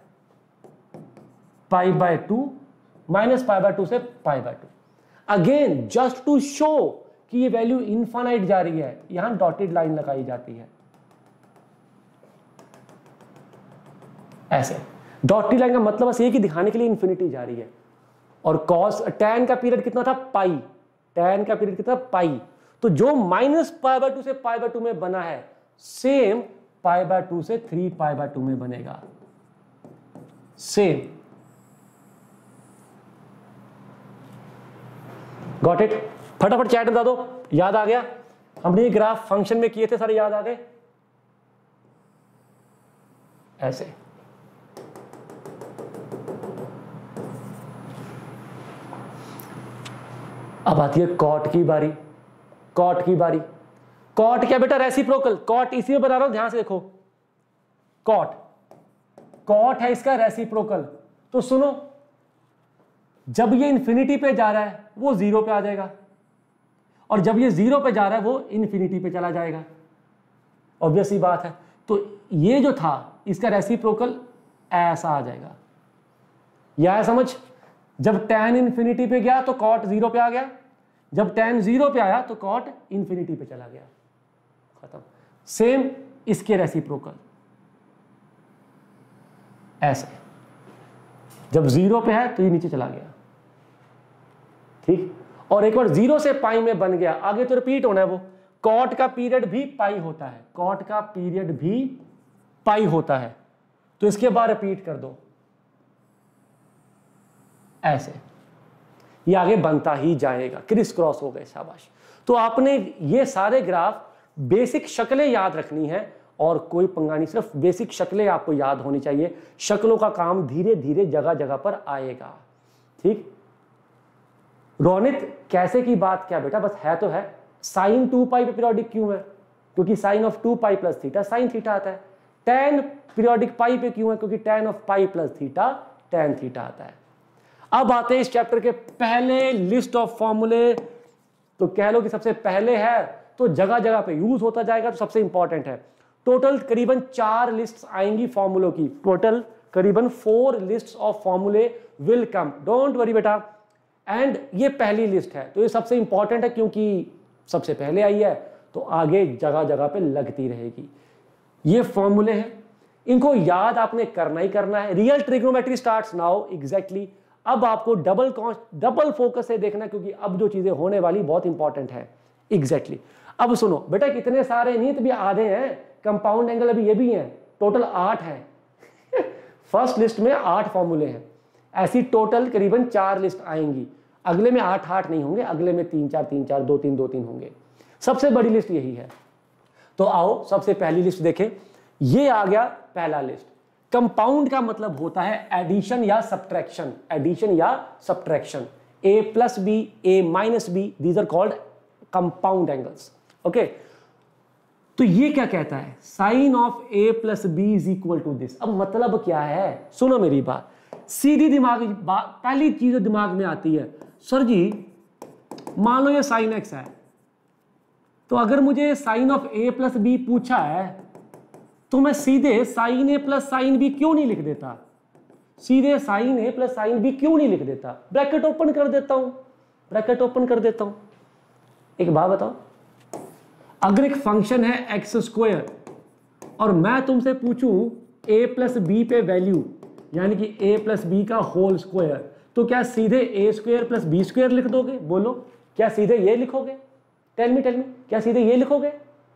Speaker 1: π/2 माइनस π/2 से π/2। अगेन जस्ट टू शो कि ये वैल्यू इनफाइनाइट जा रही है, यहां डॉटेड लाइन लगाई जाती है ऐसे। डॉटेड लाइन का मतलब बस ये कि दिखाने के लिए इन्फिनिटी जा रही है। और कॉस tan का पीरियड कितना था, पाई, tan का पीरियड कितना, पाई। तो जो माइनस π/2 से π/2 में बना है सेम π/2 से 3π/2 में बनेगा, सेम। Got it? फटाफट चैट बता दो, याद आ गया? हमने ये ग्राफ फंक्शन में किए थे, सारे याद आ गए ऐसे। अब आती है कॉट की बारी। कॉट की बारी, कॉट क्या बेटा, रेसिप्रोकल। कॉट इसी में बना रहा हूं, ध्यान से देखो। कॉट, कॉट है इसका रेसिप्रोकल। तो सुनो, जब ये इंफिनिटी पे जा रहा है वो जीरो पे आ जाएगा, और जब ये जीरो पे जा रहा है वो इंफिनिटी पे चला जाएगा। ऑब्वियस ही बात है। तो ये जो था इसका रेसिप्रोकल ऐसा आ जाएगा। यह है समझ? जब tan इंफिनिटी पे गया तो कॉट जीरो पे आ गया, जब tan जीरो पे आया तो कॉट इंफिनिटी पे चला गया, खत्म। सेम इसके रेसिप्रोकल ऐसे, जब जीरो पे है तो ये नीचे चला गया। ठीक, और एक बार जीरो से पाई में बन गया, आगे तो रिपीट होना है वो। कॉट का पीरियड भी पाई होता है, कॉट का पीरियड भी पाई होता है। तो इसके बाद रिपीट कर दो ऐसे, ये आगे बनता ही जाएगा, क्रिस क्रॉस हो गए, शाबाश। तो आपने ये सारे ग्राफ बेसिक शक्लें याद रखनी है और कोई पंगा नहीं, सिर्फ बेसिक शक्लें आपको याद होनी चाहिए। शक्लों का काम धीरे धीरे जगह जगह पर आएगा। ठीक, रोनित कैसे की बात क्या बेटा, बस है तो है। साइन 2π पे पीरियोडिक क्यों है? क्योंकि sine of 2π plus theta sine theta आता है। tan पीरियोडिक पाई पे क्यों है? क्योंकि tan of pi plus theta tan theta आता है। अब आते हैं इस चैप्टर के पहले लिस्ट ऑफ फॉर्मूले। तो कह लो कि सबसे पहले है तो जगह जगह पे यूज होता जाएगा, तो सबसे इंपॉर्टेंट है। टोटल करीबन 4 लिस्ट्स आएंगी फॉर्मूलों की, टोटल करीबन 4 लिस्ट्स ऑफ फॉर्मूले विल कम, डोंट वरी बेटा। एंड ये पहली लिस्ट है तो ये सबसे इंपॉर्टेंट है क्योंकि सबसे पहले आई है, तो आगे जगह जगह पे लगती रहेगी। ये फॉर्मूले हैं, इनको याद आपने करना ही करना है। Real trigonometry starts now exactly. अब आपको डबल फोकस से देखना क्योंकि अब जो चीजें होने वाली बहुत इंपॉर्टेंट है एग्जैक्टली। अब सुनो बेटा, कितने सारे नहीं तो भी आधे हैं, कंपाउंड एंगल अभी ये भी हैं, टोटल 8 है। फर्स्ट लिस्ट में 8 फॉर्मूले हैं, ऐसी टोटल करीबन 4 लिस्ट आएंगी। अगले में 8 नहीं होंगे, अगले में 3-4 3-4 2-3 2-3 होंगे। सबसे बड़ी लिस्ट यही है। तो आओ सबसे पहली लिस्ट देखें। ये आ गया पहला लिस्ट। कंपाउंड का मतलब होता है एडिशन या सब्ट्रैक्शन, एडिशन या subtraction. a plus b, a minus b, these are called compound angles. Okay, तो ये क्या कहता है? Sine of a plus b is equal to this. अब मतलब क्या है, सुनो मेरी बात, सीधी दिमाग पहली चीज जो दिमाग में आती है, सर जी मान लो ये साइन x है, तो अगर मुझे sine of a plus b पूछा है तो मैं सीधे sine a plus sine b क्यों नहीं लिख देता? सीधे sine a plus sine b क्यों नहीं लिख देता? ब्रैकेट ओपन कर देता हूं, ब्रैकेट ओपन कर देता हूं। एक बात बताओ, अगर एक फंक्शन है एक्स स्क्वायर और मैं तुमसे पूछूं a प्लस बी पे वैल्यू, यानी कि a प्लस बी का होल स्क्वायर, तो क्या सीधे a square plus b square लिख दोगे? बोलो, क्या सीधे ये लिखोगे? टेल मी, क्या सीधे ये लिखोगे?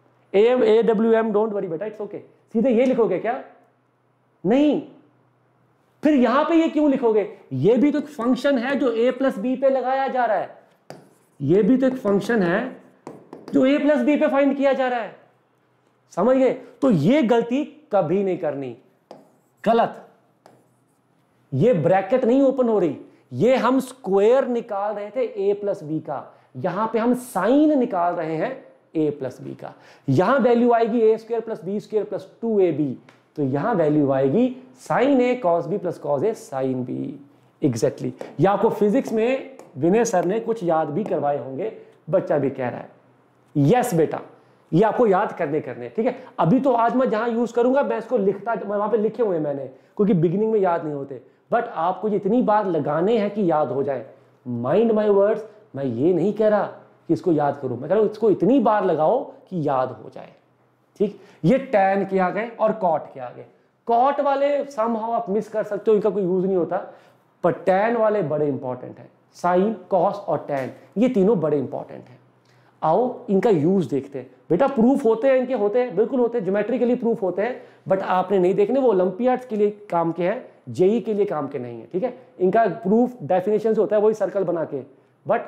Speaker 1: AWM डोंट वरी बेटा, इट्स ओके। सीधे ये लिखोगे क्या? नहीं। फिर यहां पे ये क्यों लिखोगे? ये भी तो एक फंक्शन है जो a प्लस बी पे लगाया जा रहा है, ये भी तो एक फंक्शन है जो a प्लस बी पे फाइंड किया जा रहा है। समझ गए? तो ये गलती कभी नहीं करनी, गलत। ये ब्रैकेट नहीं ओपन हो रही, ये हम स्क्वायर निकाल रहे थे a प्लस बी का, यहां पे हम साइन निकाल रहे हैं a प्लस बी का। यहां वैल्यू आएगी a square plus b square plus 2ab, तो यहां वैल्यू आएगी sine a cos b plus cos a sine b। Exactly ये आपको फिजिक्स में विनय सर ने कुछ याद भी करवाए होंगे, बच्चा भी कह रहा है यस बेटा, ये आपको याद करने ठीक है। अभी तो आज मैं जहां यूज करूंगा मैं इसको लिखता, वहां पे लिखे हुए मैंने, क्योंकि बिगिनिंग में याद नहीं होते, बट आपको इतनी बार लगाने हैं कि याद हो जाए। माइंड माय वर्ड्स, मैं ये नहीं कह रहा कि इसको याद करो, मैं कह रहा हूं इसको इतनी बार लगाओ कि याद हो जाए। ठीक, ये टैन के आ गए और कॉट के आ गए। कॉट वाले समहाउ आप मिस कर सकते हो, इनका कोई यूज नहीं होता, पर टैन वाले बड़े इंपॉर्टेंट है। साइन, कॉस और टैन, ये तीनों बड़े इंपॉर्टेंट हैं। आओ इनका यूज देखते हैं। बेटा प्रूफ होते हैं इनके, होते हैं, बिल्कुल होते हैं, ज्योमेट्रिकली प्रूफ होते हैं, बट आपने नहीं देखने, वो ओलंपियाड्स के लिए काम के हैं, जेई के लिए काम के नहीं है। ठीक है, इनका प्रूफ डेफिनेशन से होता है वही सर्कल बना के, बट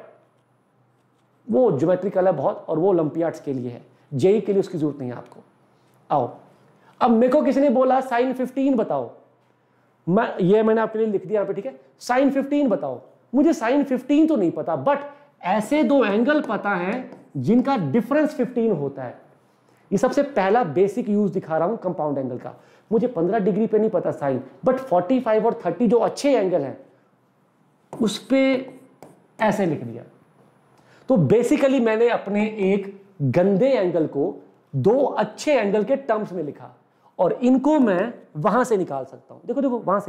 Speaker 1: वो ज्योमेट्रिकल है बहुत, और वो ओलंपियाड्स के लिए है, जेई के लिए उसकी जरूरत नहीं है आपको। आओ अब मेरे को किसी ने बोला साइन 15 बताओ, मैंने आपके लिए लिख दिया यहाँ पे। ठीक है, साइन 15 बताओ, मुझे साइन 15 तो नहीं पता, बट ऐसे दो एंगल पता है जिनका डिफरेंस 15 होता है। ये सबसे पहला बेसिक यूज दिखा रहा हूं कंपाउंड एंगल का। मुझे 15 डिग्री पे नहीं पता साइन, बट 45 और 30 जो अच्छे एंगल हैं उस पे ऐसे लिख दिया। तो बेसिकली मैंने अपने एक गंदे एंगल को दो अच्छे एंगल के टर्म्स में लिखा, और इनको मैं वहां से निकाल सकता हूं। देखो देखो वहां से,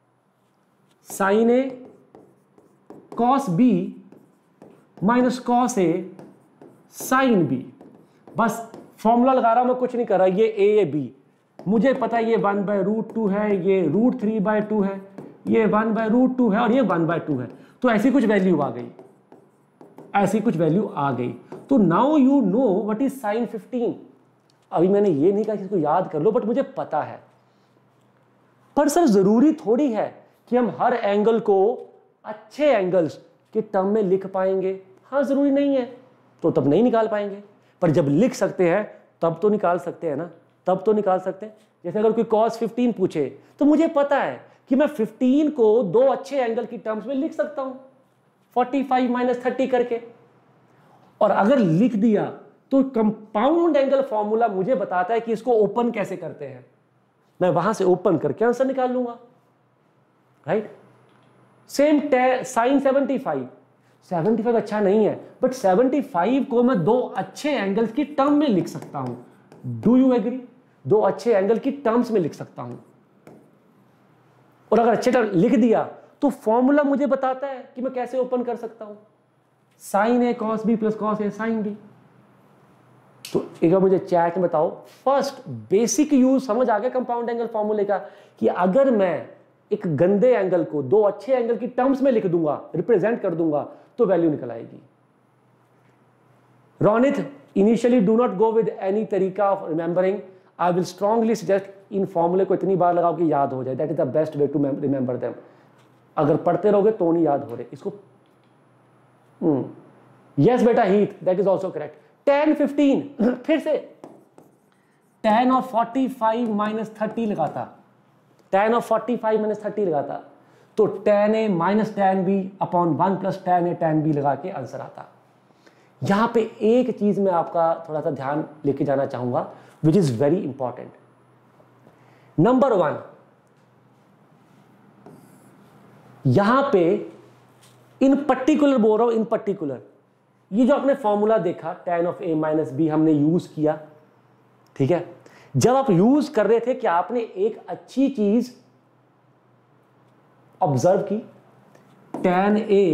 Speaker 1: sine a cos b minus cos a sine b. बस फॉर्मूला लगा रहा हूं मैं, कुछ नहीं कर रहा। ये ए ये बी मुझे पता है, ये 1/√2 है, ये √3/2 है, ये 1/√2 है, और ये 1/2 है। तो ऐसी कुछ वैल्यू आ गई, ऐसी कुछ वैल्यू आ गई। तो now you know what is sine 15। अभी मैंने ये नहीं कहा कि इसको याद कर लो, बट मुझे पता है। पर सर जरूरी थोड़ी है कि हम हर एंगल को अच्छे एंगल्स के टर्म में लिख पाएंगे। हाँ जरूरी नहीं है, तो तब नहीं निकाल पाएंगे, पर जब लिख सकते हैं तब तो निकाल सकते हैं ना, तब तो निकाल सकते हैं। जैसे अगर कोई cos 15 पूछे तो मुझे पता है कि मैं 15 को दो अच्छे एंगल की टर्म्स में लिख सकता हूं, 45 - 30 करके। और अगर लिख दिया तो कंपाउंड एंगल फॉर्मूला मुझे बताता है कि इसको ओपन कैसे करते हैं, मैं वहां से ओपन करके आंसर निकाल लूंगा। राइट, सेम साइन 75 अच्छा नहीं है, बट 75 को मैं दो अच्छे एंगल्स की टर्म में लिख सकता हूं। Do you agree? दो अच्छे एंगल की टर्म्स में लिख सकता हूं, और अगर अच्छे टर्म लिख दिया तो फॉर्मूला मुझे बताता है कि मैं कैसे ओपन कर सकता हूं। Sine a cos b plus cos a sine b. तो एक बार मुझे चैट में बताओ, फर्स्ट बेसिक यूज समझ आ गया कंपाउंड एंगल फॉर्मूले का, कि अगर मैं एक गंदे एंगल को दो अच्छे एंगल की टर्म्स में लिख दूंगा, रिप्रेजेंट कर दूंगा, तो वैल्यू निकल आएगी। Ronit, initially do not go with any तरीका of remembering. I will strongly suggest इन फॉर्मूले को इतनी बार लगाओ कि याद हो जाए। That is the best way to remember them. अगर पढ़ते रहोगे तो नहीं याद हो रहे इसको। यस बेटा Heath, that is also correct. tan 15 फिर से tan of 45 - 30 लगाता, tan of 45 - 30 लगाता, तो tan a - tan b upon 1 + tan a tan b लगा के आंसर आता। यहां पे एक चीज में आपका थोड़ा सा ध्यान लेके जाना चाहूंगा, which is very important. Number 1, यहां पे इन पर्टिकुलर बोल रहा हूं, इन पर्टिकुलर ये जो आपने फॉर्मूला देखा tan of a - b हमने यूज किया, ठीक है। जब आप यूज कर रहे थे कि आपने एक अच्छी चीज ऑब्जर्व की, tan a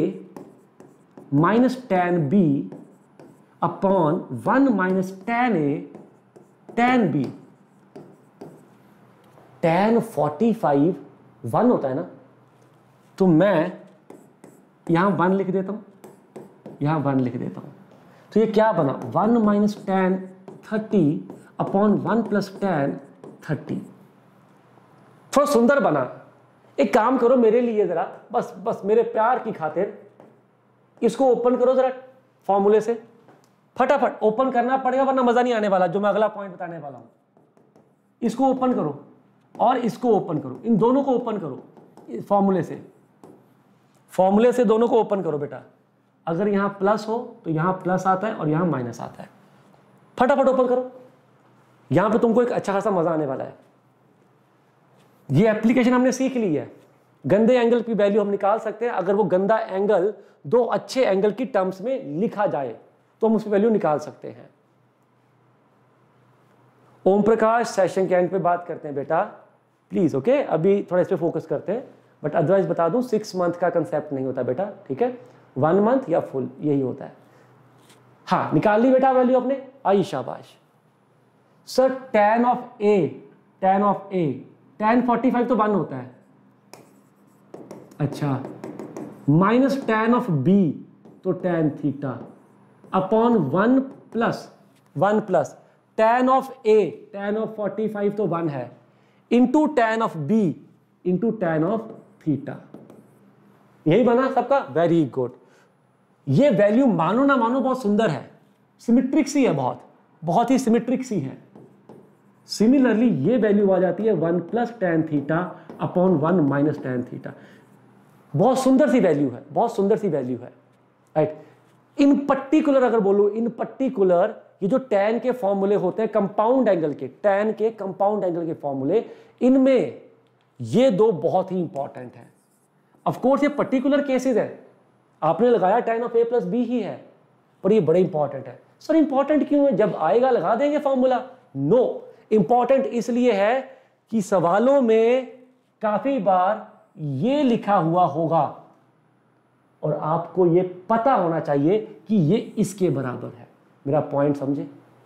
Speaker 1: - tan b upon 1 - tan a tan b। tan 45 1 होता है ना, तो मैं यहां 1 लिख देता हूं, यहां 1 लिख देता हूं, तो ये क्या बना 1 - tan 30 अपॉन 1 + tan 30। थोड़ा सुंदर बना। एक काम करो मेरे लिए जरा, बस मेरे प्यार की खातिर इसको ओपन करो जरा फॉर्मूले से, फटाफट ओपन करना पड़ेगा वरना मजा नहीं आने वाला जो मैं अगला पॉइंट बताने वाला हूं। इसको ओपन करो और इसको ओपन करो, इन दोनों को ओपन करो। फॉर्मूले से दोनों को ओपन करो बेटा। अगर यहां प्लस हो तो यहां प्लस आता है और यहां माइनस आता है, फटाफट ओपन करो। यहां पे तुमको एक अच्छा खासा मजा आने वाला है। ये एप्लीकेशन हमने सीख ली है। गंदे एंगल की वैल्यू हम निकाल सकते हैं। अगर वो गंदा एंगल दो अच्छे एंगल की टर्म्स में लिखा जाए तो हम उसकी वैल्यू निकाल सकते हैं। ओम प्रकाश, सेशन के एंड पे बात करते हैं बेटा प्लीज, ओके। अभी थोड़ा इस पे फोकस करते हैं, बट अदरवाइज बता दूं 6 मंथ का कंसेप्ट नहीं होता बेटा, ठीक है। 1 मंथ या फुल यही होता है। हाँ, निकाल ली बेटा वैल्यू अपने, आई शाबाश। Sir tan of a, tan 45 तो 1 होता है, अच्छा। माइनस tan ऑफ बी तो tan theta upon 1 plus tan of a, tan of 45 तो 1 है, into tan of b into tan of theta. यही बना सबका, वेरी गुड। ये वैल्यू मानो ना मानो बहुत सुंदर है, सिमेट्रिक सी है, बहुत ही सिमेट्रिक सी है। सिमिलरली ये वैल्यू आ जाती है 1 plus tan theta upon 1 minus tan theta. बहुत सुंदर सी वैल्यू है, बहुत सुंदर सी वैल्यू है, राइट। इन पर्टिकुलर अगर बोलो, इन पर्टिकुलर ये जो tan के फॉर्मूले होते हैं कंपाउंड एंगल के, tan के कंपाउंड एंगल के फॉर्मूले, इनमें ये दो बहुत ही इंपॉर्टेंट है। ऑफ कोर्स ये पर्टिकुलर केसेस है, आपने लगाया tan of a plus b ही है, पर ये बड़े इंपॉर्टेंट है। सर इंपॉर्टेंट क्यों है? जब आएगा लगा देंगे फॉर्मूला? नो, इंपॉर्टेंट इसलिए है कि सवालों में काफी बार ये लिखा हुआ होगा और आपको ये पता होना चाहिए कि ये इसके बराबर है। मेरा पॉइंट समझे?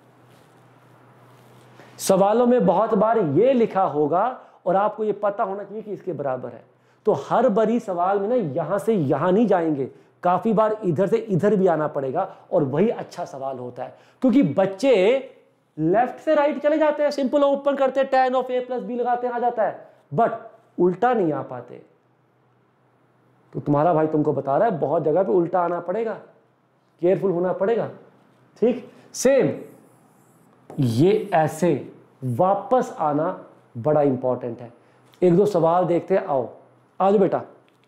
Speaker 1: सवालों में बहुत बार ये लिखा होगा और आपको ये पता होना चाहिए कि इसके बराबर है। तो हर बारी सवाल में ना यहां से यहां नहीं जाएंगे, काफी बार इधर से इधर भी आना पड़ेगा, और वही अच्छा सवाल होता है। क्योंकि बच्चे लेफ्ट से राइट चले जाते हैं, सिंपल ओपन करते हैं, tan of a plus b लगाते हैं, आ जाता है, बट उल्टा नहीं आ पाते। तो तुम्हारा भाई तुमको बता रहा है बहुत जगह पे उल्टा आना पड़ेगा, केयरफुल होना पड़ेगा, ठीक। सेम ये ऐसे वापस आना बड़ा इंपॉर्टेंट है। एक दो सवाल देखते हैं, आओ आज बेटा।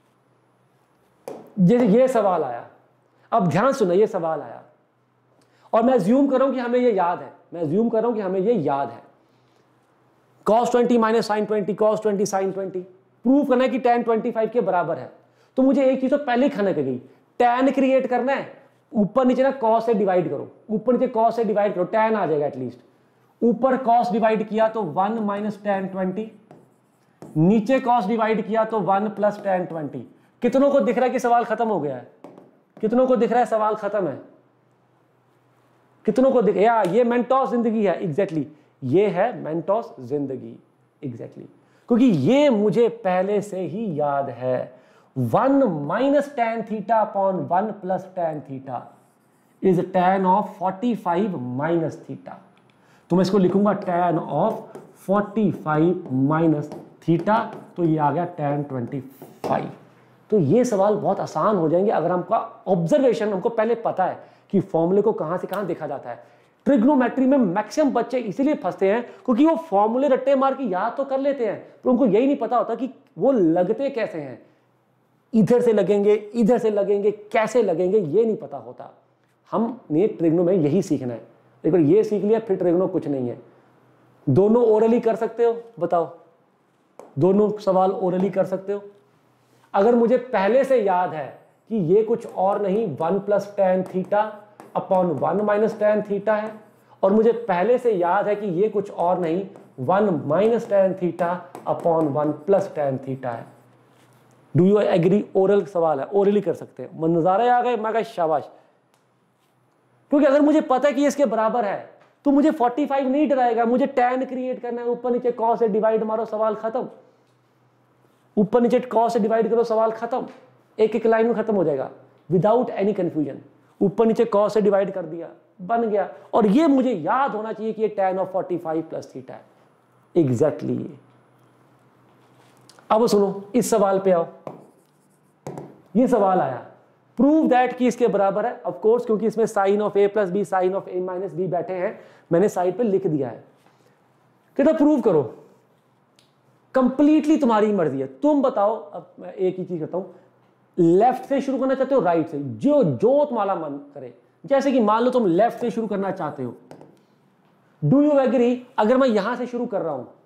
Speaker 1: जैसे ये सवाल आया, अब ध्यान सुनो, ये सवाल आया और मैं अज्यूम कर रहा हूं कि हमें ये याद है, cos 20 minus sine 20, cos 20 sine 20, prove करना है कि tan 25 के बराबर है। तो मुझे एक चीज तो पहले ही खाने के गई, tan क्रिएट करना है, ऊपर नीचे ना cos से डिवाइड करो, ऊपर नीचे cos से डिवाइड करो, tan आ जाएगा एटलीस्ट। ऊपर cos डिवाइड किया तो 1 माइनस tan 20, नीचे cos डिवाइड किया तो 1 प्लस tan 20। कितनों को दिख रहा है कि सवाल खत्म हो गया है? कितनों को दिख रहा है सवाल खत्म है? कितनों को दिख, या ये मेंटोस जिंदगी है, एग्जैक्टली ये है मेंटोस जिंदगी, एग्जैक्टली क्योंकि ये मुझे पहले से ही याद है। 1 minus tan theta upon 1 plus tan theta is tan of 45 minus theta. तो मैं इसको लिखूंगा tan ऑफ 45 माइनस थीटा, तो ये आ गया tan 25। तो ये सवाल बहुत आसान हो जाएंगे अगर हमका ऑब्जर्वेशन हमको पहले पता है कि फॉर्मूले को कहां से कहां देखा जाता है। ट्रिग्नोमेट्री में मैक्सिमम बच्चे इसीलिए फंसते हैं क्योंकि वो फॉर्मूले रट्टे मार के याद तो कर लेते हैं, पर उनको यही नहीं पता होता कि वो लगते कैसे हैं, इधर से लगेंगे, इधर से लगेंगे, कैसे लगेंगे, ये नहीं पता होता। हमने ट्रिग्नो में यही सीखना है। एक बार ये सीख लिया फिर ट्रिग्नो कुछ नहीं है। दोनों ओरली कर सकते हो, बताओ, दोनों सवाल ओरली कर सकते हो। अगर मुझे पहले से याद है कि ये कुछ और नहीं 1 plus tan theta upon 1 minus tan theta है, और मुझे पहले से याद है कि ये कुछ और नहीं 1 minus tan theta upon 1 plus tan theta है। Do you agree? ओरल सवाल है, ओरली कर सकते हैं। नजारे आ गए, मैं कहा शाबाश। क्योंकि अगर मुझे पता है कि इसके बराबर है तो मुझे 45 नहीं डराएगा, मुझे tan क्रिएट करना है, ऊपर नीचे cos से डिवाइड मारो, सवाल खत्म। ऊपर नीचे cos से डिवाइड करो, सवाल खत्म, एक एक लाइन में खत्म हो जाएगा विदाउट एनी कंफ्यूजन। ऊपर नीचे cos से डिवाइड कर दिया, बन गया। और ये मुझे याद होना चाहिए कि ये tan ऑफ 45 प्लस थीटा है, एग्जैक्टली ये। अब सुनो, इस सवाल पे आओ। ये सवाल आया, प्रूव दैट कि इसके बराबर है। ऑफ कोर्स क्योंकि इसमें sine of a plus b, sine of a minus b बैठे हैं, मैंने साइड पे लिख दिया है। कहता प्रूव करो। कंप्लीटली तुम्हारी मर्जी है, तुम बताओ। अब मैं एक ही चीज करता हूं, लेफ्ट से शुरू करना चाहते हो राइट से, जो जो तुम्हारा मन करे। जैसे कि मान लो तुम लेफ्ट से शुरू करना चाहते हो, डू यू एग्री? अगर मैं यहां से शुरू कर रहा हूं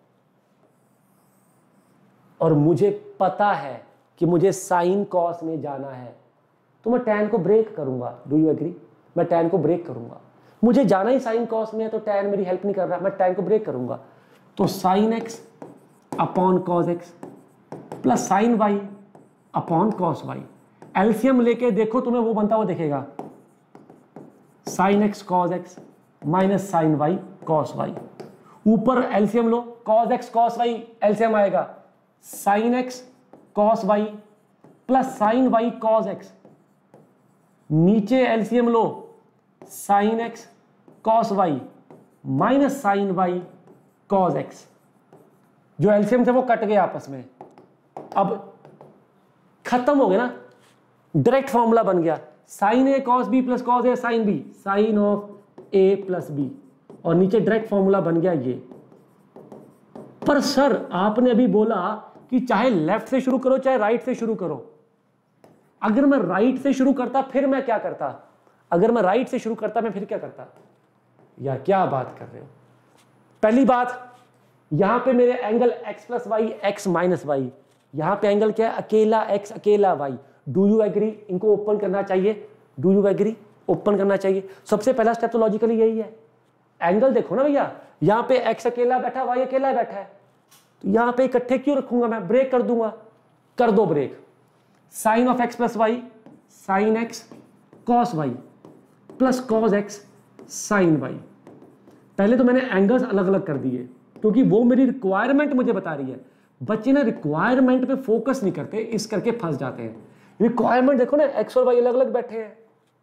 Speaker 1: और मुझे पता है कि मुझे साइन कॉस में जाना है, तो मैं टैन को ब्रेक करूंगा। Do you agree? मैं टैन को ब्रेक करूंगा। मुझे जाना ही साइन कॉस में है तो टैन मेरी हेल्प नहीं कर रहा, मैं टैन को ब्रेक करूंगा। तो sine x upon cos x plus sine y upon cos y, LCM लेके देखो तुम्हें वो बनता हुआ दिखेगा, sine x cos x minus sine y cos y. ऊपर एलसीएम लो, cos x cos y LCM आएगा sine x cos y plus sine y cos x. नीचे एलसीएम लो, sine x cos y minus sine y cos x. जो एलसीएम थे वो कट गए आपस में, अब खत्म हो गया ना, डायरेक्ट फॉर्मूला बन गया, sine a cos b plus cos a sine b, sine of a plus b, और नीचे डायरेक्ट फॉर्मूला बन गया ये। पर सर आपने अभी बोला कि चाहे लेफ्ट से शुरू करो चाहे राइट से शुरू करो। अगर मैं राइट से शुरू करता फिर मैं क्या करता? अगर मैं राइट से शुरू करता मैं फिर क्या करता? या क्या बात कर रहे हो? पहली बात, यहां पे मेरे angle x plus y x minus y, यहां पे एंगल क्या है? अकेला x अकेला y। Do you agree? इनको ओपन करना चाहिए। Do you agree? ओपन करना चाहिए। सबसे पहला स्टेप तो लॉजिकली यही है। एंगल देखो ना भैया, यहां पे x अकेला बैठा y अकेला बैठा है, तो यहां पे इकट्ठे क्यों रखूंगा? मैं ब्रेक कर दूंगा। कर दो break. Sine of x plus y sine x cos y plus cos x sine y. पहले तो मैंने एंगल्स अलग अलग कर दिए क्योंकि वो मेरी रिक्वायरमेंट मुझे बता रही है। बच्चे ना रिक्वायरमेंट पे फोकस नहीं करते, इस करके फंस जाते हैं। रिक्वायरमेंट देखो ना, एक्स और वाई अलग अलग बैठे हैं।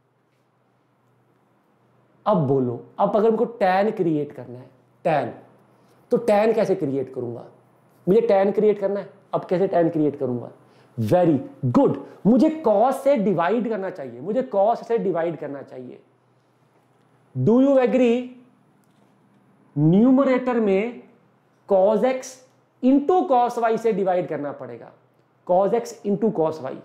Speaker 1: अब बोलो, अब अगर मुझको टैन क्रिएट करना है, टैन, तो टैन कैसे क्रिएट करूंगा? मुझे टैन क्रिएट करना है, अब कैसे टैन क्रिएट करूंगा? वेरी गुड, मुझे कॉस से डिवाइड करना चाहिए, मुझे कॉस से डिवाइड करना चाहिए। Do you agree? न्यूमरेटर में cos x into cos y से डिवाइड करना पड़ेगा। Cos x into cos y,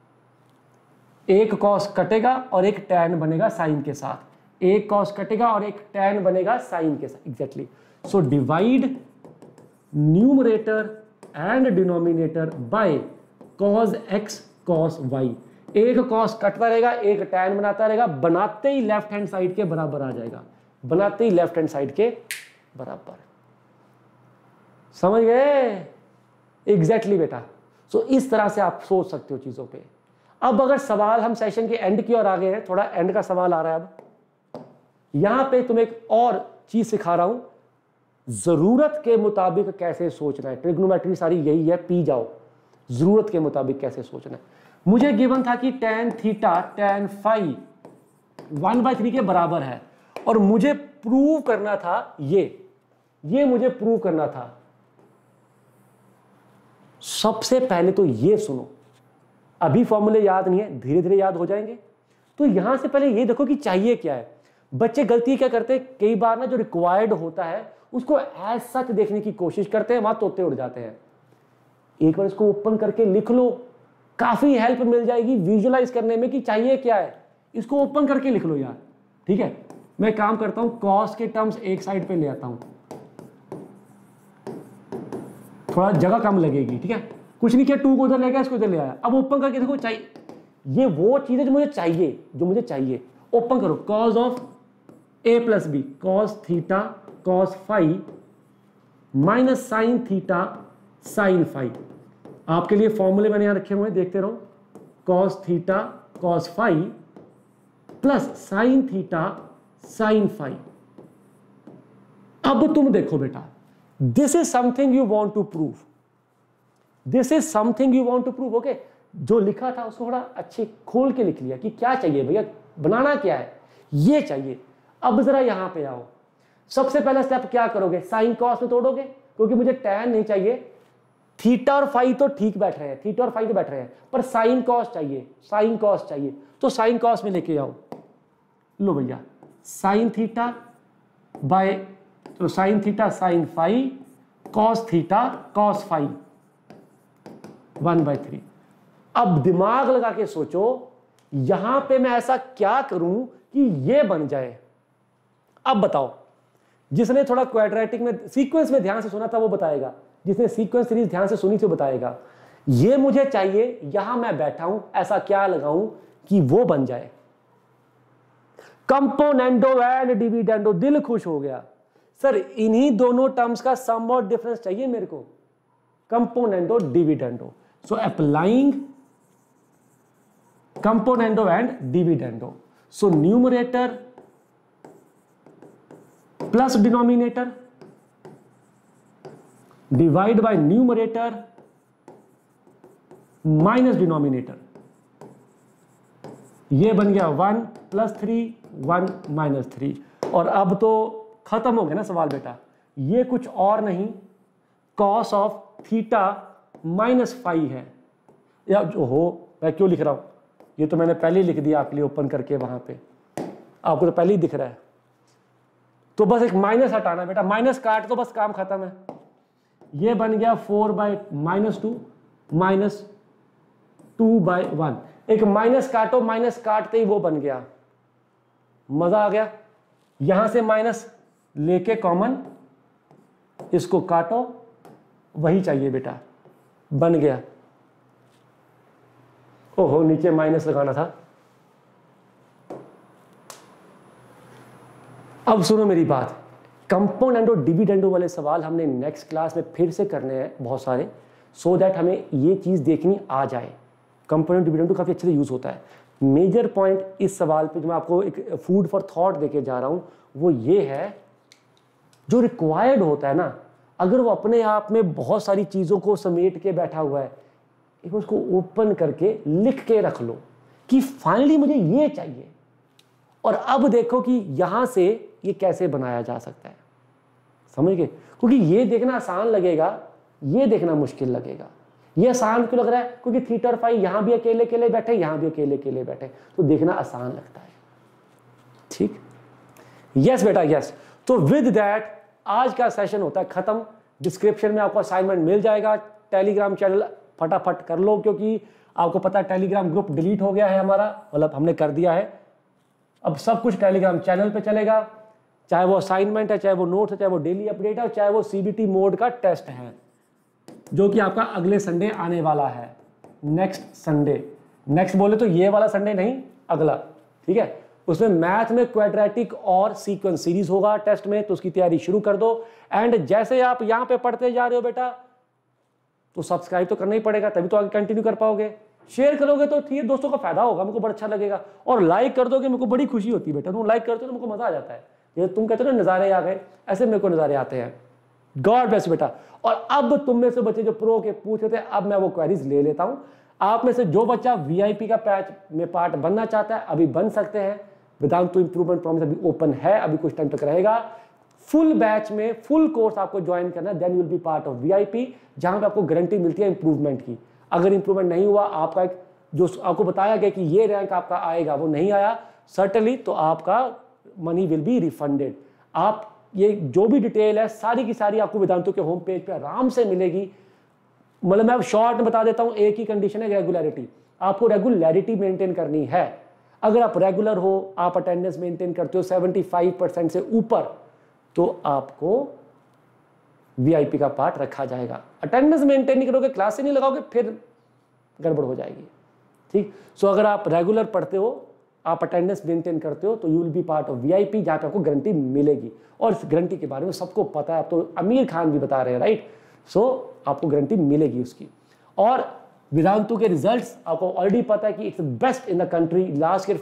Speaker 1: एक कॉस कटेगा और एक टैन बनेगा साइन के साथ, एक कॉस कटेगा और एक टैन बनेगा साइन के साथ। Exactly. So divide numerator and denominator by cos x cos y. एक कॉस कटता रहेगा, एक टैन बनाता रहेगा, बनाते ही लेफ्ट हैंड साइड के बराबर आ जाएगा, बनाते ही लेफ्ट हैंड साइड के बराबर। समझ गए? एग्जैक्टली बेटा। सो इस तरह से आप सोच सकते हो चीजों पे। अब अगर सवाल, हम सेशन के एंड की ओर आ गए हैं, थोड़ा एंड का सवाल आ रहा है। अब यहां पे तुम्हें एक और चीज सिखा रहा हूं, जरूरत के मुताबिक कैसे सोचना है। ट्रिग्नोमेट्री सारी यही है, पी जाओ, जरूरत के मुताबिक कैसे सोचना है। मुझे गिवन था कि tan थीटा tan फाई 1/3 के बराबर है, और मुझे प्रूव करना था ये मुझे प्रूव करना था। सबसे पहले तो ये सुनो, अभी फॉर्मूले याद नहीं है, धीरे धीरे याद हो जाएंगे। तो यहां से पहले ये देखो कि चाहिए क्या है। बच्चे गलती क्या करते हैं, कई बार ना जो रिक्वायर्ड होता है उसको एज सच देखने की कोशिश करते हैं, वहां तोते उड़ जाते हैं। एक बार इसको ओपन करके लिख लो, काफी हेल्प मिल जाएगी विजुअलाइज करने में कि चाहिए क्या है। इसको ओपन करके लिख लो यार, ठीक है। मैं काम करता हूं, कॉस के टर्म्स एक साइड पे ले आता हूं, थोड़ा जगह कम लगेगी, ठीक है। कुछ नहीं किया, 2 को उधर ले गया, इसको इधर ले आया। अब ओपन करके देखो, चाहिए ये वो चीज है जो मुझे चाहिए। ओपन करो, cos of a plus b, cos theta cos phi minus sine theta sine phi. आपके लिए फॉर्मूले मैंने यहां रखे हुए हैं, देखते रहो। Cos theta cos phi plus sine theta sine phi. अब तुम देखो बेटा, this is something you want to prove, this is something you want to prove. Okay, जो लिखा था उसको थोड़ा अच्छे खोल के लिख लिया कि क्या चाहिए भैया, बनाना क्या है, ये चाहिए। अब जरा यहां पे आओ, सबसे पहला स्टेप क्या करोगे, साइन कॉस में तोड़ोगे, क्योंकि मुझे टैन नहीं चाहिए। थीटा और फाई तो ठीक बैठ रहे हैं, थीटा और फाई तो बैठ रहे हैं, पर साइन कॉस चाहिए, साइन कॉस चाहिए। तो साइन कॉस में लेके आओ, लो भैया, साइन थीटा बाय, तो sine theta sine phi cos theta cos phi 1/3। अब दिमाग लगा के सोचो यहां पे मैं ऐसा क्या करूं कि ये बन जाए। अब बताओ, जिसने थोड़ा क्वाड्रेटिक में सीक्वेंस में ध्यान से सुना था वो बताएगा, जिसने सीक्वेंस सीरीज ध्यान से सुनी थी वो बताएगा। ये मुझे चाहिए, यहां मैं बैठा हूं, ऐसा क्या लगाऊं कि वो बन जाए। कंपोनेंडो एंड डिविडेंडो, दिल खुश हो गया सर, इन्हीं दोनों टर्म्स का सम और डिफरेंस चाहिए मेरे को, componendo dividendo. So applying componendo and dividendo, so numerator plus denominator divide by numerator minus denominator, ये बन गया 1 + 3 1 - 3। और अब तो खत्म हो गया ना सवाल बेटा, ये कुछ और नहीं cos of theta minus phi है। या जो हो, मैं क्यों लिख रहा हूं, ये तो मैंने पहले ही लिख दिया आपके लिए ओपन करके, वहां पे आपको तो पहले ही दिख रहा है। तो बस एक माइनस हटाना बेटा, माइनस काट तो बस काम खत्म है। ये बन गया 4/-2 -2/1। एक माइनस काटो, माइनस काटते ही वो बन गया, मजा आ गया। यहां से माइनस लेके कॉमन, इसको काटो, वही चाहिए बेटा, बन गया। ओहो, नीचे माइनस लगाना था। अब सुनो मेरी बात, कंपोनेंडो डिविडेंडो वाले सवाल हमने नेक्स्ट क्लास में फिर से करने हैं बहुत सारे, सो दैट हमें ये चीज देखनी आ जाए। कंपोनेंट डिविडेंडो काफी अच्छे से यूज होता है। मेजर पॉइंट इस सवाल पे जो मैं आपको एक फूड फॉर थॉट देके जा रहा हूं वो ये है, जो रिक्वायर्ड होता है ना, अगर वो अपने आप में बहुत सारी चीजों को समेट के बैठा हुआ है, एक उसको ओपन करके लिख के रख लो कि फाइनली मुझे ये चाहिए, और अब देखो कि यहां से ये कैसे बनाया जा सकता है। समझ गए? क्योंकि ये देखना आसान लगेगा, ये देखना मुश्किल लगेगा। ये आसान क्यों लग रहा है? क्योंकि थीटा और फाई यहां भी अकेले अकेले बैठे, यहां भी अकेले अकेले बैठे, तो देखना आसान लगता है। ठीक, यस बेटा यस। तो विद दैट आज का सेशन होता है खत्म। डिस्क्रिप्शन में आपको असाइनमेंट मिल जाएगा। टेलीग्राम चैनल फटाफट कर लो, क्योंकि आपको पता है टेलीग्राम ग्रुप डिलीट हो गया है हमारा, मतलब हमने कर दिया है। अब सब कुछ टेलीग्राम चैनल पे चलेगा, चाहे वो असाइनमेंट है, चाहे वो नोट्स है, चाहे वो डेली अपडेट है, चाहे वो सीबीटी मोड का टेस्ट है, जो कि आपका अगले संडे आने वाला है, नेक्स्ट संडे। नेक्स्ट बोले तो ये वाला संडे नहीं, अगला, ठीक है। उसमें मैथ में क्वाड्रेटिक और सीक्वेंस सीरीज होगा टेस्ट में, तो उसकी तैयारी शुरू कर दो। एंड जैसे आप यहां पे पढ़ते जा रहे हो बेटा, तो सब्सक्राइब तो करना ही पड़ेगा, तभी तो आगे कंटिन्यू कर पाओगे। शेयर करोगे तो ठीक है, दोस्तों का फायदा होगा, मेरे को बड़ा अच्छा लगेगा। और लाइक कर दोगे, मेरे को बड़ी खुशी होती है बेटा, तुम लाइक करते हो तो मेरे को मजा आ जाता है। ये तुम कहते हो ना नज़ारे आ गए, ऐसे मेरे को नज़ारे आते हैं। गॉड ब्लेस बेटा। और अब तुम में से बच्चे जो प्रो के पूछ रहे थे, अब मैं वो क्वेरीज ले लेता हूं। आप में से जो बच्चा वीआईपी का बैच में पार्ट बनना चाहता है, अभी बन सकते हैं। वेदांतु इंप्रूवमेंट प्रॉमिस अभी ओपन है, अभी कुछ टाइम तक रहेगा। फुल बैच में फुल कोर्स आपको ज्वाइन करना है, then you will be part of VIP, जहां पे आपको गारंटी मिलती है इंप्रूवमेंट की। अगर इंप्रूवमेंट नहीं हुआ, आपका एक जो आपको बताया गया कि ये रैंक आपका आएगा, वो नहीं आया सर्टनली, तो आपका मनी विल बी रिफंडेड। आप ये जो भी डिटेल है सारी की सारी आपको वेदांतु के होम पेज पे आराम से मिलेगी। मतलब मैं शॉर्ट में बता देता हूं, एक ही कंडीशन है रेगुलरिटी। आपको रेगुलरिटी मेंटेन करनी है। अगर आप रेगुलर हो, आप अटेंडेंस मेंटेन करते हो 75% से ऊपर, तो आपको वीआईपी का पार्ट रखा जाएगा। अटेंडेंस मेंटेन नहीं करोगे, क्लास से नहीं लगाओगे, फिर गड़बड़ हो जाएगी। ठीक, सो अगर आप रेगुलर पढ़ते हो, आप अटेंडेंस मेंटेन करते हो, तो you will be part of VIP, जहां पे आपको गारंटी मिलेगी। और इस गारंटी के बारे में सबको पता है, अब तो आमिर खान भी बता रहे हैं, राइट। सो आपको गारंटी मिलेगी उसकी। और वेदांतु के रिजल्ट्स आपको ऑलरेडी पता है कि it's best in the country. Last year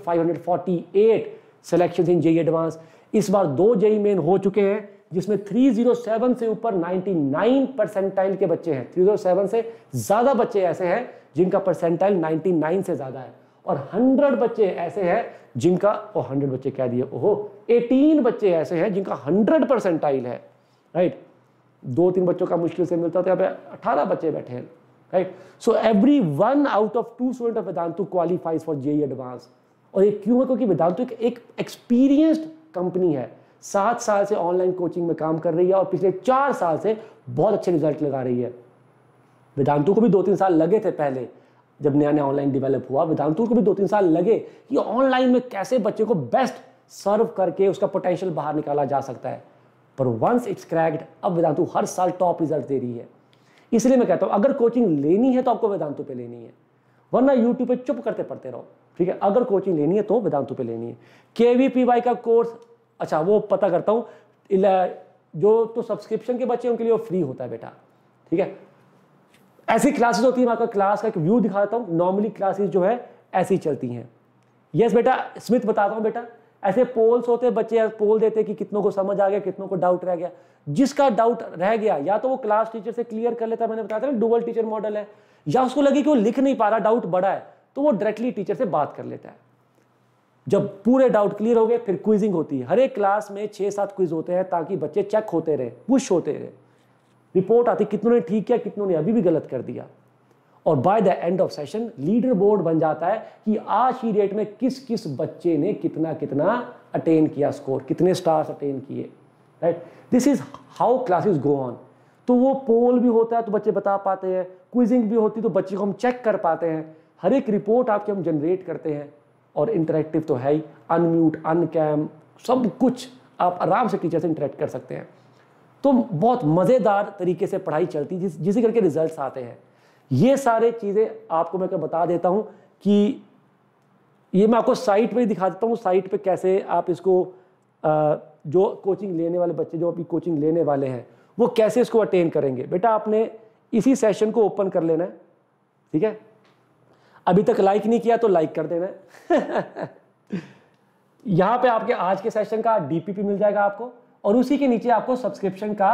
Speaker 1: 548 selection in JEE advance. इस बार 2 जेईई मेन हो चुके हैं, जिसमें 307 से ऊपर 99 परसेंटाइल के बच्चे हैं। 307 से ज्यादा बच्चे ऐसे हैं जिनका परसेंटाइल 99 से ज्यादा है, और 100 बच्चे ऐसे हैं जिनका 100 बच्चे कह दिए, ओहो 18 बच्चे ऐसे हैं जिनका 100 परसेंटाइल है, राइट। 2-3 बच्चों का मुश्किल से मिलता था, यहाँ पे 18 बच्चे बैठे हैं, right. So every 1 out of 2 student of Vedantu qualifies for JEE advance. और ये क्यों है? क्योंकि वेदांतु एक एक्सपीरियंस्ड कंपनी है। 7 साल से ऑनलाइन कोचिंग में काम कर रही है और पिछले 4 साल से बहुत अच्छे रिजल्ट लगा रही है। वेदांतु को भी 2-3 साल लगे थे पहले, जब नया नया ऑनलाइन डेवलप हुआ, वेदांतु को भी 2-3 साल लगे कि ऑनलाइन में कैसे बच्चे को बेस्ट सर्व करके उसका पोटेंशियल बाहर निकाला जा सकता है। पर वंस इट्स क्रैक्ड, अब वेदांतु हर साल टॉप रिजल्ट दे रही है। इसलिए मैं कहता हूं अगर कोचिंग लेनी है तो आपको वेदांतु पे लेनी है, वरना यूट्यूब पे चुप करते पढ़ते रहो। ठीक है, अगर कोचिंग लेनी है तो वेदांतु पे लेनी है। KVPY का कोर्स, अच्छा वो पता करता हूँ, जो तो सब्सक्रिप्शन के बच्चे उनके लिए वो फ्री होता है बेटा। ठीक है, ऐसी क्लासेस होती है, मैं आपका क्लास का एक व्यू दिखा देता हूँ। नॉर्मली क्लासेस जो है ऐसी चलती हैं। यस बेटा, स्मिथ बताता हूँ बेटा, ऐसे पोल्स होते हैं, बच्चे पोल देते हैं कि कितनों को समझ आ गया, कितनों को डाउट रह गया। जिसका डाउट रह गया या तो वो क्लास टीचर से क्लियर कर लेता है, मैंने बताया था ना डुअल टीचर मॉडल है, या उसको लगे कि वो लिख नहीं पा रहा, डाउट बड़ा है, तो वो डायरेक्टली टीचर से बात कर लेता है। जब पूरे डाउट क्लियर हो गए फिर क्विजिंग होती है। हर एक क्लास में 6-7 क्विज होते हैं ताकि बच्चे चेक होते रहे, पुश होते रहे, रिपोर्ट आती कितनों ने ठीक किया, कितनों ने अभी भी गलत कर दिया। और by the end of session leaderboard बन जाता है कि आज की डेट में किस किस बच्चे ने कितना कितना अटेन किया, स्कोर कितने स्टार्स अटेन किए। Right, this is how classes go on. तो वो पोल भी होता है तो बच्चे बता पाते हैं, क्विजिंग भी होती है तो बच्चे को हम चेक कर पाते हैं, हर एक रिपोर्ट आपके हम जनरेट करते हैं। और इंटरेक्टिव तो है ही, अनम्यूट अनकैम सब कुछ आप आराम से टीचर से इंटरेक्ट कर सकते हैं। तो बहुत मज़ेदार तरीके से पढ़ाई चलती है, जिसे करके रिजल्ट्स आते हैं। ये सारे चीज़ें आपको मैं बता देता हूँ कि ये मैं आपको साइट पे ही दिखा देता हूँ, साइट पे कैसे आप इसको जो कोचिंग लेने वाले बच्चे जो अभी कोचिंग लेने वाले हैं वो कैसे इसको अटेन करेंगे। बेटा आपने इसी सेशन को ओपन कर लेना है। ठीक है, अभी तक लाइक नहीं किया तो लाइक कर देना है। यहाँ पे आपके आज के सेशन का DPP मिल जाएगा आपको, और उसी के नीचे आपको सब्सक्रिप्शन का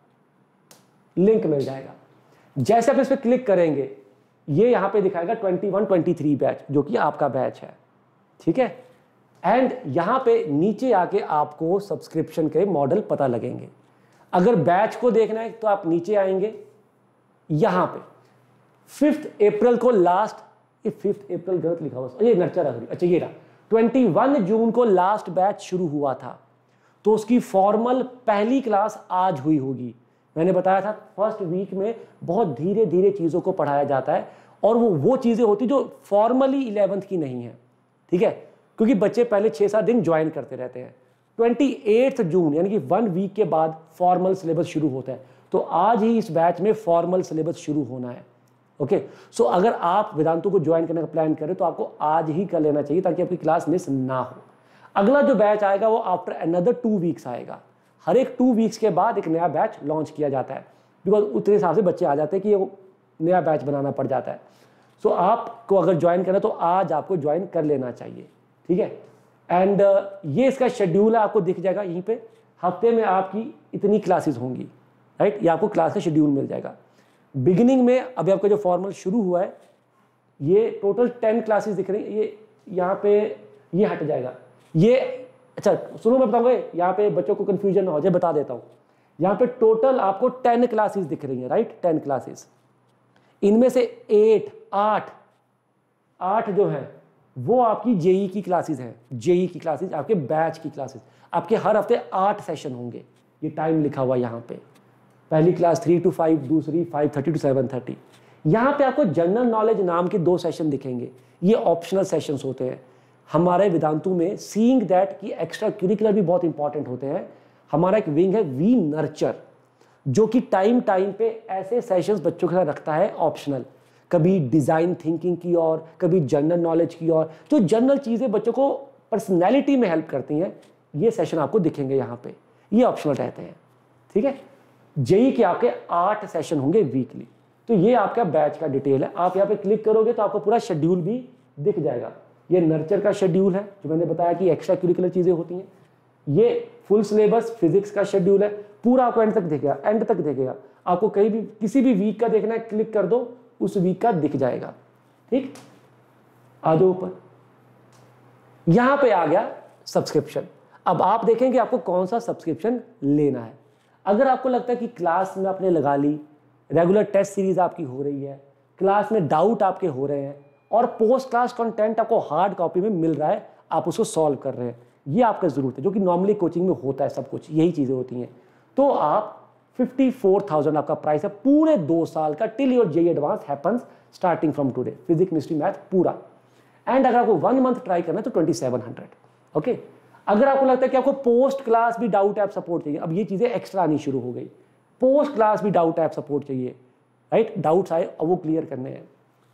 Speaker 1: लिंक मिल जाएगा। जैसे आप इस पर क्लिक करेंगे ये यहाँ पे दिखाएगा 21-23 बैच, जो कि आपका बैच है। ठीक है, एंड यहाँ पे नीचे आके आपको सब्सक्रिप्शन के मॉडल पता लगेंगे। अगर बैच को देखना है तो आप नीचे आएंगे, यहाँ पे 5 अप्रैल को लास्ट, ये 5 अप्रैल गलत लिखा हुआ, ये नर्चर है, अच्छा ये रहा, 21 जून को लास्ट बैच शुरू हुआ था, तो उसकी फॉर्मल पहली क्लास आज हुई होगी। मैंने बताया था फर्स्ट वीक में बहुत धीरे धीरे चीज़ों को पढ़ाया जाता है, और वो चीज़ें होती जो फॉर्मली 11th की नहीं है। ठीक है, क्योंकि बच्चे पहले 6-7 दिन ज्वाइन करते रहते हैं। 28 जून यानी कि 1 वीक के बाद फॉर्मल सिलेबस शुरू होता है, तो आज ही इस बैच में फॉर्मल सिलेबस शुरू होना है। ओके, सो अगर आप वेदांतु को ज्वाइन करने का प्लान करें तो आपको आज ही कर लेना चाहिए ताकि आपकी क्लास मिस ना हो। अगला जो बैच आएगा वो आफ्टर अनदर 2 वीक्स आएगा। हर एक 2 वीक्स के बाद एक नया बैच लॉन्च किया जाता है, बिकॉज उतने हिसाब से बच्चे आ जाते हैं कि ये नया बैच बनाना पड़ जाता है। सो आपको अगर ज्वाइन करना तो आज आपको ज्वाइन कर लेना चाहिए। ठीक है, एंड ये इसका शेड्यूल है, आपको दिख जाएगा यहीं पे। हफ्ते में आपकी इतनी क्लासेस होंगी, राइट, ये आपको क्लास का शेड्यूल मिल जाएगा। बिगिनिंग में अभी आपका जो फॉर्मल शुरू हुआ है ये टोटल 10 क्लासेस दिख रही है, ये यहाँ पे ये हट जाएगा ये। अच्छा सुनो, मैं बताऊंगा यहाँ पे बच्चों को कंफ्यूजन ना हो जाए, बता देता हूँ। यहाँ पे टोटल आपको 10 क्लासेस दिख रही हैं, राइट, 10 क्लासेस। इनमें से 8 जो है वो आपकी जेई की क्लासेस हैं। जेई की क्लासेस आपके बैच की क्लासेस, आपके हर हफ्ते 8 सेशन होंगे। ये टाइम लिखा हुआ यहाँ पे, पहली क्लास 3 to 5, दूसरी 5:30 to 7:30। यहाँ पे आपको जनरल नॉलेज नाम के 2 सेशन दिखेंगे, ये ऑप्शनल सेशंस होते हैं। हमारे वेदांतु में सीइंग दैट की एक्स्ट्रा करिकुलर भी बहुत इंपॉर्टेंट होते हैं। हमारा एक विंग है वी नर्चर, जो कि टाइम पे ऐसे सेशंस बच्चों के साथ रखता है ऑप्शनल, कभी डिज़ाइन थिंकिंग की और कभी जनरल नॉलेज की और, जो जनरल चीज़ें बच्चों को पर्सनैलिटी में हेल्प करती हैं, ये सेशन आपको दिखेंगे यहाँ पे, ये ऑप्शनल रहते हैं। ठीक है, जेई के आपके 8 सेशन होंगे वीकली। तो ये आपका बैच का डिटेल है। आप यहाँ पे क्लिक करोगे तो आपको पूरा शेड्यूल भी दिख जाएगा। ये नर्चर का शेड्यूल है जो मैंने बताया कि एक्स्ट्रा करिकुलर चीज़ें होती हैं। ये फुल सिलेबस फिजिक्स का शेड्यूल है, पूरा आपको एंड तक दिखेगा, एंड तक दिखेगा। आपको कहीं भी किसी भी वीक का देखना है, क्लिक कर दो, उस वीक का दिख जाएगा। ठीक, आ जाओ ऊपर, यहां पे आ गया सब्सक्रिप्शन। अब आप देखेंगे आपको कौन सा सब्सक्रिप्शन लेना है। अगर आपको लगता है कि क्लास में आपने लगा ली, रेगुलर टेस्ट सीरीज आपकी हो रही है, क्लास में डाउट आपके हो रहे हैं और पोस्ट क्लास कंटेंट आपको हार्ड कॉपी में मिल रहा है, आप उसको सॉल्व कर रहे हैं, ये आपका ज़रूरत है, जो कि नॉर्मली कोचिंग में होता है, सब कुछ यही चीज़ें होती हैं। तो आप 54,000 आपका प्राइस है पूरे 2 साल का, till your JEE advance happens starting from today, physics chemistry math पूरा। एंड अगर आपको 1 मंथ ट्राई करना है तो 2700। ओके, अगर आपको लगता है कि आपको पोस्ट क्लास भी डाउट ऐप सपोर्ट चाहिए, अब ये चीज़ें एक्स्ट्रा आनी शुरू हो गई, पोस्ट क्लास भी डाउट ऐप सपोर्ट चाहिए, राइट, डाउट्स आए अब वो क्लियर करने हैं,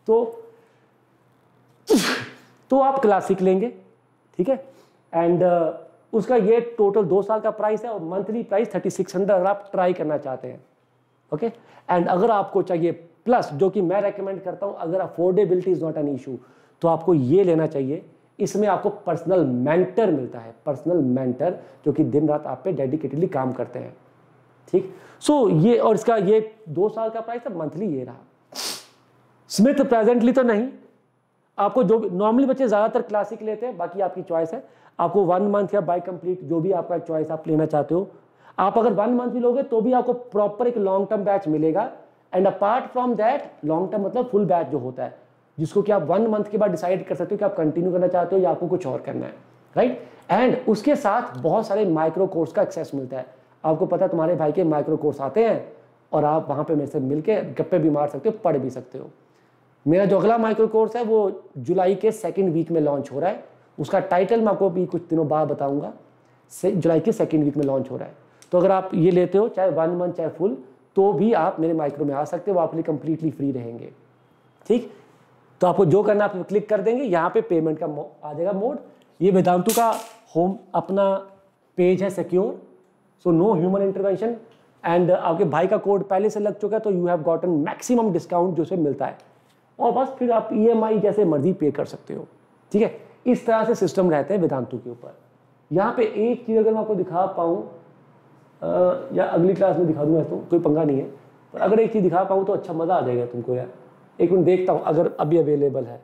Speaker 1: तो आप क्लासिक लेंगे, ठीक है। एंड उसका ये टोटल 2 साल का प्राइस है और मंथली प्राइस 3600 अगर आप ट्राई करना चाहते हैं। ओके, एंड अगर आपको चाहिए प्लस, जो कि मैं रेकमेंड करता हूं, अगर affordability is not an issue, तो आपको ये लेना चाहिए। इसमें आपको पर्सनल मेंटर मिलता है, पर्सनल मेंटर जो कि दिन रात आप पे डेडिकेटेडली काम करते हैं, ठीक। सो ये, और इसका ये 2 साल का प्राइस है, मंथली ये रहा। स्मिथ प्रेजेंटली तो नहीं, आपको जो नॉर्मली बच्चे ज़्यादातर क्लासिक लेते हैं, बाकी आपकी चॉइस है, आपको 1 मंथ या बाय कंप्लीट जो भी आपका चॉइस आप लेना चाहते हो। आप अगर 1 मंथ भी लोगे तो भी आपको प्रॉपर एक लॉन्ग टर्म बैच मिलेगा। And apart from that, long term मतलब फुल बैच जो होता है, जिसको कि आप 1 मंथ के बाद डिसाइड कर सकते हो कि आप कंटिन्यू करना चाहते हो या आपको कुछ और करना है, राइट। एंड उसके साथ बहुत सारे माइक्रो कोर्स का एक्सेस मिलता है। आपको पता है तुम्हारे भाई के माइक्रो कोर्स आते हैं और आप वहाँ पे मेरे से मिलके गप्पे भी मार सकते हो, पढ़ भी सकते हो। मेरा जो अगला माइक्रो कोर्स है वो जुलाई के 2nd वीक में लॉन्च हो रहा है। उसका टाइटल मैं आपको भी कुछ दिनों बाद बताऊंगा। जुलाई के 2nd वीक में लॉन्च हो रहा है। तो अगर आप ये लेते हो, चाहे 1 मंथ चाहे फुल, तो भी आप मेरे माइक्रो में आ सकते हो, वो आपके लिए कंप्लीटली फ्री रहेंगे, ठीक। तो आपको जो करना आप क्लिक कर देंगे, यहाँ पे पेमेंट का आ जाएगा मोड। ये वेदांतु का होम अपना पेज है, secure, so no human intervention. And आपके भाई का कोड पहले से लग चुका है, तो you have gotten maximum discount जो से मिलता है, और बस फिर आप EMI जैसे मर्जी पे कर सकते हो, ठीक है। इस तरह से सिस्टम रहते हैं वेदांतु के ऊपर। यहाँ पे एक चीज़ अगर मैं आपको दिखा पाऊँ, या अगली क्लास में दिखा दूंगा, तो कोई पंगा नहीं है, पर अगर एक चीज़ दिखा पाऊँ तो अच्छा मज़ा आ जाएगा तुमको यार। एक मिनट देखता हूँ अगर अभी अवेलेबल है।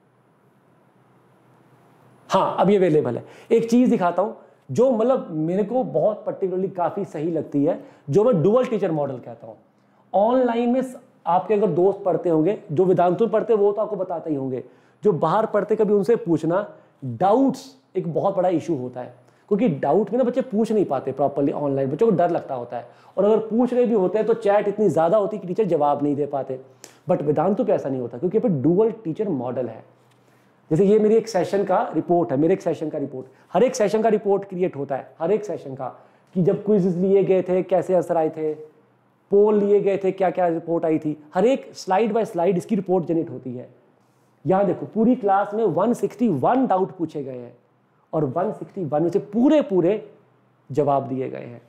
Speaker 1: हाँ, अभी अवेलेबल है। एक चीज़ दिखाता हूँ जो मतलब मेरे को बहुत पर्टिकुलरली काफ़ी सही लगती है, जो मैं डुअल टीचर मॉडल कहता हूँ। ऑनलाइन में आपके अगर दोस्त पढ़ते होंगे, जो वेदांतु पढ़ते वो तो आपको बताते ही होंगे, जो बाहर पढ़ते कभी उनसे पूछना, डाउट्स एक बहुत बड़ा इशू होता है, क्योंकि डाउट में ना बच्चे पूछ नहीं पाते प्रॉपर्ली ऑनलाइन, बच्चों को डर लगता होता है, और अगर पूछ रहे भी होते हैं तो चैट इतनी ज़्यादा होती है कि टीचर जवाब नहीं दे पाते। बट वेदांतु पे ऐसा नहीं होता, क्योंकि यहाँ पे डुअल टीचर मॉडल है। जैसे ये मेरी एक सेशन का रिपोर्ट है, मेरे एक सेशन का रिपोर्ट, हर एक सेशन का रिपोर्ट क्रिएट होता है, हर एक सेशन का, कि जब क्विज़ लिए गए थे कैसे आंसर आए थे, पोल लिए गए थे क्या क्या रिपोर्ट आई थी, हर एक स्लाइड बाय स्लाइड इसकी रिपोर्ट जनरेट होती है। यहाँ देखो पूरी क्लास में 161 डाउट पूछे गए हैं और 161 में से पूरे जवाब दिए गए हैं।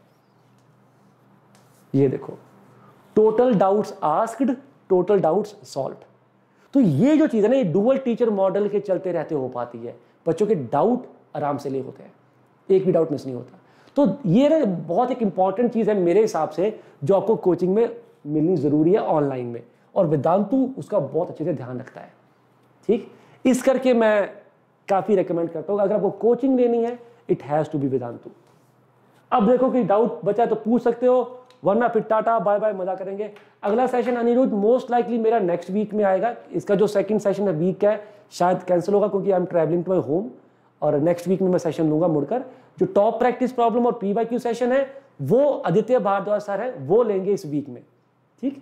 Speaker 1: ये देखो, total doubts asked, total doubts solved. तो ये जो चीज़ है ना, ये डुअल टीचर मॉडल के चलते रहते हो पाती है। बच्चों के डाउट आराम से ले होते हैं, एक भी डाउट मिस नहीं होता। तो ये ना बहुत एक इंपॉर्टेंट चीज़ है मेरे हिसाब से, जो आपको कोचिंग में मिलनी ज़रूरी है ऑनलाइन में, और वेदांतु उसका बहुत अच्छे से ध्यान रखता है, ठीक। इस करके मैं काफ़ी रेकमेंड करता हूँ, अगर आपको कोचिंग लेनी है it has to be Vedantu. अब देखो कि डाउट बचा तो पूछ सकते हो, वरना फिर टाटा बाय बाय, मजा करेंगे। अगला सेशन अनिरुद्ध मोस्ट लाइकली मेरा नेक्स्ट वीक में आएगा। इसका जो 2nd सेशन है वीक है शायद कैंसिल होगा, क्योंकि I am travelling to my home, और नेक्स्ट वीक में मैं सेशन लूंगा मुड़कर। जो टॉप प्रैक्टिस प्रॉब्लम और PYQ सेशन है वो आदित्य भारद्वाज सर है, वो लेंगे इस वीक में, ठीक।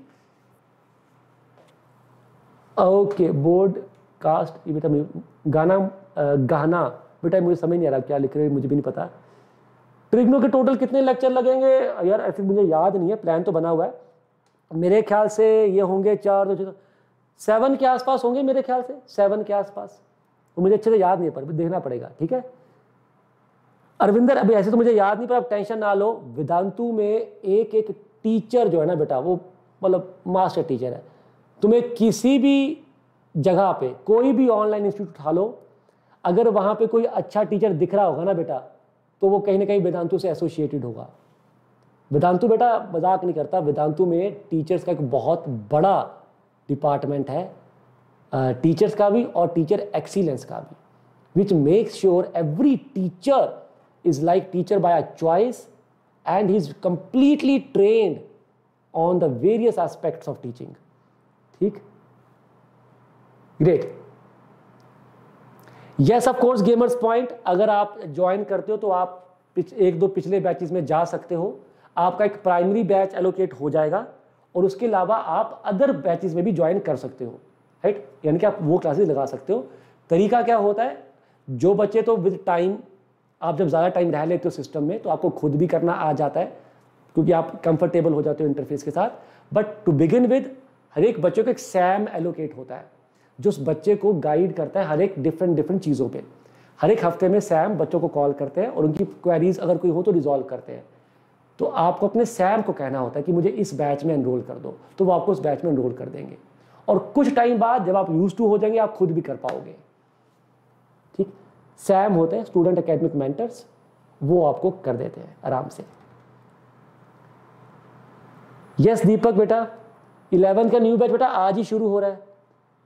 Speaker 1: ओके, बोर्ड कास्ट, ये बेटा गाना बेटा मुझे समझ नहीं आ रहा क्या लिख रहे हैं, मुझे भी नहीं पता। ट्रिग्नो के टोटल कितने लेक्चर लगेंगे यार, ऐसे मुझे याद नहीं है, प्लान तो बना हुआ है। मेरे ख्याल से ये होंगे 7 के आसपास होंगे, मेरे ख्याल से 7 के आसपास, तो मुझे अच्छे से याद नहीं है, पर देखना पड़ेगा, ठीक है। अरविंदर, अभी ऐसे तो मुझे याद नहीं, पर आप टेंशन ना लो। वेदांतु में एक एक टीचर जो है ना बेटा, वो मतलब मास्टर टीचर है। तुम्हें किसी भी जगह पे कोई भी ऑनलाइन इंस्टीट्यूट उठा लो, अगर वहाँ पे कोई अच्छा टीचर दिख रहा होगा ना बेटा, तो वो कहीं ना कहीं वेदांतु से एसोसिएटेड होगा। वेदांतु बेटा मजाक नहीं करता, वेदांतु में टीचर्स का एक बहुत बड़ा डिपार्टमेंट है, टीचर्स का भी और टीचर एक्सीलेंस का भी, which makes sure every teacher is like teacher by a choice and he's completely trained on the various aspects of teaching, ठीक। ग्रेट। Yes of course gamers point, अगर आप ज्वाइन करते हो तो आप एक दो पिछले बैचेस में जा सकते हो, आपका एक प्राइमरी बैच एलोकेट हो जाएगा और उसके अलावा आप अदर बैचेस में भी ज्वाइन कर सकते हो, राइट, यानी कि आप वो क्लासेस लगा सकते हो। तरीका क्या होता है, जो बच्चे तो विद टाइम, आप जब ज़्यादा टाइम रह लेते हो सिस्टम में तो आपको खुद भी करना आ जाता है क्योंकि आप कंफर्टेबल हो जाते हो इंटरफेस के साथ, बट टू बिगिन विद हर एक बच्चे को एक सैम एलोकेट होता है जो उस बच्चे को गाइड करता है हर एक डिफरेंट चीज़ों पे। हर एक हफ्ते में सैम बच्चों को कॉल करते हैं और उनकी क्वेरीज अगर कोई हो तो रिजॉल्व करते हैं। तो आपको अपने सैम को कहना होता है कि मुझे इस बैच में एनरोल कर दो, तो वो आपको उस बैच में एनरोल कर देंगे और कुछ टाइम बाद जब आप यूज टू हो जाएंगे आप खुद भी कर पाओगे। ठीक, सैम होते हैं स्टूडेंट एकेडमिक मेंटर्स, वो आपको कर देते हैं आराम से। यस दीपक बेटा, 11 का न्यू बैच बेटा आज ही शुरू हो रहा है।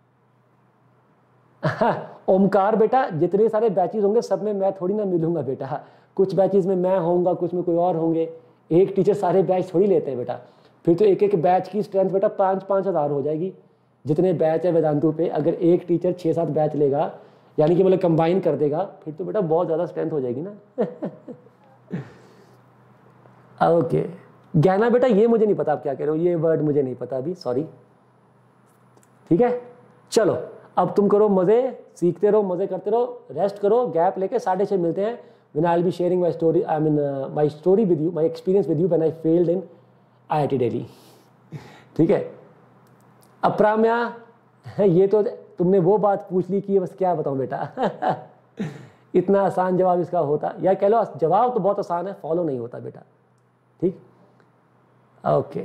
Speaker 1: ओमकार बेटा, जितने सारे बैचेस होंगे सब में मैं थोड़ी ना मिलूंगा बेटा, कुछ बैचेस में मैं होऊंगा, कुछ में कोई और होंगे। एक टीचर सारे बैच थोड़ी लेते हैं बेटा, फिर तो एक एक बैच की स्ट्रेंथ बेटा 5-5 हज़ार हो जाएगी। जितने बैच है वेदांतु पे, अगर एक टीचर 6-7 बैच लेगा यानी कि मतलब कंबाइन कर देगा, फिर तो बेटा बहुत ज़्यादा स्ट्रेंथ हो जाएगी ना। ओके ज्ञाना बेटा, ये मुझे नहीं पता आप क्या कह रहे हो, ये वर्ड मुझे नहीं पता अभी, सॉरी। ठीक है, चलो अब तुम करो मज़े, सीखते रहो, मज़े करते रहो, रेस्ट करो, गैप लेके 6:30 मिलते हैं। When I will be sharing my story, I mean my story with you, my experience with you when I failed in IIT Delhi. ठीक है, अप्राम्या, ये तो तुमने वो बात पूछ ली कि बस क्या बताऊँ बेटा। इतना आसान जवाब इसका होता, या कह लो जवाब तो बहुत आसान है, फॉलो नहीं होता बेटा। ठीक, ओके।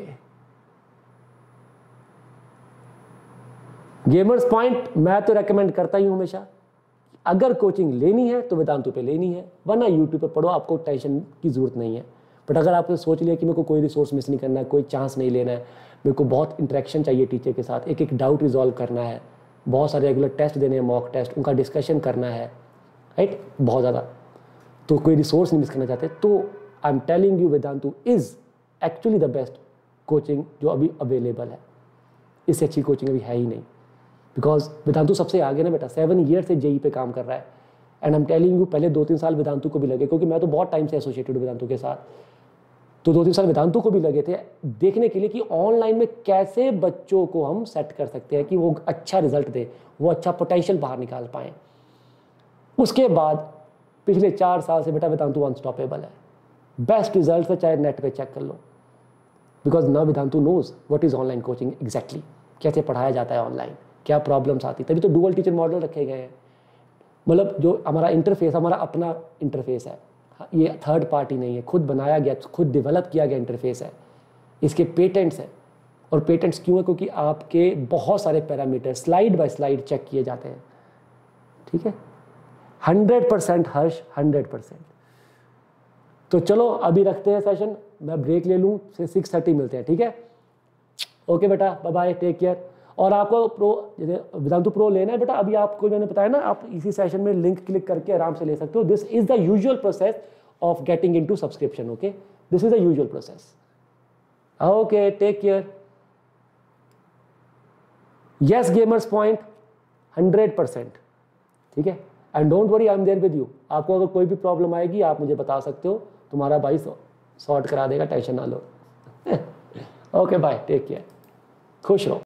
Speaker 1: गेमर्स पॉइंट मैं तो रेकमेंड करता ही हूं हमेशा, अगर कोचिंग लेनी है तो वेदांतु पे लेनी है, वरना यूट्यूब पे पढ़ो, आपको टेंशन की जरूरत नहीं है। बट अगर आपने सोच लिया कि मेरे को कोई रिसोर्स मिस नहीं करना है, कोई चांस नहीं लेना है, मेरे को बहुत इंटरेक्शन चाहिए टीचर के साथ, एक एक डाउट रिजॉल्व करना है, बहुत सारे रेगुलर टेस्ट देने हैं, मॉक टेस्ट, उनका डिस्कशन करना है, राइट, बहुत ज़्यादा, तो कोई रिसोर्स नहीं मिस करना चाहते, तो I am telling you Vedantu is actually the best coaching जो अभी अवेलेबल है। इससे अच्छी कोचिंग अभी है ही नहीं, बिकॉज वेदांतु सबसे आगे ना बेटा, 7 ईयर से JEE पे काम कर रहा है। And I am telling you, पहले 2-3 साल वेदांतु को भी लगे, क्योंकि मैं तो बहुत टाइम से एसोसिएटेड हूँ वेदांतु के साथ, तो 2-3 साल वेदांतु को भी लगे थे देखने के लिए कि ऑनलाइन में कैसे बच्चों को हम सेट कर सकते हैं कि वो अच्छा रिजल्ट दे, वो अच्छा पोटेंशियल बाहर निकाल पाएँ। उसके बाद पिछले 4 साल से बेटा वेदांतु अनस्टॉपेबल है, बेस्ट रिजल्ट है, चाहे नेट पे चेक कर लो, because now Vedantu knows what is online coaching exactly, कैसे पढ़ाया जाता है ऑनलाइन, क्या प्रॉब्लम्स आती, तभी तो डुअल टीचर मॉडल रखे गए हैं। मतलब जो हमारा इंटरफेस, हमारा अपना इंटरफेस है, ये थर्ड पार्टी नहीं है, खुद बनाया गया, खुद डेवलप किया गया इंटरफेस है। इसके पेटेंट्स हैं, और पेटेंट्स क्यों है, क्योंकि आपके बहुत सारे parameter slide by slide check किए जाते हैं। ठीक है, 100% हर्ष, 100%। तो चलो अभी रखते हैं सेशन, मैं ब्रेक ले लूँ, फिर 6:30 मिलते हैं। ठीक है, ओके बेटा, बाय बाय, टेक केयर। और आपको प्रो वेदांतु प्रो लेना है बेटा, अभी आपको मैंने बताया ना, आप इसी सेशन में लिंक क्लिक करके आराम से ले सकते हो। This is the usual process of getting into subscription. Okay, this is the usual process. Okay, take care. Yes gamers point 100%। ठीक है, and don't worry, I am there with you. आपको अगर कोई भी प्रॉब्लम आएगी आप मुझे बता सकते हो, तुम्हारा भाई सॉर्ट करा देगा, टेंशन ना लो। ओके बाय, टेक केयर, खुश रहो।